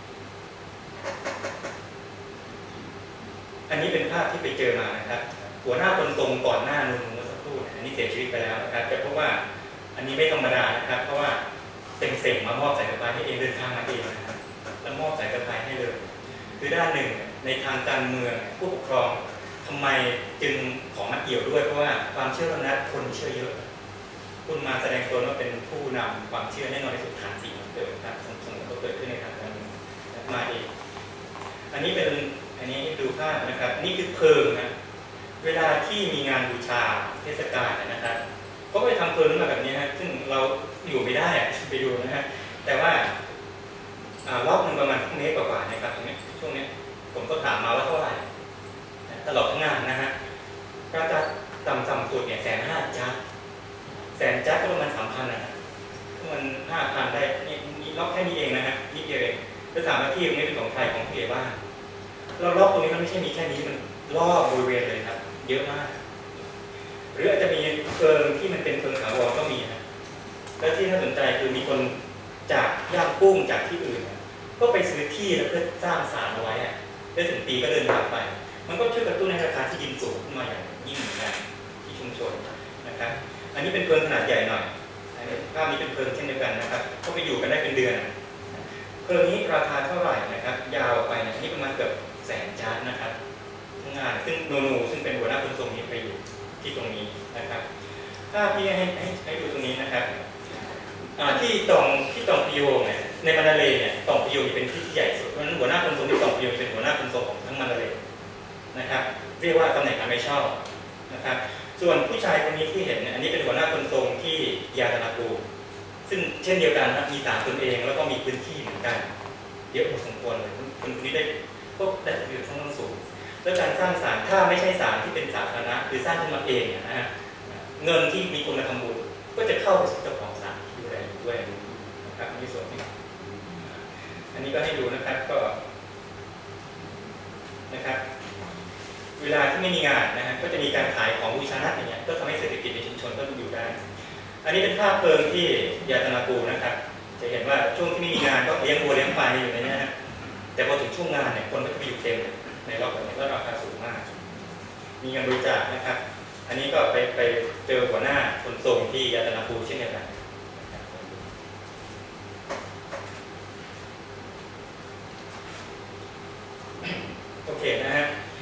อันนี้เป็นภาพที่ไปเจอมานะครับหัวหน้าคนทรงก่อนหน้านูนเมื่อสักครู่อันนี้เสียชีวิตไปแล้วนะครับแต่เพราะว่าอันนี้ไม่ธรรมดานะครับเพราะว่าเซ็งๆมามอบสายสะพายให้เองเดินทางมาเองนะครับแล้วมอบสายสะพายให้เลยคือด้านหนึ่งในทางการเมืองผู้ปกครองทำไมจึงขอมาเกี่ยวด้วยเพราะว่าความเชื่อนัดคนเชื่อเยอะคุณมาแสดงตนว่าเป็นผู้นำความเชื่อแน่นอนที่สุดฐานสิ่งเกิดครับสมมติก็เกิดขึ้นในทางการเมืองมาเองอันนี้เป็นอันนี้ดูภาพนะครับนี่คือเพลิงนะเวลาที่มีงานบูชาเทศกาลนะครับก็ไปทำเพลิงมาแบบนี้ฮะซึ่งเราอยู่ไม่ได้ไปดูนะฮะแต่ว่ารอบนึงประมาณเมตรกว่าๆนะครับตรงนี้ช่วงนี้ผมก็ถามมาว่าเท่าไหร่ตลอดทั้งงานนะฮะก็จะต่ำสุดเนี่ย150,000 จัด100,000 จัดก็ประมาณ3,000นะฮะมัน5,000ได้นี่ล็อกแค่นี้เองนะฮะนิดเดียวเองแล้วถามว่าที่ตรงนี้เป็นของใครของผู้ใหญ่บ้านเราล็อกตรงนี้มันไม่ใช่มีแค่นี้มันรอบบริเวณเลยครับเยอะมากหรืออาจจะมีเพลิงที่มันเป็นเพลิงถาวรก็มีนะแล้วที่น่าสนใจคือมีคนจากย่างกุ้งจากที่อื่นก็ไปซื้อที่แล้วเพื่อสร้างศาลเอาไว้ได้ถึงปีก็เดินทางไปมันก็ช่วยกระตุ้นให้ราคาที่ดินสูงขึ้นมาอย่างยิ่งเหมือนกันที่ชุมชนนะครับอันนี้เป็นเพลิงขนาดใหญ่หน่อยภาพนี้เป็นเพลิงเช่นเดียวกันนะครับก็ไปอยู่กันได้เป็นเดือนเพลิงนี้ราคาเท่าไหร่นะครับยาวไปเนี่ยนี่ประมาณเกือบ100,000 จัดนะครับทั้งงานซึ่งนูซึ่งเป็นหัวหน้าคนทรงนี้ไปอยู่ที่ตรงนี้นะครับถ้าพี่ให้ดูตรงนี้นะครับที่ตองพิโยงเนี่ยในมันดาเลย์เนี่ยตองพิโยงเป็นที่ใหญ่สุดเพราะฉะนั้นหัวหน้าคนทรงที่ตองพิโยงเป็นหัวหน้าคนทรงของทั้งมันดาเลย์นะครับเรียกว่าตำแหน่งการไม่ชอบนะครับส่วนผู้ชายคนนี้ที่เห็นเนี่ยอันนี้เป็นหัวหน้าคนทรงที่ยาตนาปูซึ่งเช่นเดียวกันนะมีศาลตนเองแล้วก็มีพื้นที่เหมือนกันเยอะพอสมควรเลยคนนี้ได้ก็ได้ประโยชน์ทั้งสูงแล้วการสร้างศาลถ้าไม่ใช่ศาลที่เป็นสาธารณะคือสร้างขึ้นมาเองนะฮะเงินที่มีคนมาทำบุญก็จะเข้าไปสู่เจ้าของศาลที่ดูแลด้วยนะครับอันนี้ส่วนที่อันนี้ก็ให้ดูนะครับก็นะครับเวลาที่ไม่มีงานนะฮะก็จะมีการขายของบูชานัดอย่างเงี้ยก็ทำให้เศรษฐกิจในชุมชนก็อยู่ได้อันนี้เป็นภาพเพลิงที่ยาตนาปูนะครับจะเห็นว่าช่วงที่ไม่มีงานก็เลี้ยงวัวเลี้ยงควายอยู่ในนี้นะแต่พอถึงช่วงงานเนี่ยคนก็จะไปอยู่เต็มในรอบนี้แล้วราคาสูงมากมีเงินบริจาคนะครับอันนี้ก็ไปเจอหัวหน้าคนทรงที่ยาตนาปูเช่นเดียวกันโอเคนะฮะ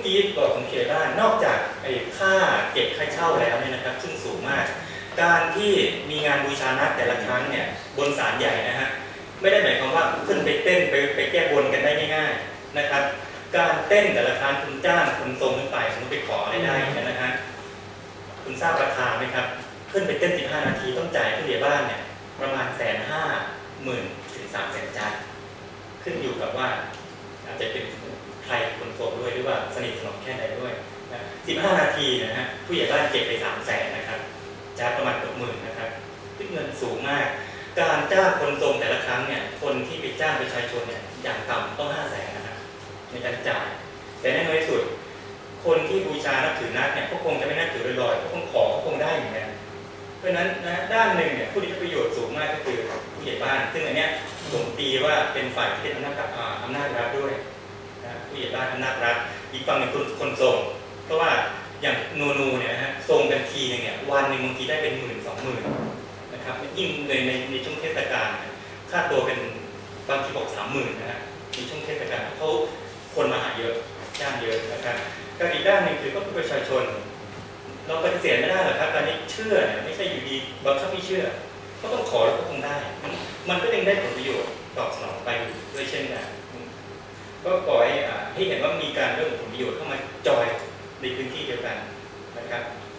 กี้บอกของเขตบ้านนอกจากไอ้ค่าเก็บค่าเช่าแล้วเนี่ยนะครับซึ่งสูงมากการที่มีงานบูชานัดแต่ละครั้งเนี่ยบนศาลใหญ่นะฮะไม่ได้หมายความว่าขึ้นไปเต้นไปแก้บนกันได้ง่ายๆนะครับการเต้นแต่ละครั้งคุณจ้างคุณทรงขึ้นไปสมมติไปขอได้นะฮะคุณทราบราคาไหมครับขึ้นไปเต้น15 นาทีต้องจ่ายผู้ใหญ่บ้านเนี่ยประมาณ150,000 ถึง300,000 จานขึ้นอยู่กับว่าอาจจะเป็นใครคนโสดด้วยหรือว่าสนิทสนมแค่ไหนด้วยนะ15 นาทีนะฮะผู้ใหญ่บ้านเก็บไป300,000นะครับจานประมาณ10,000นะครับซึ่งเงินสูงมากการจ้างคนทรงแต่ละครั้งเนี่ยคนที่ไปจ้างประชาชนเนี่ยอย่างต่ำต้อง500,000นะครับในการจ่ายแต่ในน้อยสุดคนที่บูชานับถือนักเนี่ยก็คงจะไม่นับถือลอยๆก็คงขอก็คงได้เหมือนกันเพราะฉะนั้นนะด้านหนึ่งเนี่ยผู้ที่ได้ประโยชน์สูงมากก็คือผู้ใหญ่บ้านซึ่งอันเนี้ยผมตีว่าเป็นฝ่ายที่เป็นอำนาจรัฐด้วยนะผู้ใหญ่บ้านอำนาจรัฐอีกฝั่งหนึ่งคนทรงเพราะว่าอย่างนูเนี่ยนะฮะทรงกันทีนึงเนี่ยวันหนึ่งบางทีได้เป็น10,000-20,000นะครับยิ่งในช่วงเทศกาลค่าตัวเป็นบางทีบอก30,000นะฮะในช่วงเทศกาลเขาคนมาหาเยอะจ้างเยอะนะครับการอีกด้านหนึ่งคือก็ประชาชนเราปฏิเสธไม่ได้หรอกครับการที่เชื่อเนี่ยไม่ใช่อยู่ดีบางครั้งไม่เชื่อก็ต้องขอแล้วก็คงได้มันก็ยังได้ผลประโยชน์ตอบสนองไปด้วยเช่นกันก็ขอให้เห็นว่ามีการเรื่องผลประโยชน์เข้ามาจอยในพื้นที่เดียวกันนะครับ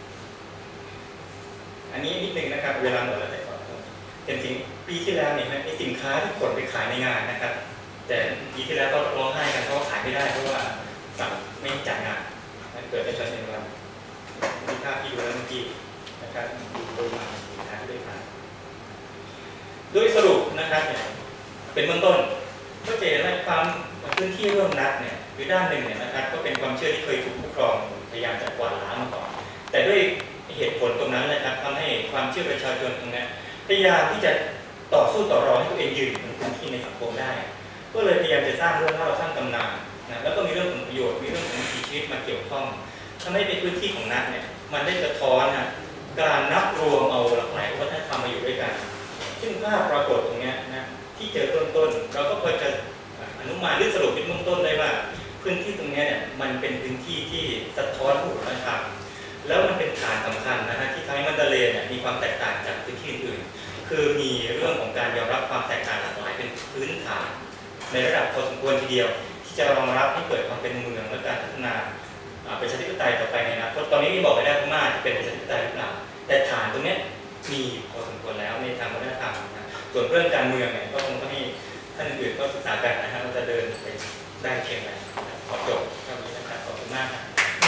อันนี้นิดนึงนะครับเวลาหมดแล้วแต่ก่อนจริงๆปีที่แล้วเนี่ยไอ้สินค้าที่ขนไปขายในงานนะครับแต่ปีที่แล้วก็ร้องไห้กันเพราะว่าขายไม่ได้เพราะว่าสั่งไม่จ่ายงานเกิดในชั้นในวันมีภาพที่ดูแล้วเมื่อกี้นะครับดูโดยมาสินค้าด้วยกันโดยสรุปนะครับเนี่ยเป็นเบื้องต้นก็จะเห็นว่าความพื้นที่ร่วมนัดเนี่ยหรือด้านหนึ่งเนี่ยนะครับก็เป็นความเชื่อที่เคยถูกผู้ครองพยายามจะกวาดล้างมาก่อนแต่ด้วยเหตุผลตรงนั้นนะครับทำให้ความเชื่อประชาชนตรงนี้พยายามที่จะต่อสู้ต่อรองให้ตัวเองยืนในพื้นที่ในสังคมได้ก็เลยพยายามจะสร้างเรื่องเล่าสร้างตำนานนะแล้วก็มีเรื่องผลประโยชน์มีเรื่องของชีวิตมาเกี่ยวข้องทำให้ในพื้นที่ของนัดเนี่ยมันได้สะท้อนนะการนับรวมเอาหลากหลายวัฒนธรรมมาอยู่ด้วยกันซึ่งภาพปรากฏตรงนี้นะที่เจอต้นเราก็พอจะอนุมานหรือสรุปเป็นเบื้องต้นได้ว่าพื้นที่ตรงนี้เนี่ยมันเป็นพื้นที่ที่สะท้อนวัฒนธรรมแล้วมันเป็นฐานสำคัญนะฮะที่ทำให้มันดาเลย์เนี่ยมีความแตกต่างจากพื้นที่อื่นคือมีเรื่องของการยอมรับความแตกต่างหลากหลายเป็นพื้นฐานในระดับพอสมควรทีเดียวที่จะรองรับให้เกิดความเป็นเมืองและการพัฒนาประชาธิปไตยต่อไปในอนาคตตอนนี้บอกไม่ได้ว่ามาจะเป็นประชาธิปไตยหรือเปล่าแต่ฐานตรงนี้มีพอสมควรแล้วในทางวัฒนธรรมนะส่วนเรื่องการเมืองเนี่ยก็คงต้องให้ท่านอื่นก็ศึกษากันนะครับว่าจะเดินไปได้เพียงไรขอจบเท่านี้นะครับขอบคุณมากครับ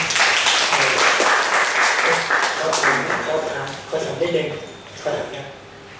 ก็ทำได้หนึ่งก็ทำเนี่ย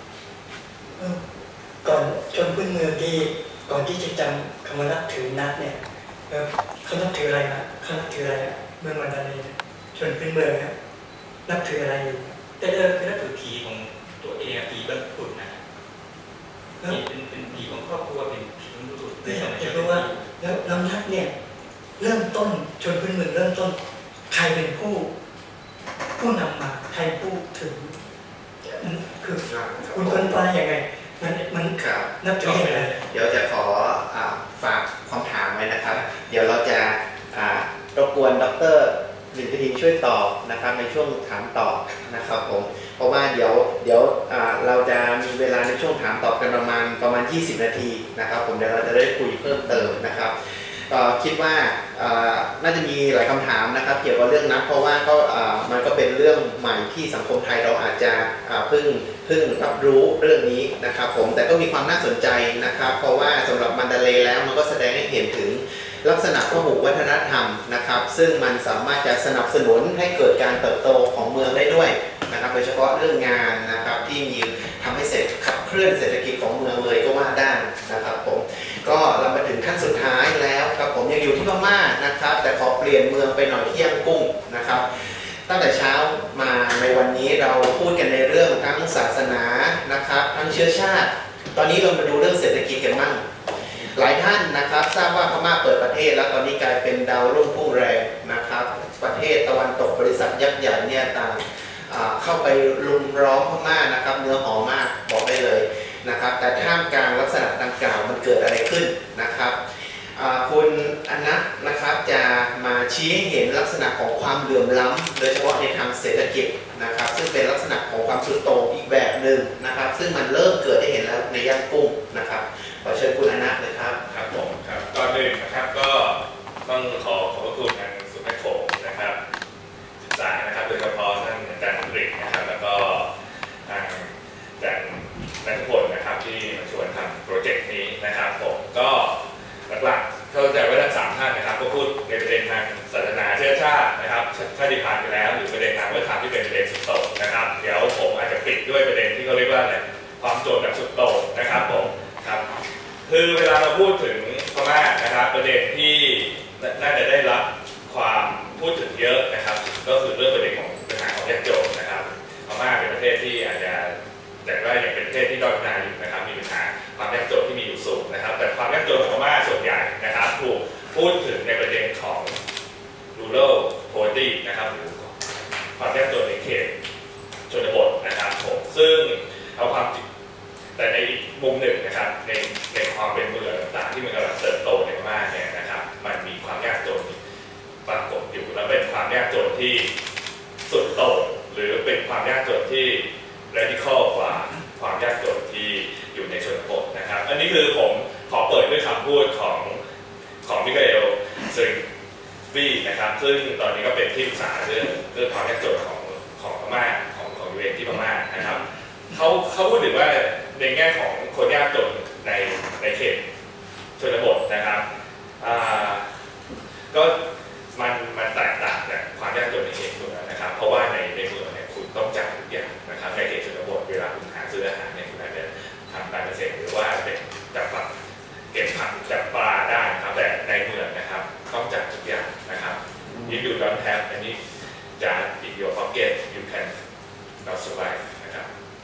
ก่อนชนพื้นเมืองที่ก่อนที่จะจำคำว่านับถือนัดเนี่ยเขานับถืออะไรนะเขานับถืออะไรเมืองมันดาเลย์ชนพื้นเมืองนะนับถืออะไรอยู่แต่เดิมคือนับถือผีของตัวเองผีบรรพุทนะเป็นผีของครอบครัวเป็นผีบรรพุทเนี่ยอยากรู้ว่าแล้วนัดเนี่ยเริ่มต้นชนพื้นเมืองเริ่มต้นใครเป็นผู้นำมาใครผู้ถึงคือคุณคนปลายยังไงมันนับถือยังไงเดี๋ยวจะขอฝากความถามไว้นะครับเดี๋ยวเราจะรบกวนดร.หลินพิธีช่วยตอบนะครับในช่วงถามตอบนะครับผมเพราะว่าเดี๋ยวเราจะมีเวลาในช่วงถามตอบกันประมาณ20 นาทีนะครับผมเดี๋ยวเราจะได้คุยเพิ่มเติมนะครับคิดว่าน่าจะมีหลายคำถามนะครับเกี่ยวกับเรื่องนับเพราะว่าก็มันก็เป็นเรื่องใหม่ที่สังคมไทยเราอาจจะเพิ่งรับรู้เรื่องนี้นะครับผมแต่ก็มีความน่าสนใจนะครับเพราะว่าสำหรับมันดาเลย์แล้วมันก็แสดงให้เห็นถึงลักษณะพหุวัฒนธรรมนะครับซึ่งมันสามารถจะสนับสนุนให้เกิดการเติบโตของเมืองได้ด้วยนะครับโดยเฉพาะเรื่องงานนะครับที่มีทำให้ขับเคลื่อนเศรษฐกิจของเมืองเลยก็ว่าได้นะครับผมก็เรามาถึงขั้นสุดท้ายแล้วครับผมยังอยู่ที่พม่านะครับแต่ขอเปลี่ยนเมืองไปหน่อยที่ย่างกุ้งนะครับตั้งแต่เช้ามาในวันนี้เราพูดกันในเรื่องทั้งศาสนานะครับทั้งเชื้อชาติตอนนี้เรามาดูเรื่องเศรษฐกิจกันบ้างหลายท่านนะครับทราบว่าพม่าเปิดประเทศแล้วตอนนี้กลายเป็นดาวรุ่งพุ่งแรงนะครับประเทศตะวันตกบริษัทยักษ์ใหญ่เนี่ยต่างเข้าไปลุมล้อมพม่านะครับเนื้อหอมมากบอกได้เลยนะครับแต่ท่ามกลางลักษณะดังกล่าวมันเกิดอะไรขึ้นนะครับคุณอนัทนะครับจะมาชี้ให้เห็นลักษณะของความเหลื่อมล้ำโดยเฉพาะในทางเศรษฐกิจนะครับซึ่งเป็นลักษณะของความสุดโต่งอีกแบบหนึ่งนะครับซึ่งมันเริ่มเกิดให้เห็นแล้วในย่างกุ้งนะครับขอเชิญคุณอนันต์เลยครับครับผมครับก่อนอื่นนะครับก็ต้องขอบพระคุณทางสุภโขนะครับศึกษานะครับโดยเฉพาะท่านอาจารย์กฤษนะครับแล้วก็ทางอาจารย์นัทพลนะครับที่มาชวนทำโปรเจกต์นี้นะครับผมก็หลักๆเข้าใจว่าทั้งสามท่านนะครับก็พูดในประเด็นทางศาสนาเชื้อชาตินะครับชาติพันธุ์ไปแล้วหรือประเด็นทางวัฒนธรรมที่เป็นประเด็นสุดโต่งนะครับเดี๋ยวผมอาจจะปิดด้วยประเด็นที่เขาเรียกว่าอะไรความโจรแบบสุดโต่งนะครับผมครับคือเวลาเราพูดถึงพม่านะครับประเด็นที่น่าจะได้รับความพูดถึงเยอะนะครับก็คือเรื่องประเด็นของปัญหาของยากจนนะครับพม่าเป็นประเทศที่อาจจะแต่ว่ายังเป็นประเทศที่ด้อยพัฒนาอยู่นะครับมีปัญหาความยากจนที่มีอยู่สูงนะครับแต่ความยากจนของพม่าส่วนใหญ่นะครับถูกพูดถึงในประเด็นของ rural poverty นะครับหรือความยากจนในเขตชนบทนะครับผมซึ่งเอาความแต่ในอีกมุมหนึ่งนะครับในความเป็นเมืองต่างๆที่มันกำลังเติบโตในพม่าเนี่ยนะครับมันมีความยากจนปรากฏอยู่และเป็นความยากจนที่สุดโต่งหรือเป็นความยากจนที่ radical กว่าความยากจนที่อยู่ในชนบทนะครับอันนี้คือผมขอเปิดด้วยคำพูดของมิเกลซึงบีนะครับซึ่งตอนนี้ก็เป็นที่ปรึกษาเรื่องความยากจนของพม่าของUNที่พม่านะครับเขาพูดถึงว่าในแง่ของคนยากจนในเขตชนบทนะครับก็มันแตกต่างจากความยากจนในเขตเมืองนะครับเพราะว่าในเมืองเนี่ยคุณต้องจ่ายทุกอย่างนะครับในเขตชนบทเวลาคุณหาซื้ออาหารเนี่ยคุณอาจจะทำการเกษตรหรือว่าเป็นจับปลาเก็บผักจับปลาได้ครับแต่ในเมืองนะครับต้องจ่ายทุกอย่างนะครับ if you don't have any jar in your pocket you can not survive นะครับ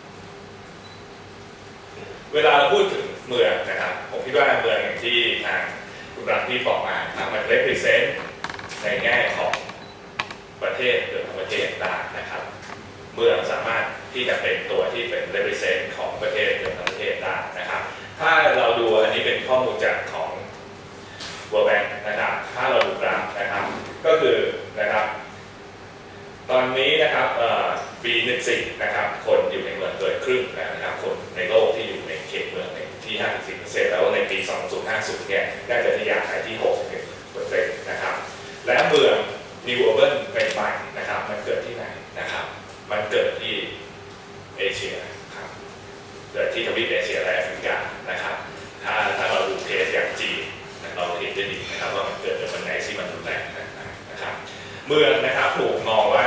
เวลาเราพูดถึงเมืองนะครับผมคิดว่าเมืองอย่างที่ทางคุณรัฐที่บอกมาครับมัน represent ในแง่ของประเทศหรือประเทศได้นะครับเมืองสามารถที่จะเป็นตัวที่เป็น represent ของประเทศหรือประเทศได้นะครับถ้าเราดูอันนี้เป็นข้อมูลจากของ World Bank นะครับถ้าเราดูกราฟนะครับก็คือนะครับตอนนี้นะครับปี14นะครับคนอยู่ในเมืองเกินครึ่งแล้วนะครับคนในโลกที่อยู่ในเขตเมืองที่ 50% แล้วในปี2050เนี่ยน่าจะทะยานไปที่ 61% นะครับและเมือง New Urban ใหม่ๆนะครับมันเกิดที่ไหนนะครับมันเกิดที่เอเชียครับเกิดที่ทวีปเอเชียและแอฟริกานะครับถ้าเราดูเคสอย่างจีนเราเห็นได้ดีนะครับว่ามันเกิดจากปัญหาที่มันรุนแรงนะครับเมืองนะครับถูกมองว่า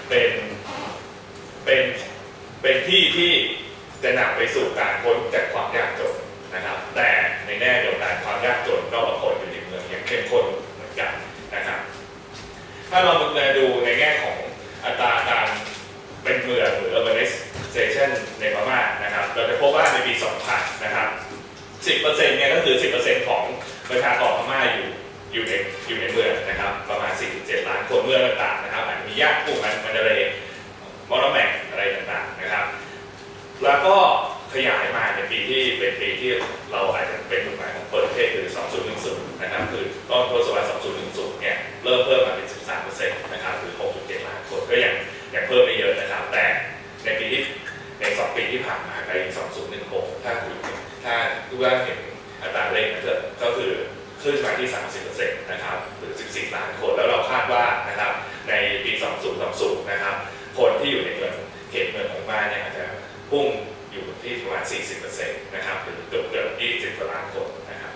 เป็นที่ที่จะนำไปสู่การพ้นจากความยากจนนะครับแต่ในแง่เดียวกันความยากจนก็ปรากฏอยู่ในเมืองอย่างเข้มข้นเหมือนกันนะครับถ้าเรามาดูในแง่ของอัตราการเป็นเมืองหรือ urbanization ในพม่านะครับเราจะพบว่าในปี 2000 นะครับ 10% เนี่ยก็คือ 10% ของประชากรพม่าอยู่ในเมืองนะครับประมาณ 47 ล้านคนเมืองต่างๆนะครับอาจจะมีย่างกุ้งมันทะเลมอลแมกอะไรต่างๆนะครับแล้วก็ขยายมาในปีที่เป็นปีที่เราอาจจะเป็นจุดหมายของเปิดประเทศคือ 2010 นะครับคือต้นทศวรรษ 2010 เนี่ยเริ่มเพิ่มมาเป็น 13% นะครับหรือ 6.7 ล้านคนก็ยังเพิ่มไม่เยอะนะครับแต่ในปีที่ใน2 ปีที่ผ่านมาใน 2016 ถ้าทุกท่านเห็นอัตราเลขนะก็คือขึ้นมาที่ 30% นะครับหรือ 14 ล้านคนแล้วเราคาดว่านะครับในปี 2020 นะครับคนที่อยู่ในเมืองเขตเมืองของบ้านเนี่ยอาจจะพุ่งอยู่ที่ประมาณ 40% นะครับหรือเกือบ 20 กว่าล้านคนนะครับ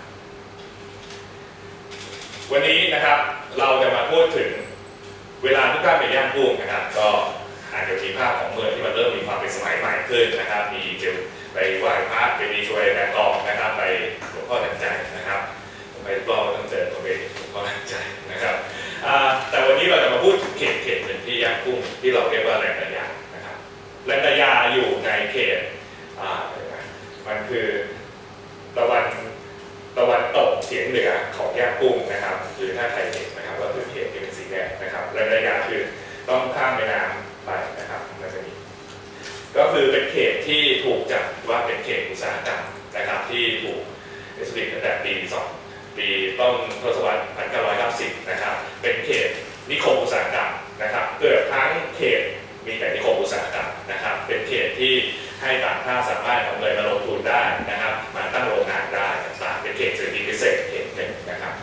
วันนี้นะครับเราจะมาพูดถึงเวลาทุกท่านไปย่างกุ้งนะครับก็อาจจะมีภาพของเมืองที่มันเริ่มมีความเป็นสมัยใหม่ขึ้นนะครับมีเจลไปไหว้พระไปดีช่วยแบกกองนะครับไปหลวงพ่อทันใจนะครับไปรอบต้องเจอตัวเองหลวงพ่อทันใจนะครับแต่วันนี้เราจะมาพูดถึงเขตหนึ่งที่ย่างกุ้งที่เราเรียกว่าแลนดายานะครับแลนดายาอยู่ในเขตมันคือตะวันตกเฉียงเหนือของย่างกุ้งนะครับหรือถ้าใครเห็นนะครับก็คือเขตที่เป็นสีแดงนะครับแลนดายาคือต้องข้ามแม่น้ำไปนะครับมันจะมีก็คือเป็นเขตที่ถูกจัดว่าเป็นเขตอุตสาหกรรมนะครับที่ถูกเอสติตั้งแต่ปีต้นทศวรรษ 1990 นะครับเป็นเขตถ้าสามารถเอาเงินมาลงทุนได้นะครับมาตั้งโรงงานได้ต่างๆเป็นเขตเศรษฐกิจพิเศษเขตหนึ่งนะครับ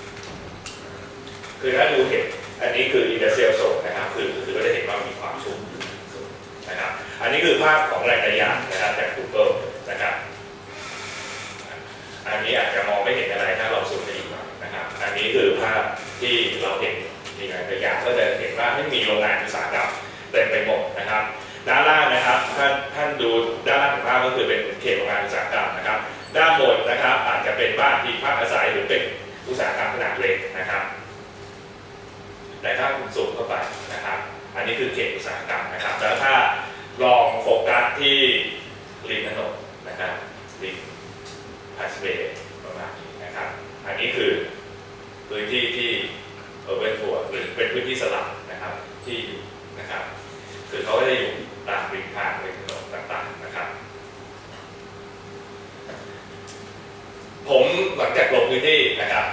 คือถ้าดูเห็นอันนี้คือ industrial zone นะครับคือก็จะเห็นว่ามีความชุ่มนะครับอันนี้คือภาพของแรงระยะนะครับจาก Google นะครับอันนี้อาจจะมองไม่เห็นอะไรถ้าเราซูมไปอีกหน่อยนะครับอันนี้คือภาพที่เราเห็นมีแรงระยะก็จะเห็นว่าไม่มีโรงงานอุตสาหกรรมเต็มไปหมดนะครับด้านล่างนะครับท่านดูด้านล่างของภาพก็คือเป็นเขตโรงงานอุตสาหกรรมนะครับด้านบนนะครับอาจจะเป็นบ้านที่พักอาศัยหรือเป็นอุตสาหกรรมขนาดเล็กนะครับแต่ถ้าคุณสูงเข้าไปนะครับอันนี้คือเขตอุตสาหกรรมนะครับแล้วถ้าลองโฟกัสที่ริมถนนนะครับริมพาสเวย์ประมาณนี้นะครับอันนี้คือพื้นที่ที่urban poor หรือเป็นพื้นที่สลับนะครับที่อยู่นะครับคือเขาก็จะอยู่ตามริมทางริมถนนต่างๆนะครับผมหลังจากลงพื้นที่นะครับ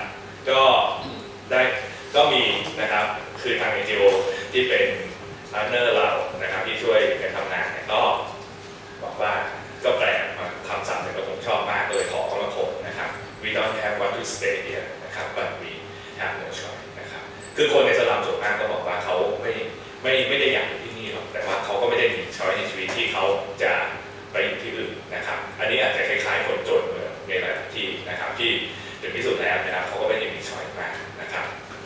ก็มีนะครับคือทาง NGO ที่เป็นพาร์ทเนอร์เรานะครับที่ช่วยกันทำงานก็บอกว่าก็แปลคำศัพท์เนี่ยก็ผมชอบมากเลยขอเข้ามาคงนะครับ we don't have what to stay here นะครับ but we have no choice นะครับคือคนในสลัมส่วนมากก็บอกว่าเขาไม่ได้อยากอยู่ที่นี่หรอกแต่ว่าเขาก็ไม่ได้มีช้อยในชีวิตที่เขาจะไปอยู่ที่อื่นนะครับอันนี้อาจจะคล้ายๆคนจนเมืองในหลายที่นะครับที่ถึงที่สุดแล้วนะครับเขาก็ไม่ได้มีช้อยมากนะครับ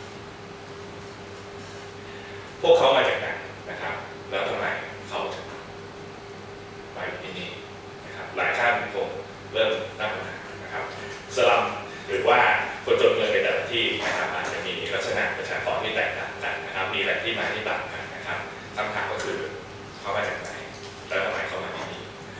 พวกเขามาจากไหนนะครับแล้วทำไมเขาถึงไปที่นี่นะครับหลายท่านผมเริ่มตั้งคำถามนะครับสลัมหรือว่าคนจนเมืองในแต่ละที่นะครับอาจจะมีลักษณะประชากรที่แตกต่างกันนะครับมีแหล่งที่มาที่ต่างกันนะครับคำถามก็คือเขามาจากไหนแล้วทำไมเขามาที่นี่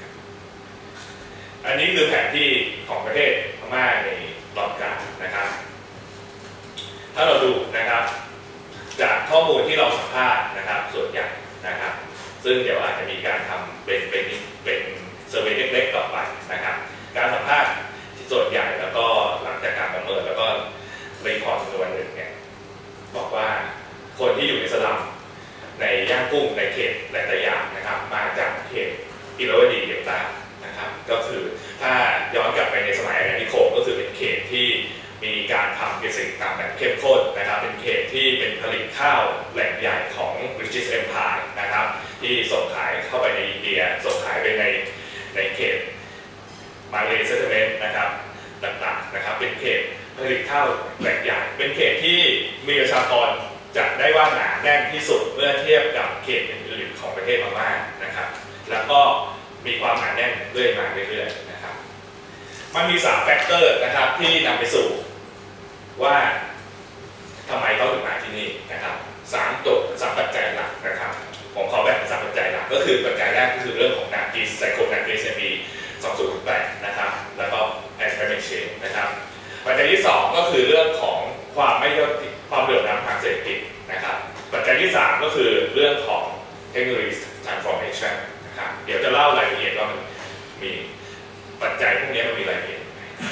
อันนี้คือแผนที่ของประเทศพม่าในตอนกลางนะครับถ้าเราดูนะครับจากข้อมูลที่เราสัมภาษณ์นะครับส่วนใหญ่นะครับซึ่งเดี๋ยวอาจจะมีการทำเป็นเซอร์เวย์เล็กๆต่อไปนะครับการสัมภาษณ์ที่ส่วนใหญ่แล้วก็หลังจากการประเมินแล้วก็รีพอร์ตจำนวนหนึ่งเนี่ยบอกว่าคนที่อยู่ในสลัมในย่างกุ้งในเขตหลายๆอย่างนะครับมาจากเขตอิโรวดีเดลต้านะครับก็คือถ้าย้อนกลับไปในสมัยอาณานิคมก็คือเป็นเขตที่มีการทำเกษตรกรรมแบบเข้มข้นนะครับเป็นเขตที่เป็นผลิตข้าวแหล่งใหญ่ของ British Empire นะครับที่ส่งขายเข้าไปในอินเดียส่งขายไปในเขตมาเลเซียนะครับต่างๆนะครับเป็นเขตผลิตข้าวแหล่งใหญ่เป็นเขตที่มีประชากรจัดได้ว่าหนาแน่นที่สุดเมื่อเทียบกับเขตอื่นๆของประเทศพม่านะครับแล้วก็มีความหนาแน่นเรื่อยมาเรื่อยๆนะครับมันมี3แฟกเตอร์นะครับที่นำไปสู่ว่าทำไมเขาถึงมาที่นี่นะครับ3ปัจจัยหลักนะครับผมขอแบ่งเป็น3ปัจจัยหลักก็คือปัจจัยแรกก็คือเรื่องของนากิสไซโคนากิสมี2008นะครับแล้วก็แอนด์คลายเมทเชนจ์นะครับปัจจัยที่2ก็คือเรื่องของความเหลื่อมล้ำทางเศรษฐกิจนะครับปัจจัยที่3ก็คือเรื่องของเทคโนโลยี transformation นะครับเดี๋ยวจะเล่ารายละเอียดว่ามันมีปัจจัยพวกนี้มันมีรายละเอียด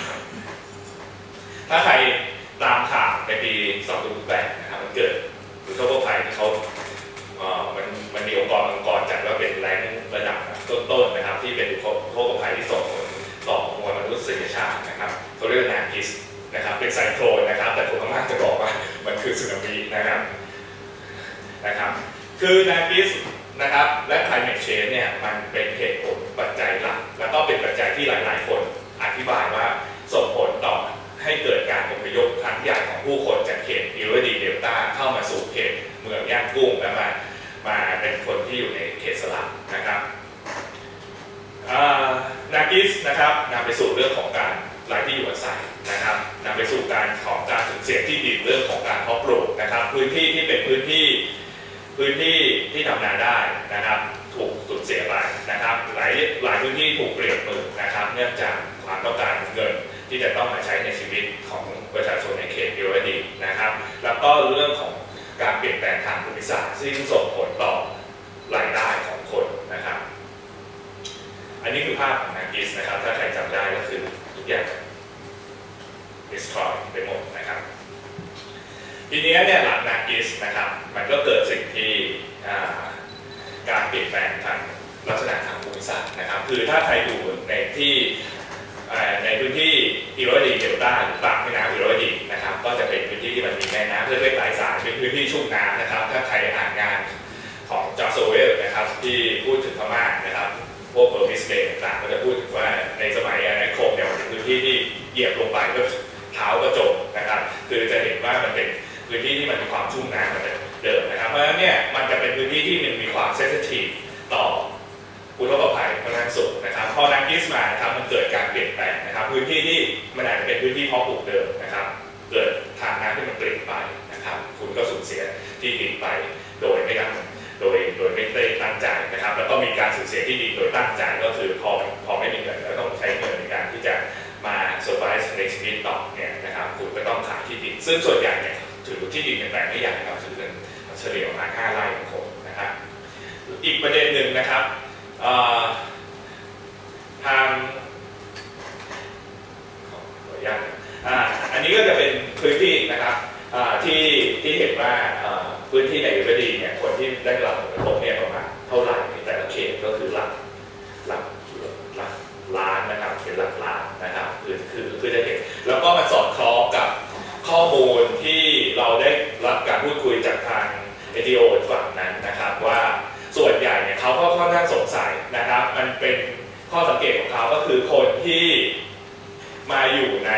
ถ้าใครตามข่าวในปี2008นะครับมันเกิดอุทกภัยที่เขามันมีองค์กรจัดว่าเป็นแรงระดับต้นๆนะครับที่เป็นอุทกภัยที่ส่งผลต่อมวลมนุษยชาตินะครับเขาเรียกนากิสนะครับเป็นไซโคลนนะครับแต่ผมมากจะบอกว่ามันคือสึนามินะครับคือนากิสนะครับและ climate change เนี่ยมันเป็นเหตุผลปัจจัยหลักแล้วก็เป็นปัจจัยที่หลายๆคนอธิบายว่าส่งผลต่อให้เกิดการอพยพครั้งใหญ่ของผู้คนจากเขตอิโรวดีเดลต้าเข้ามาสู่เขตเมืองย่างกุ้งและมาเป็นคนที่อยู่ในเขตสลัมนะครับนากิสนะครับนำไปสู่เรื่องของการไร้ที่อยู่อาศัยนะครับนำไปสู่การสูญเสียที่ดินเรื่องของการเพาะปลูกนะครับพื้นที่ที่เป็นพื้นที่ที่ทำนาได้นะครับถูกสูญเสียไปนะครับหลายพื้นที่ถูกเปลี่ยนมือนะครับเนื่องจากความต้องการเงินที่จะต้องมาใช้ในชีวิตของประชาชนในเขตอิโรวดีนะครับแล้วก็เรื่องของการเปลี่ยนแปลงทางภูมิศาสตร์ซึ่งส่งผลต่อรายได้ของคนนะครับอันนี้คือภาพของนากิสนะครับถ้าใครจำได้ก็คือทุกอย่าง destroy ไปหมดนะครับทีนี้เนี่ยหลังนากิสนะครับมันก็เกิดสิ่งที่การเปลี่ยนแปลงทางลักษณะทางภูมิศาสตร์นะครับคือถ้าใครอยู่ในที่ในพื้นที่อิโรดีเดลต้าหรือปากแม่น้ำอิโรดีนะครับก็จะเป็นพื้นที่ที่มันมีแม่น้ำเล็กๆหลายสายเป็นพื้นที่ชุ่มน้ำนะครับถ้าใครอ่านงานของจอร์จโซเวลนะครับที่พูดถึงพม่านะครับพวกเบอร์มิสเบย์ต่างๆก็จะพูดถึงว่าในสมัยอาณานิคมเนี่ยมันเป็นพื้นที่ที่เหยียบลงไปก็เท้าก็จมนะครับคือจะเห็นว่ามันเป็นพื้นที่ที่มันมีความชุ่มน้ำมาแต่เดิมนะครับเพราะฉะนั้นเนี่ยมันจะเป็นพื้นที่ที่มันมีความเซนซิทีฟต่ออุทกภัยค่อนข้างสูงนะครับพอนักกิสมานะครับมันเกิดการเปลี่ยนแปลงนะครับพื้นที่ที่มันอาจจะเป็นพื้นที่เพาะปลูกเดิมนะครับเกิดทางน้ำที่มันเปลี่ยนไปนะครับคุณก็สูญเสียที่ดินไปโดยไม่ได้ตั้งใจนะครับแล้วก็มีการสูญเสียที่ดินโดยตั้งใจก็คือพอไม่มีเงินแล้วต้องใช้เงินในการที่จะมาเซอร์ไพรส์ในชีวิตต่อเนี่ยนะครับคุณก็ต้องขายที่ดินซึ่งส่วนใหญ่เนี่ยถือที่ดินแปลงไม่ใหญ่ครับถือเป็นเฉลี่ยประมาณ5 ไร่ของคนนะครับอีกประเด็นหนึ่งนะครับทางขออนุญาตอันนี้ก็จะเป็นพื้นที่นะครับที่เห็นว่าพื้นที่ในอิโรดีเนี่ยคนที่ได้รับผลกระทบเนี่ยประมาณเท่าไหร่ในแต่ละเขตก็คือหลักล้านนะครับเป็นหลักล้านนะครับคือจะเห็นแล้วก็มันสอดคล้องกับข้อมูลที่เราได้รับการพูดคุยจากทางNGOฝั่งนั้นนะครับว่าส่วนใหญ่เนี่ยเขาก็ค่อนข้างสงสัยนะครับมันเป็นข้อสังเกตของเขาก็คือคนที่มาอยู่ใน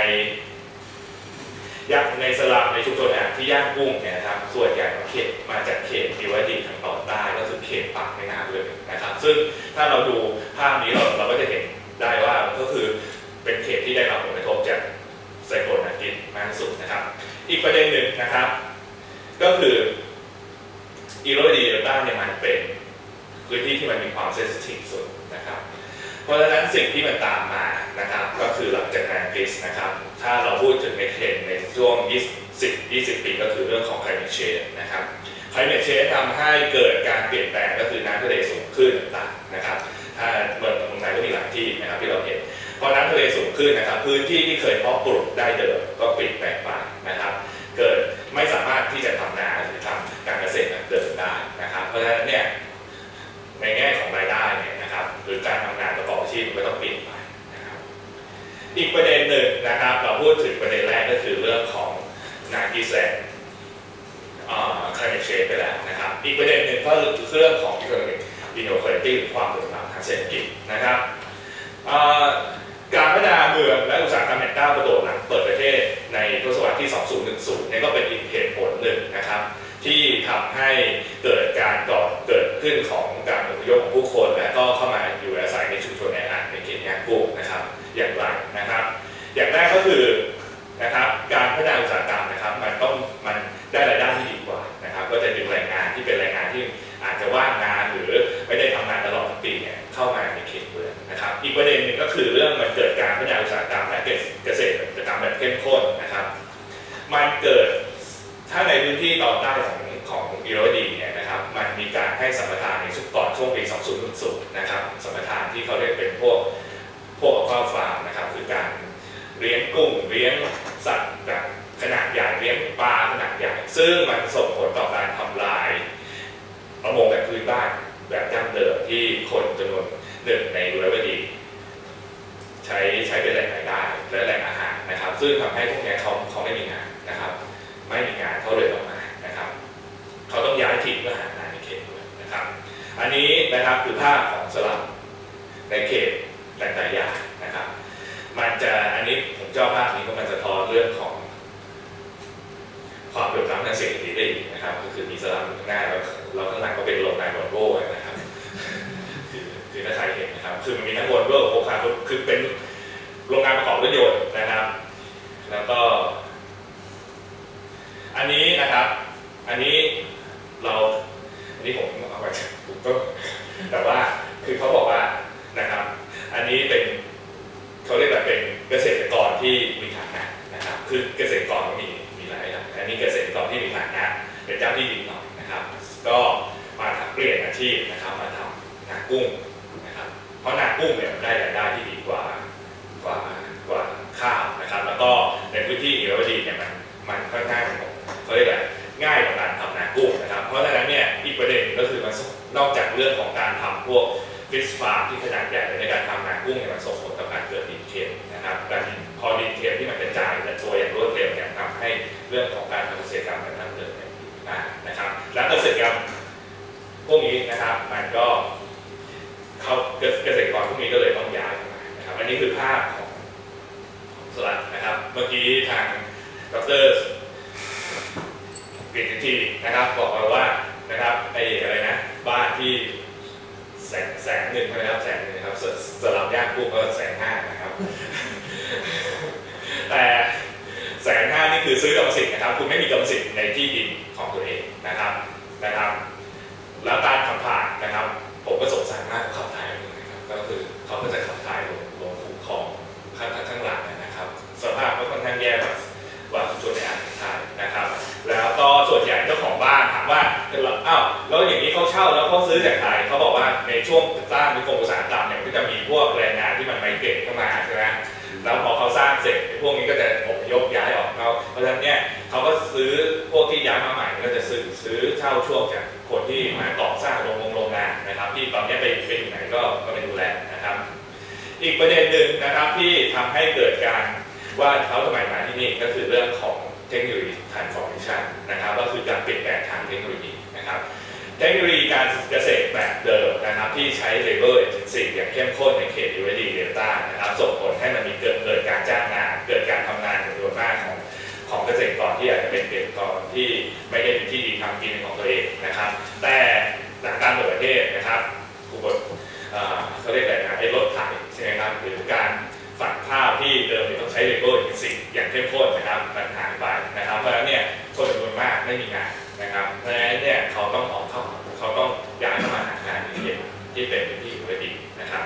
สลัมในชุมชนที่ย่างกุ้งเนี่ยนะครับส่วนใหญ่มาจากเขตอิโรดีทางตอนใต้ก็คือเขตปากแม่น้ำเลยนะครับซึ่งถ้าเราดูภาพนี้เราก็จะเห็นได้ว่าก็คือเป็นเขตที่ได้รับผลกระทบจากไซโคลนอากินมากที่สุดนะครับอีกประเด็นหนึ่งนะครับก็คืออิโรดีเดลต้าเนี่ยมันเป็นพื้นที่ที่มันมีความเซนซิทีฟสุดนะครับเพราะฉะนั้นสิ่งที่มันตามมานะครับก็คือหลังจากงานคริสนะครับถ้าเราพูดถึงในเทรนด์ในช่วง20 ปีก็คือเรื่องของ climate change นะครับ climate change ทำให้เกิดการเปลี่ยนแปลงก็คือน้ำทะเลสูงขึ้นต่างๆนะครับถ้าเมืองไทยก็มีหลายที่นะครับที่เราเห็นพอน้ำทะเลสูงขึ้นนะครับพื้นที่ที่เคยเพาะปลูกได้เดิมก็เปลี่ยนแปลงไปนะครับเกิดไม่สามารถที่จะทำนาหรือทำการเกษตรแบบเดิมได้นะครับเพราะฉะนั้นเนี่ยในแง่ของรายได้เนี่ยนะครับหรือการทำงานประกอบอาชีพมันก็ต้องเปลี่ยนไปนะครับอีกประเด็นหนึ่งนะครับเราพูดถึงประเด็นแรกก็คือเรื่องของนากิแซนclimate change ไปแล้วนะครับอีกประเด็นหนึ่งก็คือเรื่องของ economic inequality หรือความเหลื่อมล้ำทางเศรษฐกิจนะครับการพัฒนาเมืองและอุตสาหกรรมแห่งก้าวกระโดดหลังเปิดประเทศในทศวรรษที่ 2010เนี่ยก็เป็นอีกเหตุผลหนึ่งนะครับที่ทำให้เกิดการเกิดขึ้นของการอพยพของผู้คนและก็เข้ามาอยู่อาศัยในชุมชนแออัดในเขตย่างกุ้งนะครับอย่างไรนะครับอย่างแรกก็คือนะครับการพัฒนาอุตสาหกรรมนะครับมันได้รายได้ที่ดีกว่านะครับก็จะดึงแรงงานที่เป็นแรงงานที่อาจจะว่างงานหรือไม่ได้ทำงานตลอดทั้งปีเนี่ยเข้ามาในเขตเมืองนะครับอีกประเด็นหนึ่งก็คือเรื่องมันเกิดการพัฒนาอุตสาหกรรมและเกษตรกรรมแบบเข้มข้นนะครับมันเกิดถ้าในพื้นที่ตอนใต้ของอิโรดีเนี่ยนะครับมันมีการให้สัมปทานในก่อนช่วงปี 2010 นะครับสัมปทานที่เขาเรียกเป็นพวกข้าวฟาร์มนะครับคือการเลี้ยงกุ้งเลี้ยงสัตว์แบบขนาดใหญ่เลี้ยงปลาขนาดใหญ่ซึ่งมันส่งผลต่อการทำลายประมงแบบพื้นบ้านแบบดั้งเดิมที่คนจำนวนหนึ่งในอิโรดีใช้เป็นแหล่งรายได้และแหล่งอาหารนะครับซึ่งทำให้พวกนี้เขาไม่มีงานนะครับไม่มีงานเขาเลยออกมานะครับเขาต้องย้ายถิ่นเพื่อหางานในเขตด้วยนะครับอันนี้นะครับคือภาพของสลัมในเขตแหล่งรายได้นะครับมันจะอันนี้ผมชอบภาพนี้เพราะมันจะทอนเรื่องของความเหลื่อมล้ำทางเศรษฐกิจได้นะครับก็คือมีสลัมหน้าแล้วข้างหลังก็เป็นโรงงานวอลโว่นะครับคือถ้าใครเห็นนะครับคือมันมีทั้งวอลโว่โคคาคือเป็นโรงงานประกอบรถยนต์นะครับแล้วก็อันนี้นะครับอันนี้ผมเอาไว้ผมก็แต่ว่าคือเขาบอกว่านะครับอันนี้เป็นเขาเรียกว่าเป็นเกษตรกรที่มีฐานะนะครับคือเกษตรกรก็มีหลายอย่างอันนี้เกษตรกรที่มีฐานะเป็นเจ้าที่ดินหน่อยนะครับก็มาเปลี่ยนอาชีพนะครับมาทำนากุ้งนะครับเพราะนากุ้งเนี่ยได้รายได้ที่ดีกว่าข้าวนะครับแล้วก็ในพื้นที่อิโรดีเนี่ยมันค่อนข้างเขาเรียกอะไรง่ายต่อการทำนากุ้งนะครับเพราะฉะนั้นเนี่ยอีกประเด็นก็คือมันนอกจากเรื่องของการทำพวกฟิชฟาร์มที่ขนาดใหญ่ในการทำนากุ้งเนี่ยมันส่งผลต่อการเกิดดินเค็มนะครับการพอดินเค็มที่มันกระจายแต่ตัวอย่างรวดเร็วเนี่ยทำให้เรื่องของการทำเกษตรกรรมมันเกิดนะครับและเกษตรกรรมพวกนี้นะครับมันก็เขาเกษตรกรพวกนี้ก็เลยต้องย้ายมานะครับอันนี้คือภาพของสลัดนะครับเมื่อกี้ทางดร.กฤษทีนะครับบอกมาว่านะครับไอ้อะไรนะบ้านที่แสนหนึ่งใช่ไหมครับ100,000นะครับสลับย่างกุ้งก็150,000นะครับแต่150,000นี่คือซื้อกรรมสิทธิ์นะครับคุณไม่มีกรรมสิทธิ์ในที่ดินของตัวเองนะครับแล้วการขับถ่ายนะครับผมก็สงสารมากขับถ่ายนะครับก็คือเขาก็จะขับถ่ายลงคูคลองข้างหลังนะครับสภาพก็ค่อนข้างแย่กว่าชุมชนในอ่างทายนะครับแล้วก็ส่วนใหญ่เจ้าของบ้านถามว่าอ้าวแล้วอย่างนี้เขาเช่าแล้วเขาซื้อจากใครเขาบอกว่าในช่วงสร้างนิคมอุตสาหกรรมเนี่ยก็จะมีพวกแรงงานที่มันไมเกรตเข้ามาใช่ไหมแล้วพอเขาสร้างเสร็จพวกนี้ก็จะอพยพย้ายออกเพราะฉะนั้นเนี่ยเขาก็ซื้อพวกที่ย้ายมาใหม่ก็จะซื้อเช่าช่วงจากคนที่มาก่อสร้างโรงงานนะครับที่ตอนนี้ไปอยู่ไหนก็ไปดูแลนะครับอีกประเด็นหนึ่งนะครับที่ทำให้เกิดการว่าเขาทำไมมาที่นี่ก็คือเรื่องของเทคโนโลยี transformation นะครับก็คือการเปลี่ยนแปลงทางเทคโนโลยีนะครับเทคโนโลยีการเกษตรแบบเดิมนะครับที่ใช้ labor intensive อย่างเข้มข้นในเขต USD Delta นะครับส่งผลให้มันมีเกิดการจ้างงานเกิดการทำงานจำนวนมากของเกษตรกรที่อาจจะเป็นเกษตรกรที่ไม่ได้มีที่ดินทำกินของตัวเองนะครับแต่หลักการเปิดประเทศนะครับเขาเรียกอะไรนะไอ้รถไถใช่ไหมครับหรือการฝักข้าวที่เดิมต้องใช้ labor intensive อย่างเข้มข้นนะครับมันหายไปนะครับเพราะฉะนั้นเนี่ยคนจำนวนมากไม่มีงานนะครับเพราะฉะนั้นเนี่ยเขาต้องย้ายเข้ามาหางานที่เป็นพื้นที่อยู่ได้ดีนะครับ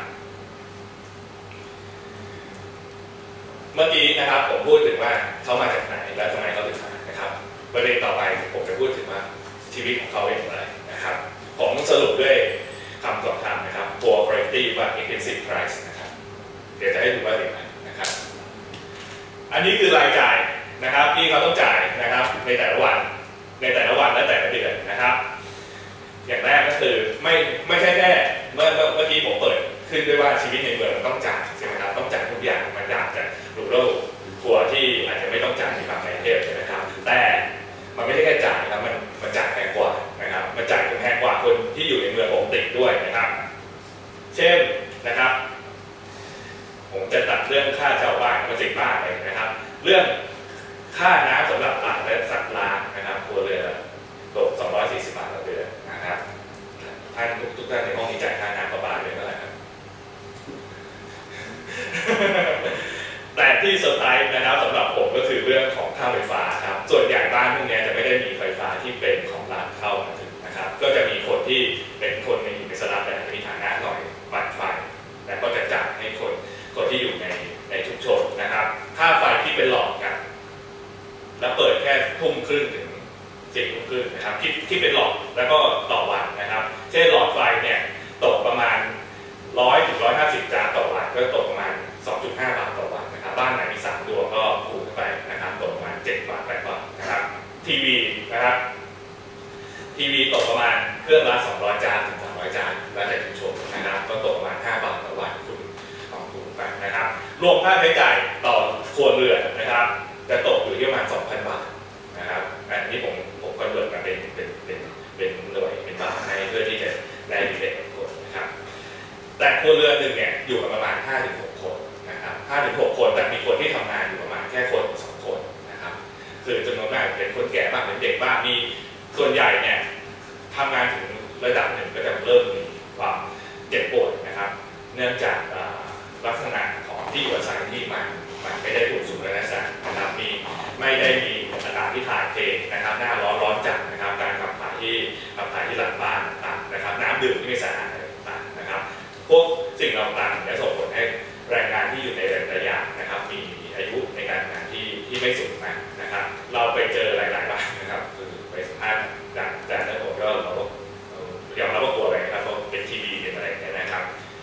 เมื่อกี้นะครับผมพูดถึงว่าเขามาจากไหนและทำไมเขาถึงมานะครับประเด็นต่อไปผมจะพูดถึงว่าชีวิตของเขาเป็นอย่างไรนะครับผมสรุปด้วยคำสองคำนะครับ poor quality but expensive price นะครับเดี๋ยวจะให้ดูว่าอย่างไรนะครับอันนี้คือรายจ่ายนะครับที่เขาต้องจ่ายนะครับในแต่ละวันและแต่ละเดือนนะครับอย่างแรกก็คือไม่ใช่แค่เมื่อกี้ผมเปิดขึ้นด้วยว่าชีวิตในเมืองมันต้องจ่ายใช่ไหมครับต้องจ่ายทุกอย่างมันอยากจะหรูหราทัวร์ที่อาจจะไม่ต้องจ่ายในบางประเทศใช่ไหมครับแต่มันไม่ใช่แค่จ่ายครับมันจ่ายแพงกว่านะครับมันจ่ายแพงกว่าคนที่อยู่ในเมืองปกติด้วยนะครับเช่นนะครับผมจะตัดเรื่องค่าเช่าบ้านมาสิบบ้านเลยนะครับเรื่องค่าน้ำสำหรับอาบและซักล้างนะครับครัวเรือนตก240 บาทต่อเดือนนะครับท่านทุกท่านในห้องนี้จ่ายค่าน้ำประมาณเดือนเท่าไหร่ครับ แต่ที่เซอร์ไพรส์นะครับสำหรับผมก็คือเรื่องของค่าไฟฟ้าครับส่วนใหญ่บ้านพวกนี้จะไม่ได้มีไฟฟ้าที่เป็นของรัฐเข้ามาถึงนะครับก็จะมีคนที่เป็นคนในอยู่ในสลับแต่มีฐานะหน่อยบัตรไฟและก็จะจ่ายให้คนที่อยู่ในชุมชนนะครับค่าไฟที่เป็นหลอดกันแล้วเปิดแค่ทุ่มครึ่งถึง10 ทุ่มครึ่งนะครับที่เป็นหลอดแล้วก็ต่อวันนะครับเช่นหลอดไฟเนี่ยตกประมาณ100 ถึง 150 จานต่อวันก็ตกประมาณ 2.5 บาทต่อวันนะครับบ้านไหนมี3 ดวงก็คูณเข้าไปนะครับตกประมาณ7 บาท 8 บาทนะครับทีวีนะครับทีวีตกประมาณเครื่องละ200 จานถึง 300 จานแล้วแต่ชุมชนนะครับก็ตกประมาณ5 บาทต่อวันคูณไปนะครับรวมค่าใช้จ่ายต่อครัวเรือนนะครับจะตกอยู่ที่ประมาณ 2,000 บาทนะครับอันนี้ผมคอนเวิร์ตมาเป็นหน่วยเป็นบาทให้เพื่อที่จะได้ดีเด่นคนนะครับแต่ครัวเรือนหนึ่งเนี่ยอยู่กันประมาณ 5-6 คนนะครับ 5-6 คนแต่มีคนที่ทำงานอยู่ประมาณแค่คน 2 คนนะครับคือจำนวนมากเป็นคนแก่บ้างเป็นเด็กบ้างมีส่วนใหญ่เนี่ยทำงานถึงระดับหนึ่งก็จะเริ่มมีความเจ็บปวดนะครับเนื่องจากลักษณะของที่อยู่อาศัยที่มันไม่ได้ถูกสุขลักษณะนะครับไม่ได้มีอากาศที่ถ่ายเทนะครับหน้าร้อนจัดนะครับการขับถ่ายที่หลังบ้านต่างนะครับน้ำดื่มที่ไม่สะอาดต่างนะครับพวกสิ่งต่างๆจะส่งผลให้แรงงานที่อยู่ในระยะนะครับมีอายุในการงานที่ไม่สูงมากนะครับเราไปเจอหลายๆบ้านนะครับคือไปสัมภาษณ์จากนั้นผมก็เรายอมรับว่ากลัวไปครับเพราะเป็นทีวีเป็นอะไรเนี่ยนะครับ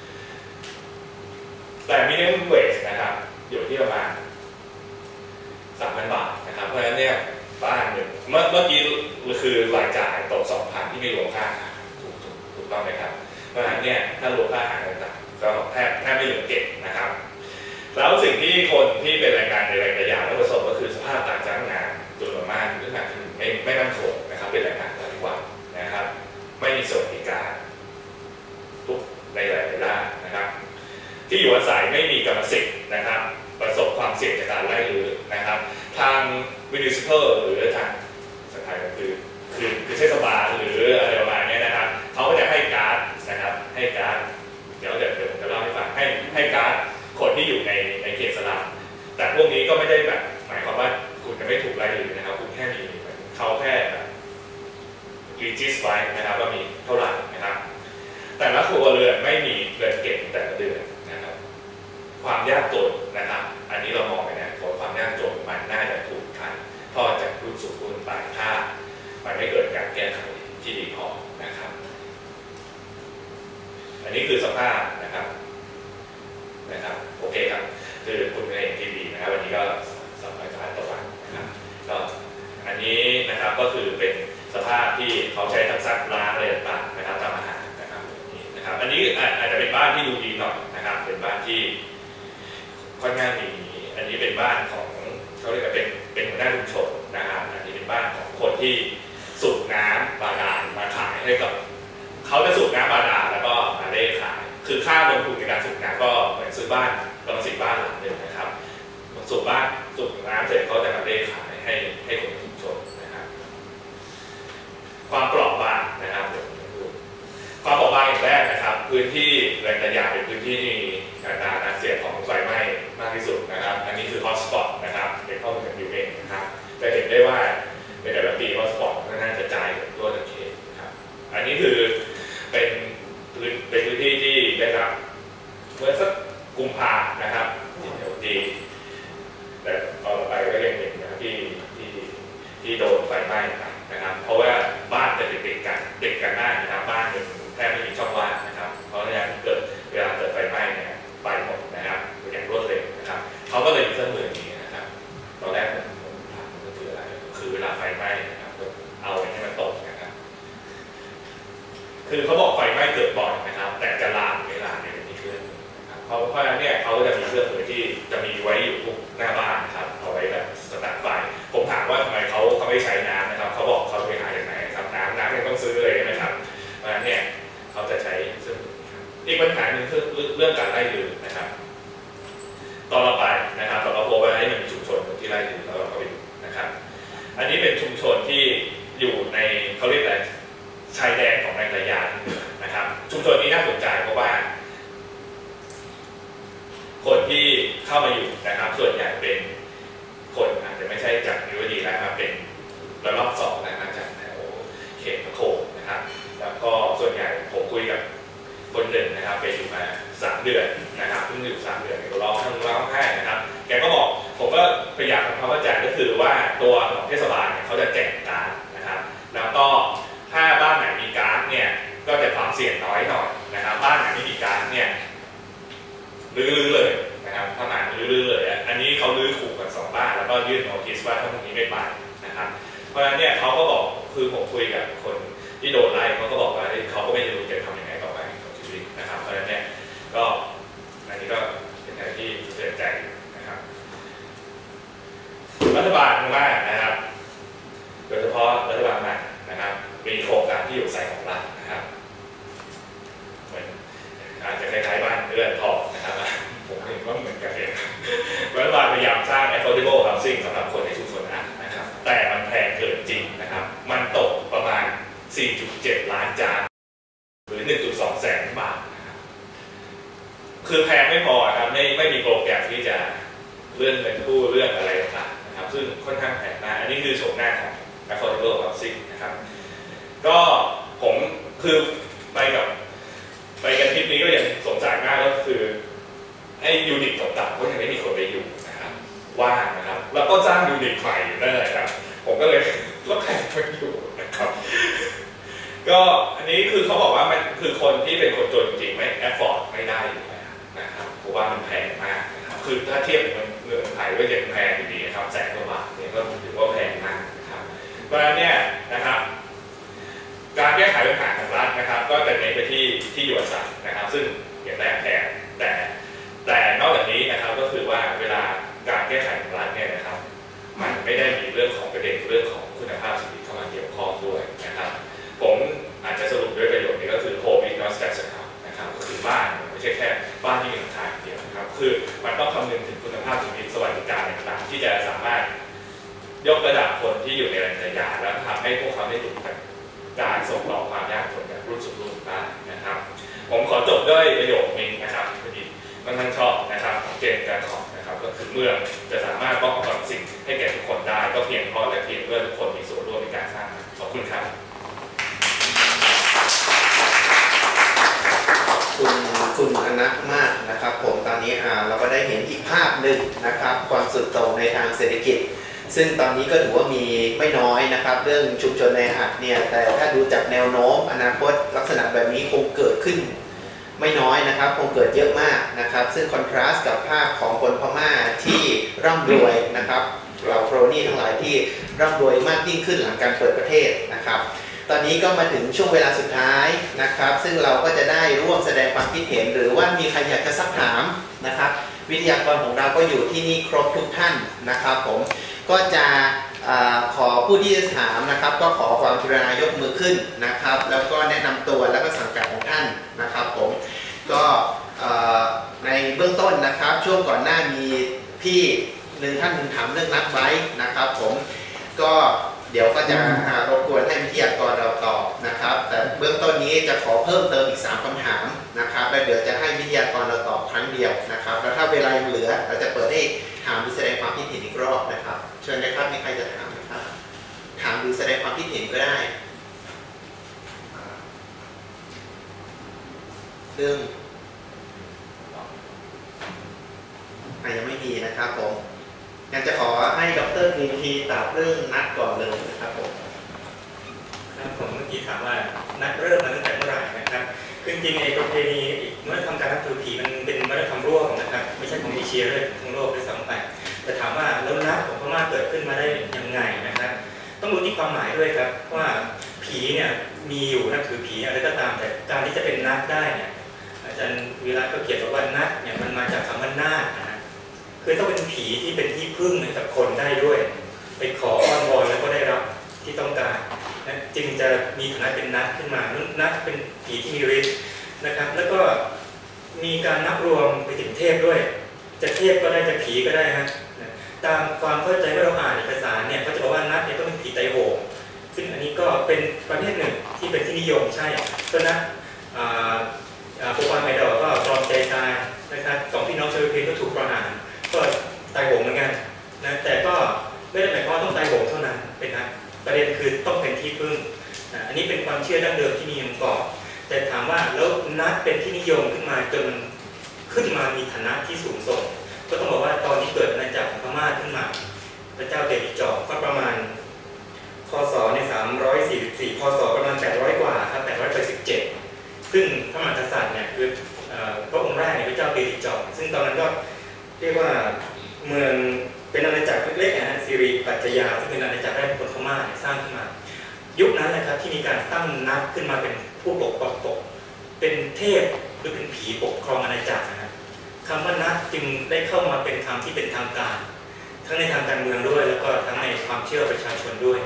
แต่มินิมัมเวจนะครับอยู่ที่ประมาณ 3,000 บาทนะครับเพราะฉะนั้นเนี่ยบ้านหนึ่งเมื่อกี้คือรายจ่ายตก 2,000 ที่ไม่รวมค่าถูกต้องไหมครับเพราะฉะนั้นเนี่ยถ้ารวมค่าอาหารต่างๆก็แทบไม่เหลือเก็บนะครับแล้วสิ่งที่คนที่เป็นแรงงานในแรงงานยาวและประสบก็คือสภาพการจ้างงานจำนวนมากหรืองานที่ไม่มั่นคงนะครับเป็นแรงงานต่างจังหวัดนะครับไม่มีสวัสดิการทุกในหลายด้านนะครับที่อยู่อาศัยไม่มีกรรมสิทธิ์นะครับประสบความเสี่ยงจากการไล่รื้อนะครับทาง municipal หรือทางสถานคือเทศบาลหรืออะไรประมาณนี้นะครับเขาก็จะให้การ์ดนะครับให้การ์ดเดี๋ยวผมจะเล่าให้ฟังให้การ์ดคนที่อยู่ในเขตสลับแต่พวกนี้ก็ไม่ได้แบบหมายความว่าคุณจะไม่ถูกไล่รื้อนะครับคุณแค่มีเขาแค่แบบรีจิสไว้นะครับว่ามีเท่าไหร่นะครับแต่ละครัวเรือนไม่มีเงินเก็บแต่ละเดือนนะครับความยากจนนะครับอันนี้เรามองไปนะความยากจนมันน่าจะถูกถ่ายทอดจากรุ่นสู่รุ่นไปถ้ามันไม่เกิดการแก้ไขที่ดีพอนะครับอันนี้คือสภาพนะครับโอเคครับคือคุณเห็นทีวีนะครับวันนี้ก็สัมภาษณ์ต่อวันนะครับก็อันนี้นะครับก็คือเป็นสภาพที่เขาใช้ทั้งซักล้างอะไรต่างๆนะครับทำอาหารนะครับนะครับอันนี้อาจจะเป็นบ้านที่ดูดีหน่อยนะครับเป็นบ้านที่ค่อนข้างดีอันนี้เป็นบ้านของเขาเรียกว่าเป็นหัวหน้าชุมชนนะครับอันนี้เป็นบ้านของคนที่สูบน้ำบาดาลมาขายให้กับเขาจะสูบน้ำบาดาลแล้วก็มาเล่ขายคือค่าลงทุนในการสูบน้ำก็เหมือนซื้อบ้านกำลังซื้อบ้านหลังหนึ่งนะครับสูบน้ำเสร็จเขาจะมาเล่ขายให้คนในชุมชนนะครับความเปราะบางนะครับความเปราะบางอย่างแรกนะครับพื้นที่แรงระยะเป็นพื้นที่ที่มีอัตราการเสี่ยงของไฟไหม้มากที่สุดนะครับอันนี้คือฮอตสปอตนะครับเป็นข้อมูลจากยูเองนะครับจะเห็นได้ว่าในแต่ละปีฮอตสปอตก็น่าจะจ่ายตัวทั้งเขตนะครับอันนี้คือเป็นพื้นที่ที่ได้รับเมื่อสักกุมภานะครับที่แต่ต่อไปก็ยังเห็นนะครับที่โดนไฟไหม้นะครับเพราะว่าบ้านจะติดกันหน้านะครับบ้านแทบไม่มีช่องว่างนะครับเพราะฉะนั้นเวลาเกิดไฟไหม้เนี่ยไฟหมดนะครับอย่างรวดเร็วนะครับเขาก็เลยมีเครื่องมือนี้นะครับตอนแรกผมถามก็คืออะไรคือเวลาไฟไหม้นะครับเอาให้มันตกนะครับคือเขาบอกไฟไหม้เกิดบ่อยนะครับแต่จะลามเวลาเนี่ยมีเครื่องนะครับเพราะฉะนั้นเนี่ยเขาจะมีเครื่องมือที่จะมีไว้อยู่ทุกหน้าบ้านนะครับเอาไว้แบบสตาร์ทไฟผมถามว่าทำไมเขาไม่ใช้น้ำนะครับเขาบอกเขาไปหาจากไหนครับน้ำไม่ต้องซื้อเลยนะครับเพราะฉะนั้นเนี่ยเขาจะใช้ซึ่งอีกปัญหาหนึ่งคือเรื่องการไล่รื้อนะครับตอนเราไปนะครับเราพบว่ามันมีชุมชนที่ไล่รื้อแล้วเราก็ไปดูนะครับอันนี้เป็นชุมชนที่อยู่ในเขาเรียกอะไรชายแดนของแรงระยะนะครับชุมชนนี้น่าสนใจเพราะว่าคนที่เข้ามาอยู่นะครับส่วนใหญ่เป็นคนอาจจะไม่ใช่จากนิวดีแล้วมาเป็นระลอกสองนะครับจากแถวเขตพระโขงนะครับแล้วก็ส่วนใหญ่ผมคุยกับคนหนึ่งนะครับไปอยู่มา3 เดือนนะครับเพิ่งอยู่3 เดือนก็ร้องไห้นะครับแกก็บอกผมก็พยายามทำความเข้าใจก็คือว่าตัวของเทศบาลเนี่ยเขาจะแจกการ์ดนะครับแล้วก็ถ้าบ้านไหนมีการ์ดเนี่ยก็จะความเสี่ยงน้อยหน่อยนะครับบ้านไหนไม่มีการ์ดเนี่ยลื้อเลยนะครับขนาดลื้อเลยอันนี้เขาลื้อขู่กัน2 บ้านแล้วก็ยื่นโนติสว่าถ้าพวกนี้ไม่ไปนะครับเพราะฉะนั้นเนี่ยเขาก็บอกคือผมคุยกับคนที่โดนไล่เขาก็บอกว่าเขาก็ไม่รู้จะทำยังไงต่อไปของชีวิตนะครับเพราะฉะนั้นเนี่ยก็อันนี้ก็เป็นอะไรที่เสียใจนะครับรัฐบาลว่านะครับโดยเฉพาะรัฐบาลใหม่นะครับมีโครงการที่อยู่ใส่ของรัฐนะครับเหมือนอาจจะคล้ายๆบ้านเอื้อนทองนะครับผมเห็นว่าเหมือนกันเลยรัฐบาลพยายามสร้าง affordable housing สำหรับคนในชุมชนนะครับแต่มันแพงเกินจริงนะครับมันตกประมาณ 4.7 ล้านจานหรือ 1.2 แสนบาทนะครับคือแพงไม่พอครับไม่มีโปรแกรมที่จะเลื่อนเงินกู้เรื่องอะไรต่างๆนะครับซึ่งค่อนข้างแพงมากอันนี้คือโฉมหน้าของ affordable housing นะครับก็ผมคือไปกันทริปนี้ก็ยังสงสัยมากก็คือไอ้ยูนิตต่างๆก็ยังไม่มีคนไปอยู่นะครับว่างนะครับแล้วก็สร้างยูนิตใหม่นั่นแหละครับผมก็เลยแล้วใครไปอยู่นะครับก็อันนี้คือเขาบอกว่ามันคือคนที่เป็นคนจนจริงไม่แอฟฟอร์ดไม่ได้อยู่แล้วนะครับเพราะว่ามันแพงมากนะครับคือถ้าเทียบกับเงินไทยก็ยังแพงอยู่ดีนะครับ100,000 กว่าบาทเนี่ยก็ถือว่าแพงมากนะครับเพราะฉะนั้นเนี่ยนะครับกการแก้ไขปัญหาของรัฐนะครับก็จะเน้นไปที่อยู่อาศัยนะครับซึ่งอย่างแรกแต่นอกจากนี้นะครับก็คือว่าเวลาการแก้ไขของรัฐเนี่ยนะครับมันไม่ได้มีเรื่องของประเด็นเรื่องของคุณภาพชีวิตเข้ามาเกี่ยวข้องด้วยนะครับผมอาจจะสรุปด้วยประโยคนี้ก็คือ home is not static นะครับก็คือบ้านไม่ใช่แค่บ้านที่มีหลังคาเดียวนะครับคือมันต้องคำนึงถึงคุณภาพชีวิตสวัสดิการต่างๆที่จะสามารถยกระดับคนที่อยู่ในแรงงานและทำให้พวกเขาได้หลุดจากการส่งต่อความยากจนจากรุ่นสู่รุ่นได้นะครับผมขอจบด้วยประโยคนี้นะครับที่ค่อนข้างชอบนะครับของเจนการขอบนะครับก็คือเมื่อจะสามารถป้องกันสิ่งให้แก่ทุกคนได้ก็เพียงเพราะและเพียงเพื่อทุกคนมีส่วนร่วมในการสร้างขอบคุณครับคุณอนัทมากนะครับผมตอนนี้เราก็ได้เห็นอีกภาพหนึ่งนะครับความสุดโต่งในทางเศรษฐกิจซึ่งตอนนี้ก็ถือว่ามีไม่น้อยนะครับเรื่องชุมชนในอัดเนี่ยแต่ถ้าดูจากแนวโน้มอนาคตลักษณะแบบนี้คงเกิดขึ้นไม่น้อยนะครับคงเกิดเยอะมากนะครับซึ่งคอนทราสต์กับภาพของคนพม่าที่ร่ำรวยนะครับเราโครนี่ทั้งหลายที่ร่ำรวยมากยิ่งขึ้นหลังการเปิดประเทศนะครับตอนนี้ก็มาถึงช่วงเวลาสุดท้ายนะครับซึ่งเราก็จะได้ร่วมแสดงความคิดเห็นหรือว่ามีใครอยากจะซักถามนะครับวิทยากรของเราก็อยู่ที่นี่ครบทุกท่านนะครับผมก็จะขอผู้ที่จะถามนะครับก็ขอความกรุณายกมือขึ้นนะครับแล้วก็แนะนำตัวแล้วก็สังกัดของท่านนะครับผมก็ในเบื้องต้นนะครับช่วงก่อนหน้ามีพี่ท่านหนึ่งถามเรื่องนัดไว้นะครับผมก็เดี๋ยวก็จะรบกวนให้วิทยากรเราตอบนะครับแต่เบื้องต้นนี้จะขอเพิ่มเติมอีก3คำถามนะครับแล้วเดี๋ยวจะให้วิทยากรเราตอบครั้งเดียวนะครับแล้วถ้าเวลายังเหลือเราจะเปิดให้ถามหรือแสดงความคิดเห็นอีกรอบนะครับเชิญนะครับมีใครจะถามไหมครับถามหรือแสดงความคิดเห็นก็ได้เรื่องยังไม่มีนะครับผมอยากจะขอให้ดร.กรีนทีตอบเรื่องนัดก่อนเลยนะครับผมผมเมื่อกี้ถามว่านัดเริ่มมาตั้งแต่เมื่อไหร่นะครับคือจริงๆในประเพณีวัฒนธรรมการนับถือผีมันเป็นวัฒนธรรมร่วมนะครับไม่ใช่ของเอเชียเลยทั้งโลกด้วยซ้ำไปแต่ถามว่าแล้วนัดของพม่าเกิดขึ้นมาได้ยังไงนะครับต้องดูที่ความหมายด้วยครับว่าผีเนี่ยมีอยู่นับถือผีอะไรก็ตามแต่การที่จะเป็นนัดได้เนี่ยอาจารย์วิรัตก็เขียนว่านัดเนี่ยมันมาจากคำว่านาคนะคือต้องเป็นผีที่เป็นที่พึ่งให้กับคนได้ด้วยไปขออ้อนวอนแล้วก็ได้รับที่ต้องการนะจึงจะมีฐานะเป็นนัดขึ้นมานัดเป็นผีที่มีฤทธิ์นะครับแล้วก็มีการนับรวมไปถึงเทพด้วยจะเทพก็ได้จะผีก็ได้ฮะตามความเข้าใจเมื่อเราอ่านเอกสารเนี่ยเขาจะบอกว่านัดเนี่ยต้องเป็นผีไตโหงซึ่งอันนี้ก็เป็นประเภทหนึ่งที่เป็นที่นิยมใช่ก็นัดโปรปานไมดอก็ตรอมใจตายนะครับสองพี่น้องชาวเพนก็ถูกประหารก็ไตโหงเหมือนกันนะแต่ก็ไม่ได้หมายความว่าต้องไตโหงเท่านั้นเป็นนะประเด็นคือต้องเป็นที่พึ่งอันนี้เป็นความเชื่อดั้งเดิมที่มีมาก่อนแต่ถามว่าแล้วนัดเป็นที่นิยมขึ้นมาจนมันขึ้นมามีฐานะที่สูงส่งก็ต้องบอกว่าตอนที่เกิดอาณาจักรของพม่าขึ้นมาพระเจ้าเดริจอก็ประมาณคศใน344คศประมาณ800กว่าครับ887ซึ่งพระมหากษัตริย์เนี่ยคือพระองค์แรกเนี่ยพระเจ้าเดริจอซึ่งตอนนั้นก็เรียกว่าเมืองเป็นอาณาจักรเล็กๆนะฮะสิริปัจจยาซึ่งเป็นอาณาจักรแรกของพม่าสร้างขึ้นมายุคนั้นนะครับที่มีการตั้งนัดขึ้นมาเป็นผู้ปกเป็นเทพหรือเป็นผีปกครองอาณาจักรนะครับคำว่านัดจึงได้เข้ามาเป็นคำที่เป็นทางการทั้งในทางการเมืองด้วยแล้วก็ทั้งในความเชื่อประชาชนด้วย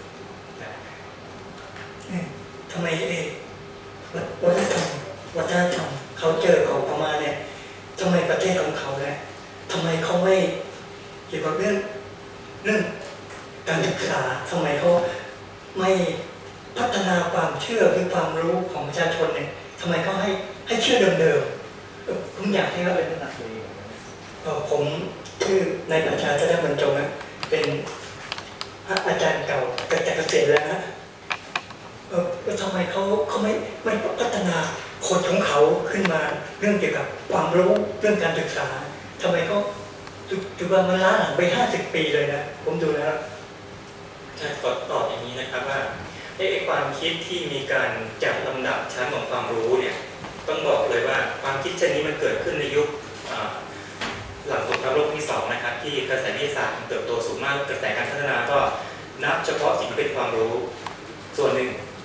ทำไมวัฒนธรรมเขาเจอของพม่าเนี่ยทำไมประเทศของเขาเนี่ยทำไมเขาไม่เกี่ยวกับเรื่องการศึกษาทำไมเขาไม่พัฒนาความเชื่อหรือความรู้ของประชาชนเนี่ยทำไมเขาให้เชื่อเดิมๆผมอยากให้เขาเป็นอะไรผมชื่อนายประชาจะได้บรรจงนะเป็นอาจารย์เก่าจากเกษตรแล้วนะทำไมเขาไม่พัฒนาคนของเขาขึ้นมาเรื่องเกี่ยวกับความรู้เรื่องการศึกษาทำไมเขาถือว่ามันล้าหลังไป50 ปีเลยนะผมดูแล้วขอตอบอย่างนี้นะครับว่าความคิดที่มีการจัดลำดับชั้นของความรู้เนี่ยต้องบอกเลยว่าความคิดเช่นนี้มันเกิดขึ้นในยุคหลังสงครามโลกที่2นะครับที่กระแสวิทยาศาสตร์เติบโตสูงมากกระแสการพัฒนาก็นับเฉพาะสิ่งที่เป็นความรู้ส่วนหนึ่งน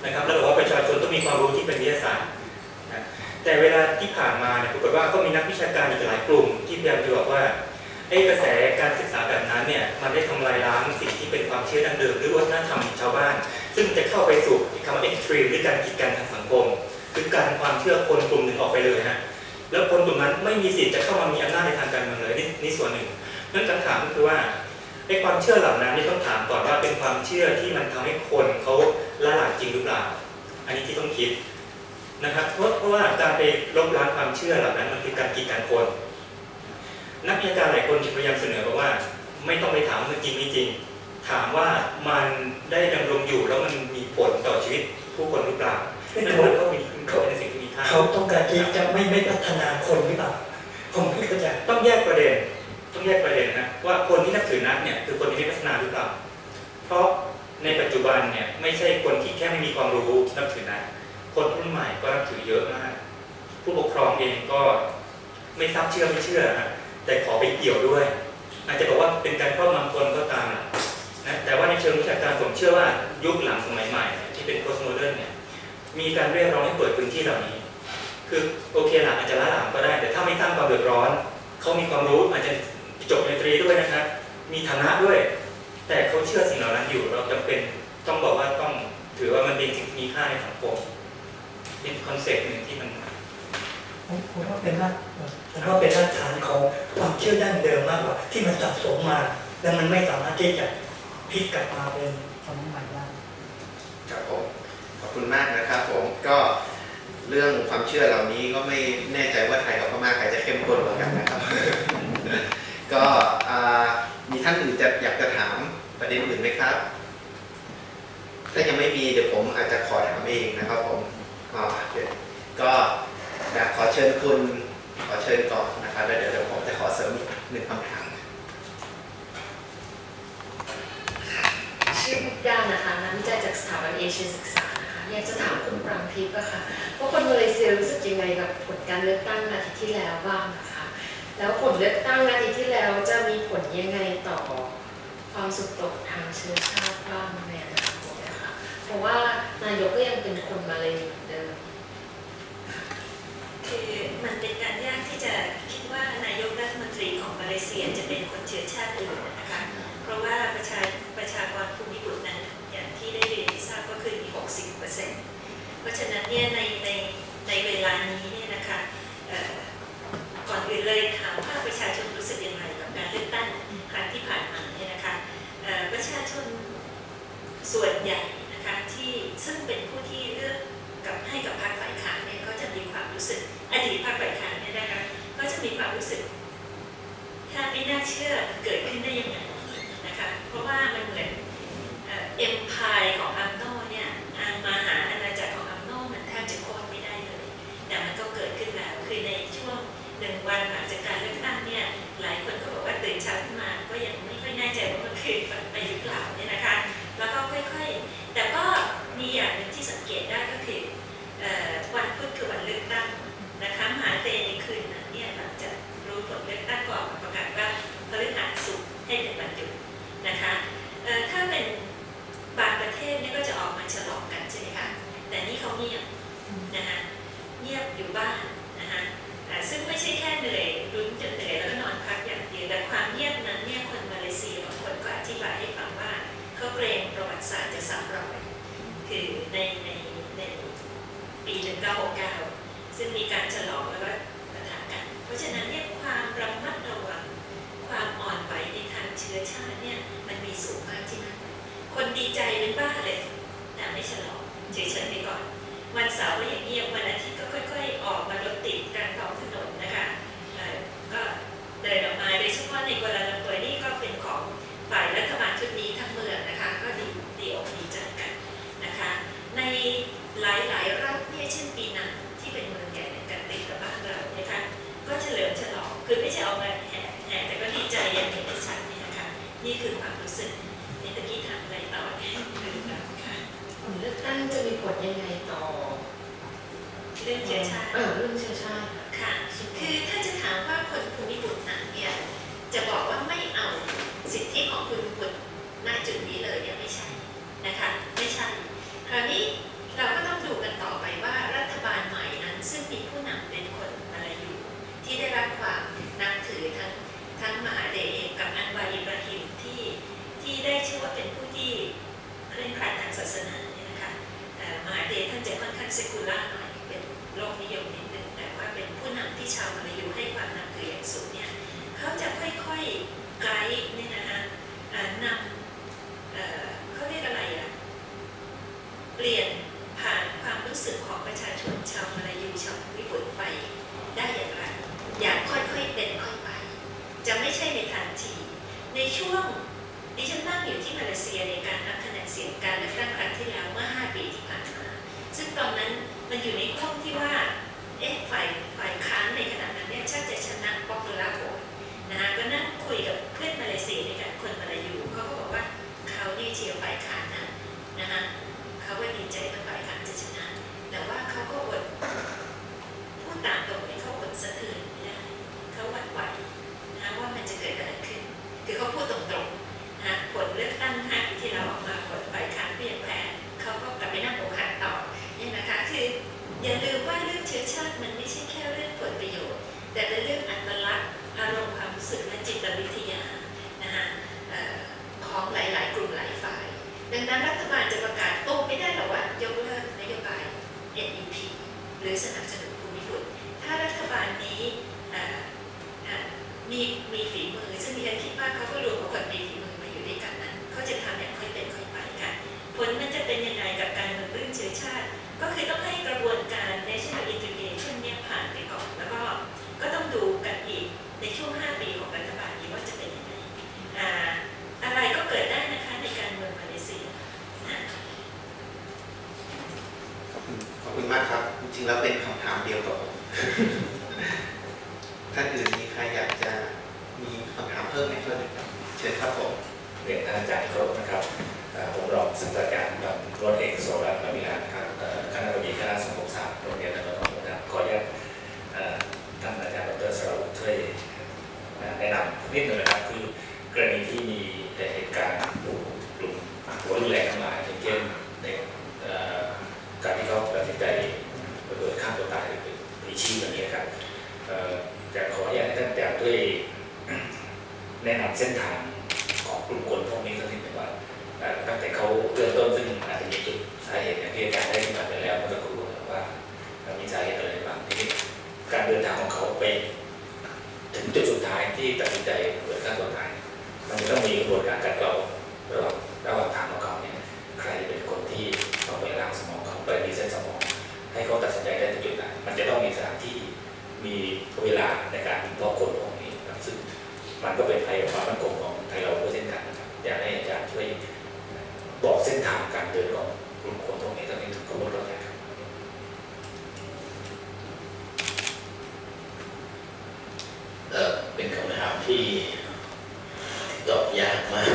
นะครับแล้วบอกว่าประชาชนต้องมีความรู้ที่เป็นวิทยาศาสตร์นะแต่เวลาที่ผ่านมาเนี่ยปรากฏว่าก็มีนักวิชาการอีกหลายกลุ่มที่พยายามจะบอกว่ากระแสการศึกษาแบบนั้นเนี่ยมันได้ทำลายล้างสิ่งที่เป็นความเชื่อดั้งเดิมหรือวัฒนธรรมของชาวบ้านซึ่งจะเข้าไปสู่คำว่า extreme หรือการกีดกันทางสังคมคือการความเชื่อคนกลุ่มหนึ่งออกไปเลยฮะแล้วคนกลุ่มนั้นไม่มีสิทธิ์จะเข้ามามีอำนาจในทางการเมืองเลยนี่ส่วนหนึ่งนั่นคำถามก็คือว่าความเชื่อเหล่านั้นนี่ต้องถามก่อนว่าเป็นความเชื่อที่มันทำให้คนเขาละหลายจริงหรือเปล่าอันนี้ที่ต้องคิดนะครับเพราะว่าการไปลบล้างความเชื่อเหล่านั้นมันคือการกีดกันคนนักวิชาการหลายคนพยายามเสนอบอกว่าไม่ต้องไปถามว่ามันจริงไม่จริงถามว่ามันได้ดำรงอยู่แล้วมันมีผลต่อชีวิตผู้คนหรือเปล่านั่นก็เป็นสิ่งที่มีค่าเขาต้องการที่จะไม่พัฒนาคนหรือเปล่าผมคิดว่าจะต้องแยกประเด็นนะว่าคนที่นับถือนักเนี่ยคือคนที่ไม่พัฒนาหรือเปล่าเพราะในปัจจุบันเนี่ยไม่ใช่คนที่แค่ไม่มีความรู้นับถือนักคนรุ่นใหม่ก็นับถือเยอะมากผู้ปกครองเองก็ไม่ทราบเชื่อไม่เชื่อนะแต่ขอไปเกี่ยวด้วยอาจจะบอกว่าเป็นการครอบงำคนก็ตามนะแต่ว่าในเชิงวิชาการผมเชื่อว่ายุคหลังสมัยใหม่ที่เป็นโพสต์โมเดิร์นเนี่ยมีการเรียกร้องให้เปิดพื้นที่เหล่านี้คือโอเคหลักอาจจะละหลามก็ได้แต่ถ้าไม่สร้างความเดือดร้อนเขามีความรู้อาจจะจบปริญญาตรีด้วยนะครับมีฐานะด้วยแต่เขาเชื่อสิ่งเหล่านั้นอยู่เราจำเป็นต้องบอกว่าต้องถือว่ามันเป็นสิ่งที่มีค่าในสังคมเป็นคอนเซ็ปต์หนึ่งที่มันผมว่าเป็นรากฐานของความเชื่อดั้งเดิมมากกว่าที่มันสะสมมาแล้วมันไม่สามารถที่จะพลิกกลับมาเป็นสมัยใหม่ได้ครับผมขอบคุณมากนะครับผมก็เรื่องความเชื่อเหล่านี้ก็ไม่แน่ใจว่าไทยกับพม่าใครจะเข้มข้นกว่ากันนะครับ ก็มีท่านอื่นอยากจะถามประเด็นอื่นไหมครับถ้ายังไม่มีเดี๋ยวผมอาจจะขอถามเองนะครับผมก็ขอเชิญคุณขอเชิญก่อนนะครับแล้วเดี๋ยวผมจะขอเสริมหนึ่งคำถามชื่อบุกดานะคะนักวิจัยจากสถาบันเอเชียศึกษานะคะอยากจะถามคุณปรางทิพย์ค่ะว่าคนมาเลเซียรู้สึกยังไงกับผลการเลือกตั้งอาทิตย์ที่แล้วบ้างนะคะแล้วผลเลือกตั้งอาทิตย์ที่แล้วจะมีผลยังไงต่อความสุขตกทางเชื้อชาติบ้างในอนาคตนะคะเพราะว่านายกก็ยังเป็นคนมาเลเซียเดิมคือมันเป็นการยากที่จะคิดว่านายกรัฐมนตรีของมาเลเซียจะเป็นคนเชื้อชาติอื่นนะคะเพราะว่าประชากรภูมิภาคนั้นอย่างที่ได้เรียนที่ทราบก็คือมี 60% เพราะฉะนั้นเนี่ยในเวลานี้เนี่ยนะคะก่อนอื่นเลยถามว่าประชาชนรู้สึกอย่างไรกับการเลือกตั้งครั้งที่ผ่านมาเนี่ยนะคะประชาชนส่วนใหญ่นะคะที่ซึ่งเป็นผู้ที่เลือกให้กับพรรคฝ่ายค้านเนี่ยก็จะมีความรู้สึกอดีตพรรคฝ่ายค้านเนี่ยนะคะก็จะมีความรู้สึกถ้าไม่น่าเชื่อเกิดขึ้นได้ยังไงนะคะเพราะว่ามันเหมือนเอ็มพายของอัมโนเนี่ยมหาอาณาจักรของอัมโนมันแทบจะโค่นไม่ได้เลยแต่มันก็เกิดขึ้นแล้วคือในช่วง1 วันหลังจากการเลือกตั้งเนี่ยหลายคนก็บอกว่าตื่นเช้าขึ้นมาก็ยังไม่ค่อยแน่ใจว่ามันคือฝันไปหรือเปล่าเนี่ยนะคะแล้วก็ค่อยๆแต่ก็มีอย่างหนึ่งที่สังเกตได้ก็คือวันพุธคือวันเลือกตั้งนะคะมหาเตในคืนนั้นเนี่ยหลังจากรู้ผลเลือกตั้งก็ออกมาประกาศว่าพฤหัสศุกร์ให้เป็นวันหยุดนะคะถ้าเป็นบางประเทศเนี่ยก็จะออกมาฉลองกันใช่ไหมคะแต่นี่เขาเงียบนะคะเงียบอยู่บ้านนะคะซึ่งไม่ใช่แค่เหนื่อยลุ้นจนเหนื่อยแล้วก็นอนพักอย่างเดียวแต่ความเงียบนั้นเนี่ยคนมาเลเซียบางคนก็อธิบายให้ฟังว่าเขาเกรงประวัติศาสตร์จะซ้ำรอยคือในปี 1969 ซึ่งมีการฉลองแล้วก็ปะทะกันเพราะฉะนั้นเนี่ยความระมัดระวังความอ่อนไหวในทางเชื้อชาติเนี่ยมันมีสูงมากที่นั่นคนดีใจเป็นบ้าเลยแต่ไม่ฉลองเฉยๆไปก่อนวันเสาร์ก็อย่างเงียบวันอาทิตย์ก็ค่อยๆออกมารถติดกลางท้องถนนนะคะก็เดินออกมาโดยเฉพาะในกัวลาลัมเปอร์นี่ก็เป็นของฝ่ายรัฐบาลชุดนี้ทั้งเมืองนะคะก็ดีอกดีใจกันนะคะในหลายรัฐเนี่ยเช่นปีนังที่เป็นเมืองใหญ่ในการติดกับบ้านเราเนี่ยค่ะก็เฉลิมฉลองคือไม่ใช่ออกมาแห่แต่ก็ดีใจอย่างเห็นได้ชัดนี่นะคะนี่คือความรู้สึกในตะกี้ถามอะไรต่อเนี่ยค่ะผลเลือกตั้งจะมีผลยังไงต่อเรื่องเชื้อชาติเรื่องเชื้อชาติค่ะคือถ้าจะถามว่าคนภูมิภาคนั้นเนี่ยจะบอกว่าไม่เอาสิทธิของภูมิภาคณจุดนี้เลยเนี่ยไม่ใช่นะคะไม่ใช่คราวนี้เราร่งครัดทางศาสนาเนี่ยนะคะมหาเดชท่านจะค่อนข้างเซคูล่าหน่อยเป็นโลกนิยมนิดนึงแต่ว่าเป็นผู้นำที่ชาวมลายูให้ความนับถืออย่างสูงเนี่ยเขาจะค่อยๆไกด์เนี่ยนะคะนำเขาเรียกอะไรเปลี่ยนผ่านความรู้สึกของประชาชนชาวมลายูชาวญี่ปุ่นไปได้อย่างไรอย่างค่อยๆเป็นค่อยไปจะไม่ใช่ในทันทีในช่วงดิฉันนั่งอยู่ที่มาเลเซียในการนับคะแนนเสียงการเลือกตั้งครั้งที่แล้วเมื่อ5 ปีที่ผ่านมาซึ่งตอนนั้นมันอยู่ในช่วงที่ว่าฝ่ายค้านในขณะนั้นเนี่ยชักจะชนะป๊อปปูล่าโหวตนะคะก็นั่งคุยกับเพื่อนมาเลเซียด้วยกันคนมาลายูเขาก็บอกว่าเขาเนี่ยเชียร์ฝ่ายค้านนะคะเขาว่าดีใจกับฝ่ายค้านจะชนะแต่ว่าเขาก็อดพูดตามตรงนี้เขาอดสะเทือนไม่ได้เขาหวั่นไหวนะว่ามันจะเกิดอะไรขึ้นคือเขาพูดตรงๆนะผลเลือกตั้ง5 ปีที่เราออกมาผลฝ่ายค้านเปลี่ยนแปลงเขาก็กลับไปนั่งอกหักต่อนี่นะคะคืออย่าลืมว่าเรื่องเชื้อชาติมันไม่ใช่แค่เรื่องผลประโยชน์แต่เป็นเรื่องอัตลักษณ์อารมณ์ความรู้สึกและจิตวิทยานะคะของหลายๆกลุ่มหลายฝ่ายดังนั้นรัฐบาลจะประกาศโต้ไม่ได้หรอกว่ายกเลิกนโยบาย NEP หรือสนับสนุนภูมิพลถ้ารัฐบาลนี้มีฝีมือซึ่งดิฉันคิดว่าเขาก็รวมคนมีฝีมือมาอยู่ด้วยกันนั้นเขาจะทำอย่างค่อยเป็นค่อยไปค่ะผลมันจะเป็นยังไงกับการเมืองเรื่องเชื้อชาติก็คือต้องให้กระบวนการ National Integration เนี่ยผ่านไปก่อนแล้วก็ต้องดูกันอีกในช่วง5 ปีของรัฐบาลนี้ว่าจะเป็นยังไงอะไรก็เกิดได้นะคะในการเมืองมาเลเซียขอบคุณมากครับจริงๆแล้วเป็นคำถามเดียวกับผมท่านอื่นมีใครอยากจะมีคำถามเพิ่มไหมครับเชิญครับผมเรียนท่านอาจารย์ครบนะครับผมรองศาสตราจารย์ร้อยเอกโสรัตน์ ปมิลานะครับคณะบดีคณะสังคมศาสตร์โรงเรียนนนทบุรีขออนุญาตท่านอาจารย์ดร.สราวุฒิช่วยแนะนำนิดหนึ่งนะครับคือกรณีที่มีเหตุการณ์กลุ่มหัวรุนแรงทั้งหลายอย่างเช่นในการที่เขาตัดสินใจระเบิดฆ่าตัวตายหรือพลีชีพอย่างนี้ครับจะขออนุญาตให้ท่านอาจารย์ด้วยแนะนำเส้นทางของกลุ่มคนพวกนี้สักนิดหนึ่งว่าตั้งแต่เขาเริ่มต้นซึ่งอาจจะมีจุดสาเหตุอย่างที่อาจารย์ได้ขึ้นมาไปแล้วเมื่อสักครู่ว่ามีสาเหตุอะไรบ้างที่การเดินทางของเขาไปถึงจุดสุดท้ายที่ตัดสินใจเปิดฆ่าตัวตายมันจะต้องมีกระบวนการกัดเกลาระหว่างทางของเขาเนี่ยใครเป็นคนที่ต้องไปล้างสมองเขาไปรีเซ็ตสมองให้เขาตัดสินใจได้ถึงจุดนั้นมันจะต้องมีสถานที่มีเวลาในการวิเคราะห์คนพวกนี้ซึ่งมันก็เป็นภัยกับความมั่นคงของไทยเราด้วยเช่นกันนะครับอยากให้อาจารย์ช่วยบอกเส้นทางการเดินของกลุ่มคนพวกนี้ตอนนี้ถึงกระบวนการครับเป็นคำถามที่ตอบยากมาก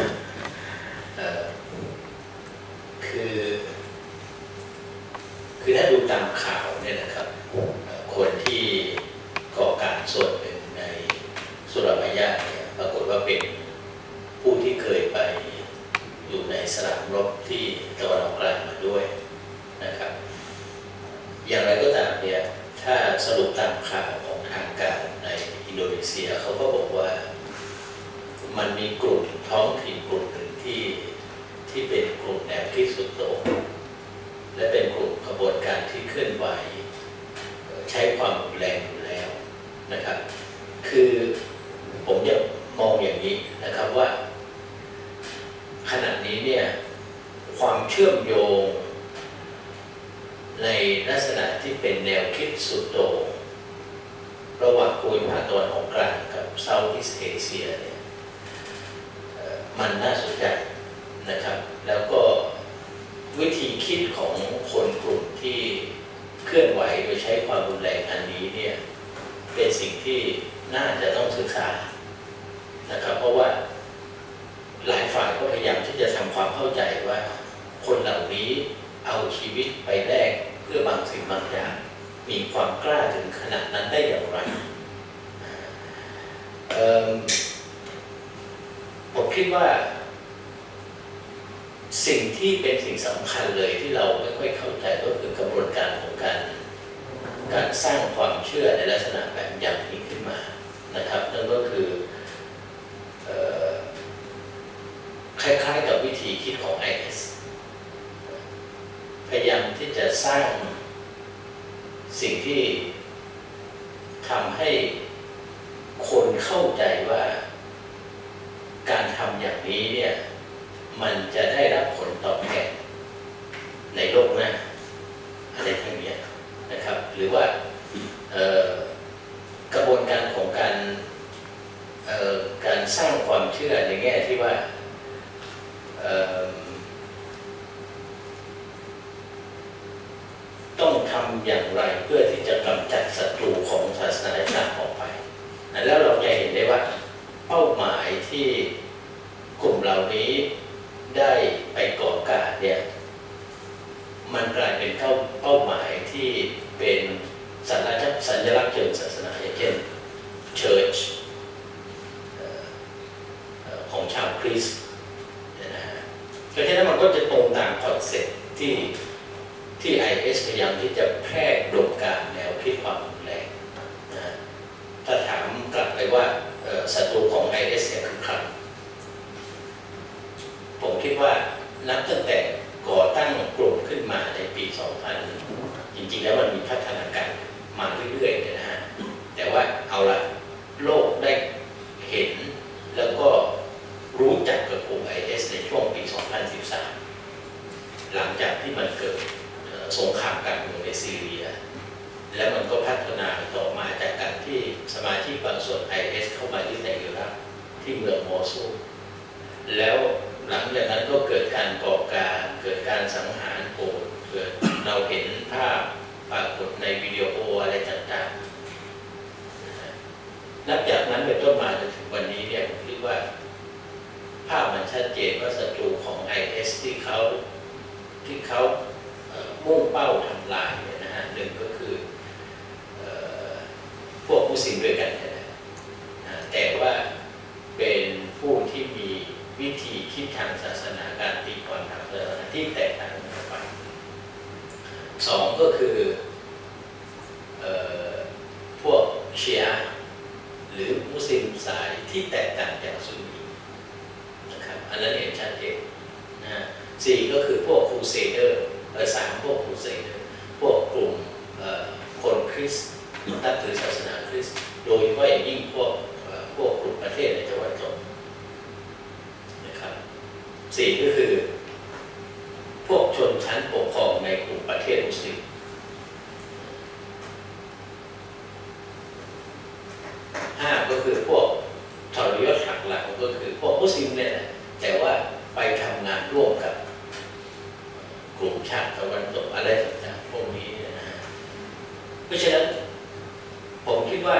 คือถ้าดูตามข่าวเนี่ยนะครับคนที่ก่อการส่วนหนึ่งในสุราษฎร์เนี่ยปรากฏว่าเป็นผู้ที่เคยไปอยู่ในสนามรบที่ตะวันออกกลางมาด้วยนะครับอย่างไรก็ตามเนี่ยถ้าสรุปตามข่าวของทางการในอินโดนีเซียเขาก็บอกว่ามันมีกลุ่มท้องถิ่นกลุ่มหนึ่งที่เป็นกลุ่มแนวคิดสุดโต่งและเป็นกลุ่มขบวนการที่เคลื่อนไหวใช้ความรุนแรงอยู่แล้วนะครับคือผมจะมองอย่างนี้นะครับว่าขณะนี้เนี่ยความเชื่อมโยงในลักษณะที่เป็นแนวคิดสุดโต่งระหว่างภูมิภาคตะวันออกกลางกับเซาท์อีสต์เอเชียเนี่ยมันน่าสนใจนะครับแล้วก็วิธีคิดของคนกลุ่มที่เคลื่อนไหวโดยใช้ความรุนแรงอันนี้เนี่ยเป็นสิ่งที่น่าจะต้องศึกษานะครับเพราะว่าหลายฝ่ายก็พยายามที่จะทำความเข้าใจว่าคนเหล่านี้เอาชีวิตไปแลกเพื่อบางสิ่งบางอย่างมีความกล้าถึงขนาดนั้นได้อย่างไรผมคิดว่าสิ่งที่เป็นสิ่งสำคัญเลยที่เราไม่ค่อยเข้าใจก็คือกระบวนการของการสร้างความเชื่อในลักษณะแบบอย่างนี้ขึ้นมานะครับนั่นก็คือคล้ายๆกับวิธีคิดของ IS จะสร้างสิ่งที่ทำให้คนเข้าใจว่าการทำอย่างนี้เนี่ยมันจะได้รับผลตอบแทนในโลกหน้าอะไรทั้งนี้นะครับหรือว่ากระบวนการของการสร้างความเชื่อในแง่ที่ว่าต้องทำอย่างไรเพื่อที่จะกำจัดศัตรูของศาสนาอิสลามออกไปแล้วเราจะเห็นได้ว่าเป้าหมายที่กลุ่มเหล่านี้ได้ไปก่อการเนี่ยมันกลายเป็นเป้าหมายที่เป็นสัญลักษณ์เชิงศาสนาอย่างเช่น Church ของชาวคริสต์นะฮะเพราะฉะนั้นมันก็จะตรงตามคอนเซ็ปต์ที่ IS พยายามที่จะแพร่โดมการแนวคิดความรุนแรงนะถ้าถามกลับไปว่าศัตรูของ IS เนี่ยคือใครผมคิดว่านับตั้งแต่ก่อตั้งกลุ่มขึ้นมาในปี 2000 จริงๆแล้วมันมีพัฒนาการมาเรื่อยๆเนี่ยนะฮะแต่ว่าเอาละโลกได้เห็นแล้วก็รู้จักกับกลุ่ม IS ในช่วงปี 2013 หลังจากที่มันเกิดสงครามการเมืองในซีเรียแล้วมันก็พัฒนาต่อมาจากการที่สมาชิกบางส่วน IS เข้ามายึดในอิรักที่เมืองโมซูลแล้วหลังจากนั้นก็เกิดการก่อการเกิดการสังหารโหดเกิดเราเห็นภาพปรากฏในวิดีโออะไรต่างๆนับจากนั้นเป็นต้นมาจนถึงวันนี้เนี่ยผมคิดว่าภาพมันชัดเจนว่าศัตรูของ IS ที่เขามุ่งเป้าทำลายเนี่ยนะฮะหนึ่งก็คือพวกมุสลิมด้วยกันนะแต่ว่าเป็นผู้ที่มีวิธีคิดทางศาสนาการตีความทางศาสนาที่แตกต่างกันไปสองก็คือพวกชีอะห์หรือมุสลิมสายที่แตกต่างจากซุนนีนะครับอันนั้นเห็นชัดเจนนะสี่ก็คือพวกครูเซเดอร์สามพวกครูเซเดอร์พวกกลุ่มคนคริสต์นับถือศาสนาคริสต์โดยเฉพาะอย่างยิ่งพวกกลุ่มประเทศในตะวันตกนะครับสี่ก็คือพวกชนชั้นปกครองในกลุ่มประเทศมุสลิมห้าก็คือพวกทรยศหักหลังก็คือพวกมุสลิมเนี่ยแต่ว่าไปทำงานร่วมกับกลุ่มชาติตะวันตกอะไรต่างๆพวกนี้นะฮะเพราะฉะนั้นผมคิดว่า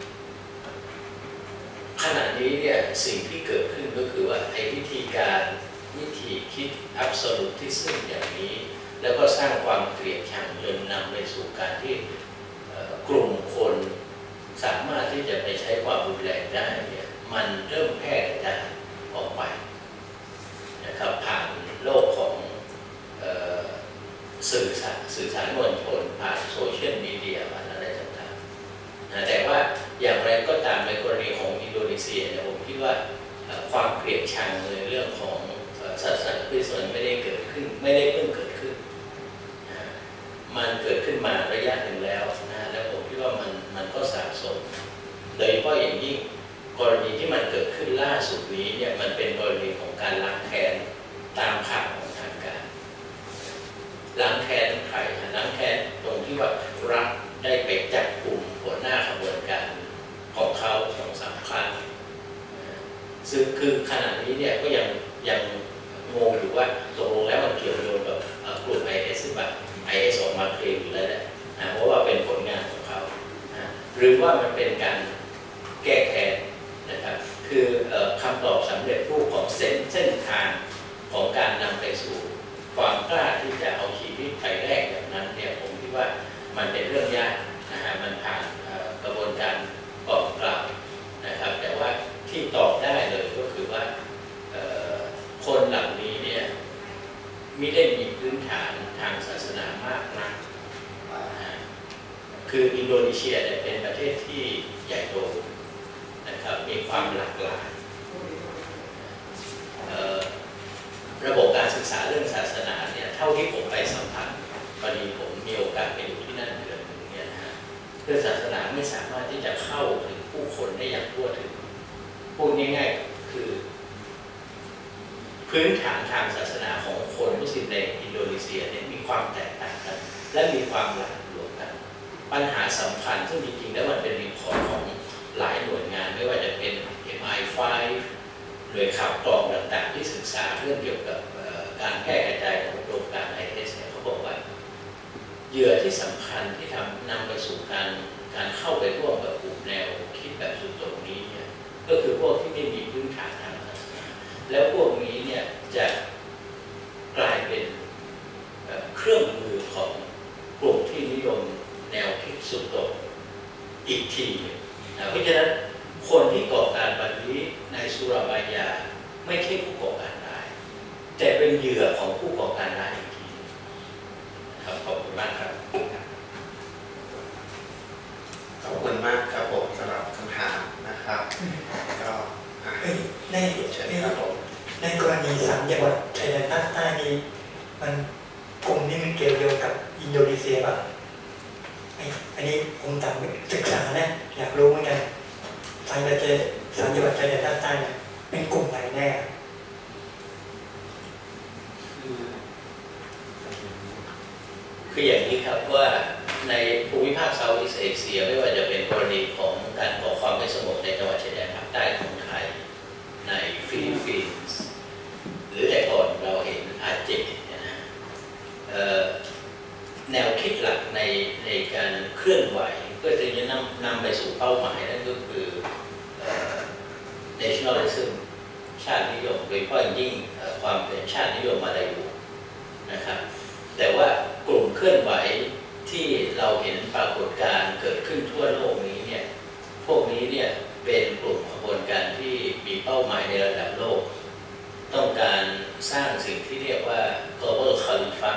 ขณะนี้เนี่ยสิ่งที่เกิดขึ้นก็คือว่าไอ้วิธีคิด absolutism อย่างนี้แล้วก็สร้างความเกลียดชังจนนำไปสู่การที่กลุ่มคนสามารถที่จะไปใช้ความรุนแรงได้เนี่ยมันเริ่มแพร่กระจายออกไปนะครับผ่านโลกของสื่อสารมวลชนผ่านโซเชียลมีเดียผ่านอะไรต่างๆนะแต่ว่าอย่างไรก็ตามในกรณีของอินโดนีเซียเนี่ยผมคิดว่าความเกลียดชังในเรื่องของศาสนาคริสต์ไม่ได้เกิดขึ้นไม่ได้เพิ่งเกิดขึ้นนะมันเกิดขึ้นมาระยะหนึ่งแล้วนะแล้วผมคิดว่ามันก็สะสมโดยเฉพาะอย่างยิ่งกรณีที่มันเกิดขึ้นล่าสุดนี้เนี่ยมันเป็นกรณีของการล้างแค้นตามข่าวของทางการล้างแค้นใครล้างแค้นตรงที่ว่ารัฐได้ไปจับกลุ่มหัวหน้าขบวนการของเขา2-3 ครั้งซึ่งคือขณะนี้เนี่ยก็ยังงงอยู่ว่าตกลงแล้วมันเกี่ยวโยงกับกลุ่ม IS หรือเปล่า IS ออกมาเคลมอยู่แล้วนะเพราะว่าเป็นผลงานของเขาหรือว่ามันเป็นการแก้แค้นนะครับคือคำตอบสำเร็จรูปของเส้นทางของการนำไปสู่ความกล้าที่จะเอาชีวิตไปแลกแบบนั้นเนี่ยผมคิดว่ามันเป็นเรื่องยากนะฮะมันผ่านกระบวนการกล่อมกล่าวนะครับแต่ว่าที่ตอบได้เลยก็คือว่าคนเหล่านี้เนี่ยไม่ได้มีพื้นฐานทางศาสนามากนักคืออินโดนีเซียเนี่ยเป็นประเทศที่ใหญ่โตนะครับมีความหลากหลายระบบการศึกษาเรื่องศาสนาเนี่ยเท่าที่ผมไปสัมผัสพอดีง่ายๆคือพื้นฐานทางศาสนาของคนมุสลิมในอินโดนีเซียเนี่ยมีความแตกต่างกันและมีความหลากหลวมกันปัญหาสำคัญซึ่งจริงๆแล้วมันเป็นรีพอร์ตของหลายหน่วยงานไม่ว่าจะเป็น MI5 หน่วยข่าวกรองต่างๆที่ศึกษาเรื่องเกี่ยวกับการแพร่กระจายของโครงการ IS เนี่ยเขาบอกว่าเหยื่อที่สำคัญที่นำไปสู่การเข้าไปร่วมกับกลุ่มแนวคิดแบบสุดโต่งนี้เนี่ยก็คือพวกที่ไม่มีพื้นฐานทางศาสนาแล้วพวกนี้เนี่ยจะกลายเป็นเครื่องมือของกลุ่มที่นิยมแนวคิดสุดโต่งอีกทีนะเพราะฉะนั้นคนที่ก่อการแบบนี้ในสุราบายาไม่ใช่ผู้ก่อการร้ายแต่เป็นเหยื่อของผู้ก่อการร้ายอีกทีครับขอบคุณมากครับขอบคุณมากครับผมสำหรับคำถามนะครับก็ในเชิญครับผมในกรณี3 จังหวัดชายแดนภาคใต้นี้มันกลุ่มนี้มันเกี่ยวโยงกับอินโดนีเซียป่ะอันนี้ผมตามศึกษานะอยากรู้เหมือนกัน3 จังหวัดชายแดนภาคใต้เนี่ยเป็นกลุ่มไหนแน่คืออย่างนี้ครับว่าในภูมิภาคเซาท์อีสต์เอเชียไม่ว่าจะเป็นกรณีของการก่อความไม่สงบในจังหวัดชายแดนภาคใต้ของไทยในฟิลิปปินส์หรือแต่ก่อนเราเห็นอาเจนะแนวคิดหลักในการเคลื่อนไหวเพื่อที่จะนำไปสู่เป้าหมายนั่นก็คือ nationalism ชาตินิยมโดยเฉพาะยิ่งความเป็นชาตินิยมมาลายูนะครับแต่ว่ากลุ่มเคลื่อนไหวที่เราเห็นปรากฏการณ์เกิดขึ้นทั่วโลกนี้เนี่ยพวกนี้เนี่ยเป็นกลุ่มขบวนการที่มีเป้าหมายในระดับโลกต้องการสร้างสิ่งที่เรียกว่า global caliphate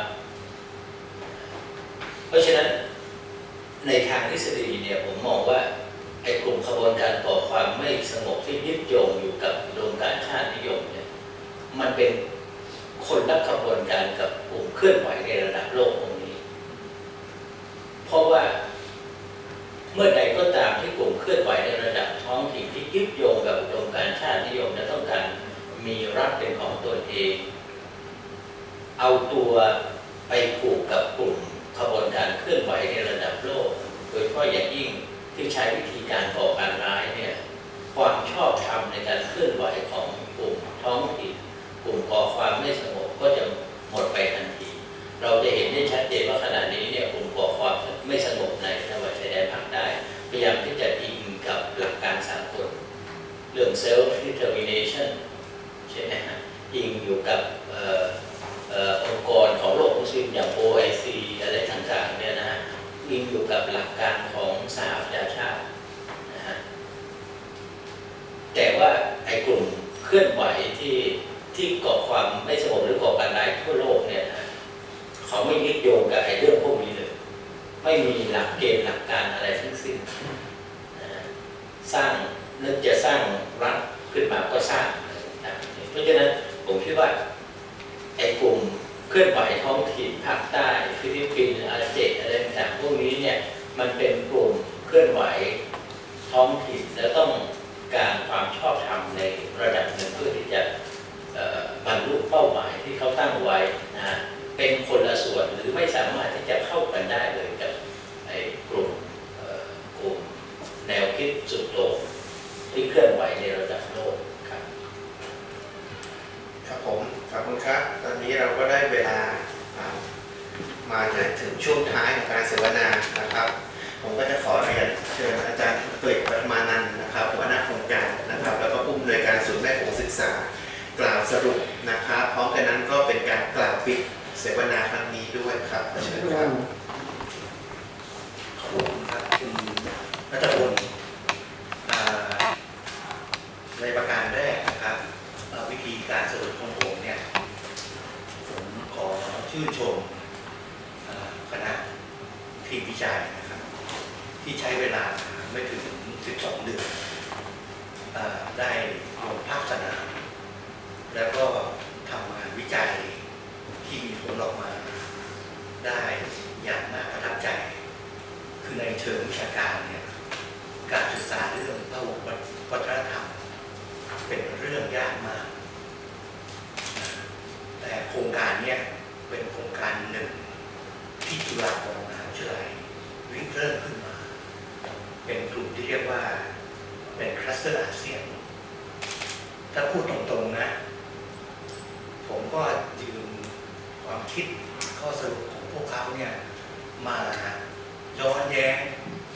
เพราะฉะนั้นในทางทฤษฎีเนี่ยผมมองว่าไอ้กลุ่มขบวนการก่อความไม่สงบที่ยึดโยงอยู่กับอุดมการณ์ชาตินิยมเนี่ยมันเป็นคนละขบวนการกับกลุ่มเคลื่อนไหวในระดับโลกตรงนี้เพราะว่าเมื่อใดก็ตามที่กลุ่มเคลื่อนไหวในระดับท้องถิ่นที่ยึดโยงกับอุดมการณ์ชาตินิยมและต้องการมีรัฐเป็นของตนเองเอาตัวไปผูกกับกลุ่มขบวนการเคลื่อนไหวในระดับโลกโดยเฉพาะอย่างยิ่งที่ใช้วิธีการก่อการร้ายเนี่ยความชอบธรรมในการเคลื่อนไหวของกลุ่มท้องถิ่นกลุ่มก่อความไม่สงบก็จะหมดไปทันทีเราจะเห็นได้ชัดเจนว่าขณะนี้เนี่ยกลุ่มก่อความไม่สงบในจังหวัดชายแดนภาคใต้พยายามที่จะอิงกับหลักการสากลเรื่อง self determination ใช่ไหมฮะอิงอยู่กับองค์กรของโลกมุสลิมอย่าง OIC อะไรต่างๆเนี่ยนะฮะอิงอยู่กับหลักการของสหประชาชาตินะฮะแต่ว่าไอ้กลุ่มเคลื่อนไหวที่ก่อความไม่สงบหรือก่อการร้ายทั่วโลกเนี่ยนะเขาไม่ยึดโยงกับไอ้เรื่องพวกนี้เลยไม่มีหลักเกณฑ์หลักการอะไรทั้งสิ้นนะสร้างนึกจะสร้างรัฐขึ้นมาก็สร้างเพราะฉะนั้นผมคิดว่าไอ้กลุ่มเคลื่อนไหวท้องถิ่นภาคใต้ฟิลิปปินส์อาเจอะไรต่างๆพวกนี้เนี่ยมันเป็นกลุ่มเคลื่อนไหวท้องถิ่นและต้องการความชอบธรรมในระดับหนึ่งเพื่อที่จะบรรลุเป้าหมายที่เขาตั้งไว้นะเป็นคนละส่วนหรือไม่สามารถที่จะเข้ากันได้เลยกับไอ้กลุ่มแนวคิดสุดโต่งที่เคลื่อนไหวในระดับโลกครับครับผมขอบคุณครับตอนนี้เราก็ได้เวลามาถึงช่วงท้ายของการเสวนานะครับผมก็จะขอเรียนเชิญอาจารย์กฤษ ปัทมานันท์นะครับหัวหน้าโครงการนะครับแล้วก็ผู้อำนวยการศูนย์แม่โขงศึกษากล่าวสรุปนะครับพร้อมกันนั้นก็เป็นการกล่าวปิดเสวนาครั้งนี้ด้วยครับเชิญครับขอบคุณครับคุณรัตพลในประการแรกนะครับวิธีการสรุปของผมเนี่ยผมขอชื่นชมคณะทีมวิจัยนะครับที่ใช้เวลาไม่ถึง12 เดือนได้ลงภาคสนามแล้วก็ทำงานวิจัยที่มีผลออกมาได้อย่างน่าประทับใจคือในเชิงวิชาการเนี่ยการศึกษาเรื่องพหุวัฒนธรรมเป็นเรื่องยากมากแต่โครงการเนี้ยเป็นโครงการหนึ่งที่จุฬาภรณ์มหาวิทยาลัยริเริ่มขึ้นมาเป็นกลุ่มที่เรียกว่าเป็นคลัสเตอร์อาเซียนถ้าพูดตรงๆนะผมก็ยืมความคิดข้อสรุปของพวกเขาเนี่ยมาย้อนแย้ง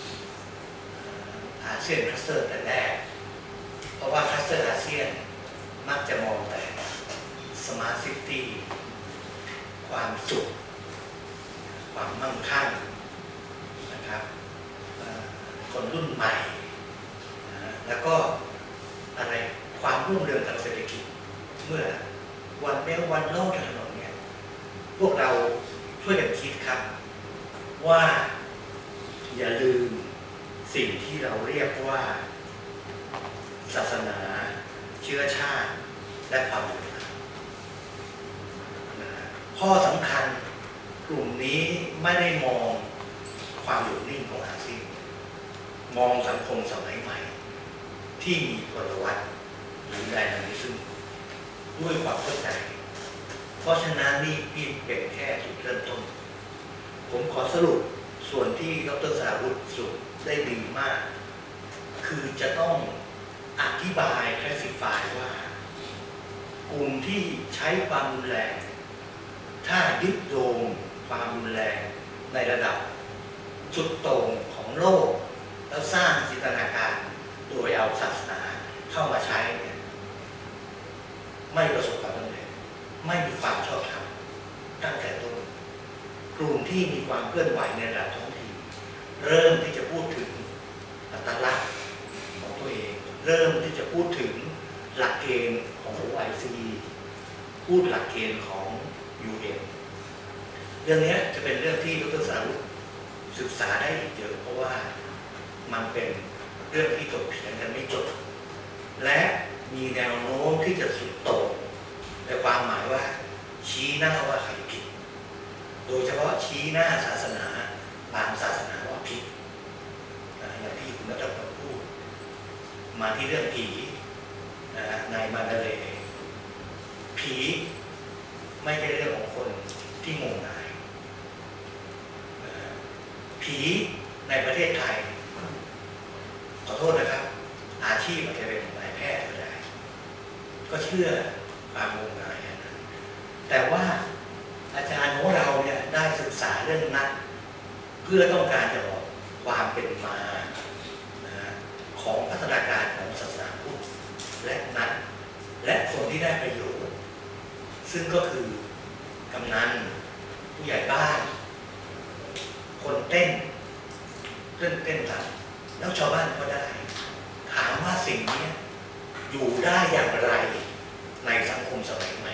อาเซียนคลัสเตอร์แต่แรกเพราะว่าคลัสเตอร์อาเซียนมักจะมองแต่สมาร์ทซิตี้ความสุขความมั่งคั่งนะครับคนรุ่นใหม่แล้วก็อะไรความรุ่งเรืองทางเศรษฐกิจเมื่อวันเว้นวันเล่าถนนเนี่ยพวกเราช่วยกันคิดครับว่าอย่าลืมสิ่งที่เราเรียกว่าศาสนาเชื้อชาติและความเหลื่อมล้ำข้อสำคัญกลุ่มนี้ไม่ได้มองความอยู่นิ่งของอาเซียนมองสังคมสมัยใหม่ที่มีพลวัตหรือไดนามิซึมด้วยความเข้าใจเพราะฉะนั้นนี่เป็นแค่จุดเริ่มต้นผมขอสรุปส่วนที่ดร.สราวุฒิสุดได้ดีมากคือจะต้องอธิบายคลาสสิฟายว่ากลุ่มที่ใช้ความรุนแรงถ้ายึดโยงความรุนแรงในระดับจุดโต่งของโลกแล้วสร้างจินตนาการโดยเอาศาสนาเข้ามาใช้เนี่ยไม่ประสบความสำเร็จไม่มีความชอบธรรมตั้งแต่ต้นกลุ่มที่มีความเคลื่อนไหวในระดับท้องถิ่นเริ่มที่จะพูดถึงอัตลักษณ์ของตัวเองเริ่มที่จะพูดถึงหลักเกณฑ์ของ OIC พูดหลักเกณฑ์ของ UN เรื่องนี้จะเป็นเรื่องที่ดร.สราวุฒิศึกษาได้อีกเยอะเพราะว่ามันเป็นเรื่องที่ถกเถียงกันไม่จบและมีแนวโน้มที่จะสุดโต่งในความหมายว่าชี้หน้าว่าใครผิดโดยเฉพาะชี้หน้าศาสนาบางศาสนาว่าผิดอย่างที่คุณนัทพลพูดมาที่เรื่องผีในมาดาเลย์ผีไม่ใช่เรื่องของคนที่งมงายผีในประเทศไทยขอโทษนะครับอาชีพอาจจะเป็นนายแพทย์ก็ได้ก็เชื่อความงมงายนั้นแต่ว่าอาจารย์ของเราเนี่ยได้ศึกษาเรื่องนั้นเพื่อต้องการจะบอกความเป็นมาของพัฒนาการของศาสนาพุทธและนั้นและคนที่ได้ประโยชน์ซึ่งก็คือกำนันผู้ใหญ่บ้านคนเต้นรำแล้วชาวบ้านก็ได้ถามว่าสิ่งนี้อยู่ได้อย่างไรในสังคมสมัยใหม่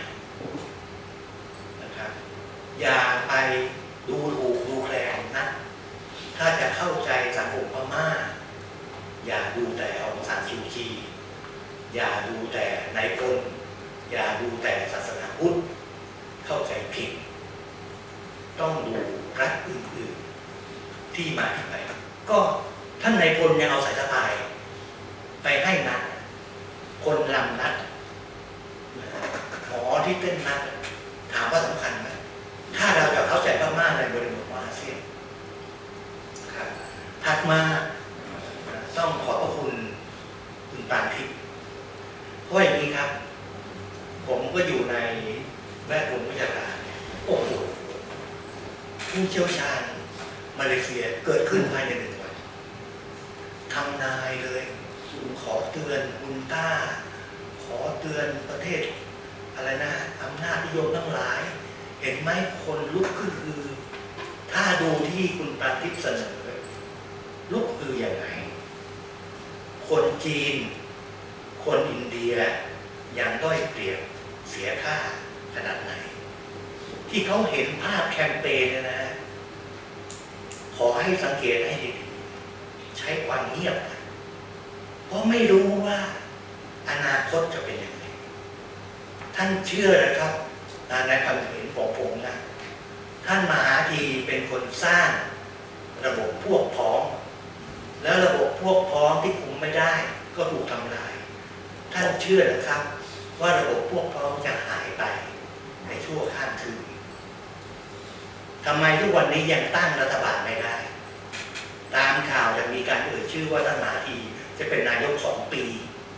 นะครับอย่าไปดูถูกดูแคลนนะถ้าจะเข้าใจสังคมพม่าอย่าดูแต่องซานซูจีอย่าดูแต่นายพลอย่าดูแต่ศาสนาพุทธเข้าใจผิดต้องดูรัฐอื่นๆที่มาที่ไปก็ท่านนายพลยังเอาสายสะพายไปให้นัดคนลำนัดหมอที่เต้นนัดถามว่าสำคัญไหมถ้าเราจะเข้าใจพม่าในบริบทของอาเซียนครับถัดมาต้องขอบพระคุณคุณปานทิพย์เพราะอย่างนี้ครับผมก็อยู่ในแวดวงวิชาการโอ้โหผู้เชี่ยวชาญมาเลเซียเกิดขึ้นภายใน1 วันทำนายเลยขอเตือนอุนต้าขอเตือนประเทศอะไรนะอำนาจนิยมทั้งหลายเห็นไหมคนลุกขึ้นคือถ้าดูที่คุณปานทิพย์เสนอลุกคืออย่างไรคนจีนคนอินเดียยังด้อยเปรียบเสียค่าขนาดไหนที่เขาเห็นภาพแคมเปญเนี่ยนะขอให้สังเกตให้ดีใช้ความเงียบเพราะไม่รู้ว่าอนาคตจะเป็นยังไงท่านเชื่อนะครับในความเห็นของผมนะท่านมหาธีเป็นคนสร้างระบบพวกพ้องแล้วระบบพวกพ้องที่คุมไม่ได้ก็ถูกทำลายทท่านเชื่อหรือครับว่าระบบพวกพ้องจะหายไปในชั่วข้ามคืนทำไมทุกวันนี้ยังตั้งรัฐบาลไม่ได้ตามข่าวจะมีการเอ่ยชื่อว่าท่านมหาธีจะเป็นนายก2 ปี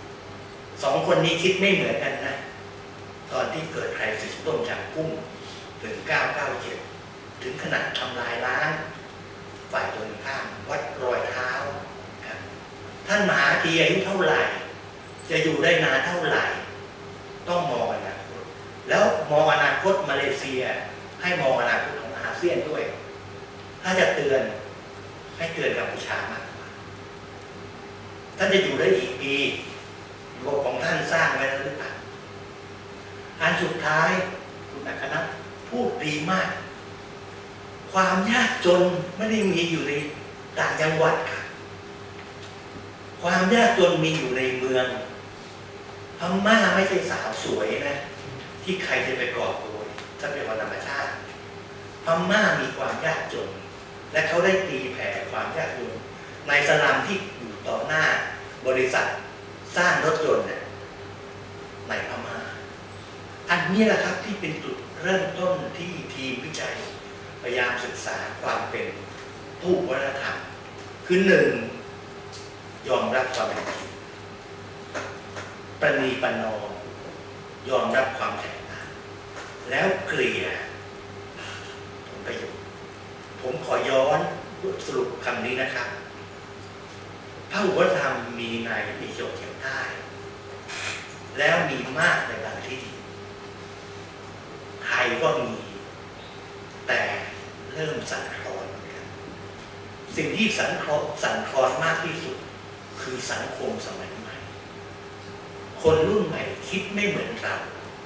2 คนนี้คิดไม่เหมือนกันนะตอนที่เกิดไครซิสต้มจากกุ้งถึง997ถึงขนาดทำลายล้างฝ่ายตรงข้ามวัดรอยเท้าท่านมหาธีอายุเท่าไหร่จะอยู่ได้นานเท่าไหร่ต้องมองอนาคตแล้วมองอนาคตมาเลเซียให้มองอนาคตของอาเซียนด้วยถ้าจะเตือนให้เตือนกัมพูชามากกว่าท่านจะอยู่ได้อีกปีระบบของท่านสร้างไว้แล้วหรือเปล่าอันสุดท้ายคุณอัครนัทพูดดีมากความยากจนไม่ได้มีอยู่ในต่างจังหวัดค่ะความยากจนมีอยู่ในเมืองพม่าไม่ใช่สาวสวยนะที่ใครจะไปกอบโกยทรัพยากรธรรมชาติพม่ามีความยากจนและเขาได้ตีแผ่ความยากจนในสลัมที่อยู่ต่อหน้าบริษัทสร้างรถยนต์ในพม่าอันนี้แหละครับที่เป็นจุดเริ่มต้นที่ทีมวิจัยพยายามศึกษาความเป็นผู้วัฒนธรรมคือ1ยอมรับความเป็นจริงประนีประนอมยอมรับความแตกต่างแล้วเกลี่ยผลประโยชน์ผมขอย้อนสรุปคำนี้นะครับพหุวัฒนธรรมมีในเอเชียเฉียงใต้แล้วมีมากในบางที่ไทยก็มีแต่เริ่มสั่นคลอนกันสิ่งที่สั่นคลอนมากที่สุดคือสังคมสมัยใหม่คนรุ่นใหม่คิดไม่เหมือนเรา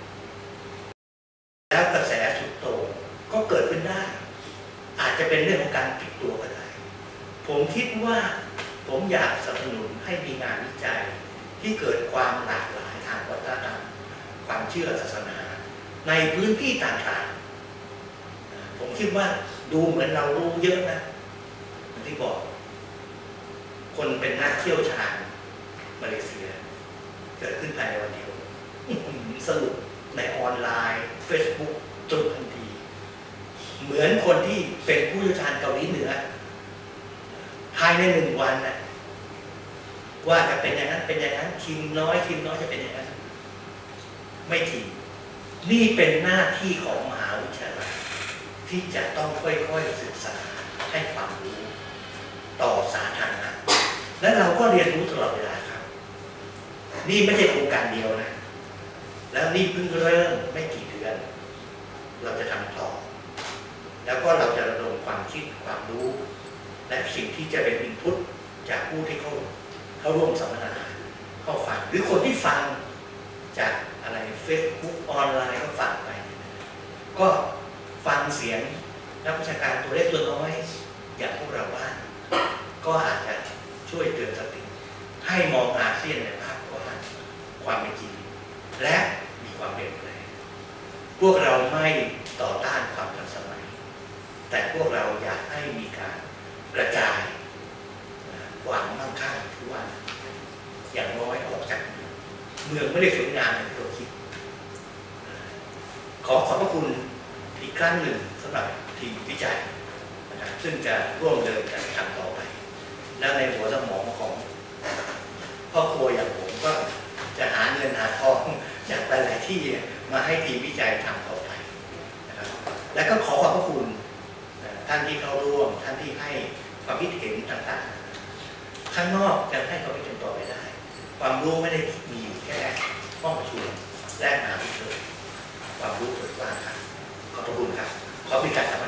แล้วกระแสสุดโต่งก็เกิดขึ้นได้อาจจะเป็นเรื่องของการปิดตัวก็ได้ผมคิดว่าผมอยากสนับสนุนให้มีงานวิจัยที่เกิดความหลากหลายทางวัฒนธรรมความเชื่อศาสนาในพื้นที่ต่างๆผมคิดว่าดูเหมือนเรารู้เยอะนะอย่างที่บอกคนเป็นนักเที่ยวชาญมาเลเซียเกิดขึ้นภายในวันเดียวสรุปในออนไลน์ Facebook จนทันทีเหมือนคนที่เป็นผู้เชี่ยวชาญเกาหลีเหนือภายใน1 วันนะว่าจะเป็นอย่างนั้นเป็นอย่างนั้นทีมน้อยจะเป็นอย่างนั้นไม่ทีนี่เป็นหน้าที่ของมหาวิทยาลัยที่จะต้องค่อยๆศึกษาให้ความรู้ต่อสาธารณะและเราก็เรียนรู้ตลอดเวลาครับนี่ไม่ใช่โครงการเดียวนะแล้วนี่เพิ่งเริ่มไม่กี่เดือนเราจะทำต่อแล้วก็เราจะระดมความคิดความรู้และสิ่งที่จะเป็นอินพุตจากผู้ที่เข้าร่วมสัมมนาเข้าฟังหรือคนที่ฟังจากอะไร Facebook ออนไลน์ก็ฟังไปก็ฟังเสียงนักวิชาการตัวเล็กตัวน้อยอย่างพวกเราบ้างก็อาจจะช่วยเตือนสติให้มองอาเซียนในภาพกว้างความเป็นจริงและมีความเปลี่ยนแปลงพวกเราไม่ต่อต้านความทันสมัยแต่พวกเราอยากให้มีการกระจายความมั่งคั่งทุกวันอย่างน้อยออกจากเมืองไม่ได้สวยงามอย่างที่เราคิดขอบพระคุณอีกครั้งหนึ่งสำหรับทีมวิจัยนะครับซึ่งจะร่วมเดินการทำต่อไปแล้วในหัวสมองของพ่อครัวอย่างผมก็จะหาเงินหาทองจากหลายๆที่มาให้ทีมวิจัยทำต่อไปนะครับและก็ขอขอบพระคุณท่านที่เข้าร่วมท่านที่ให้ความคิดเห็นต่างๆข้างนอกจะให้ความคิดเห็นต่อไปได้ความรู้ไม่ได้มีอยู่แค่ห้องประชุมและมหาวิทยาลัยความรู้เกิดกว้างครับขอบพระคุณครับขอเป็นการ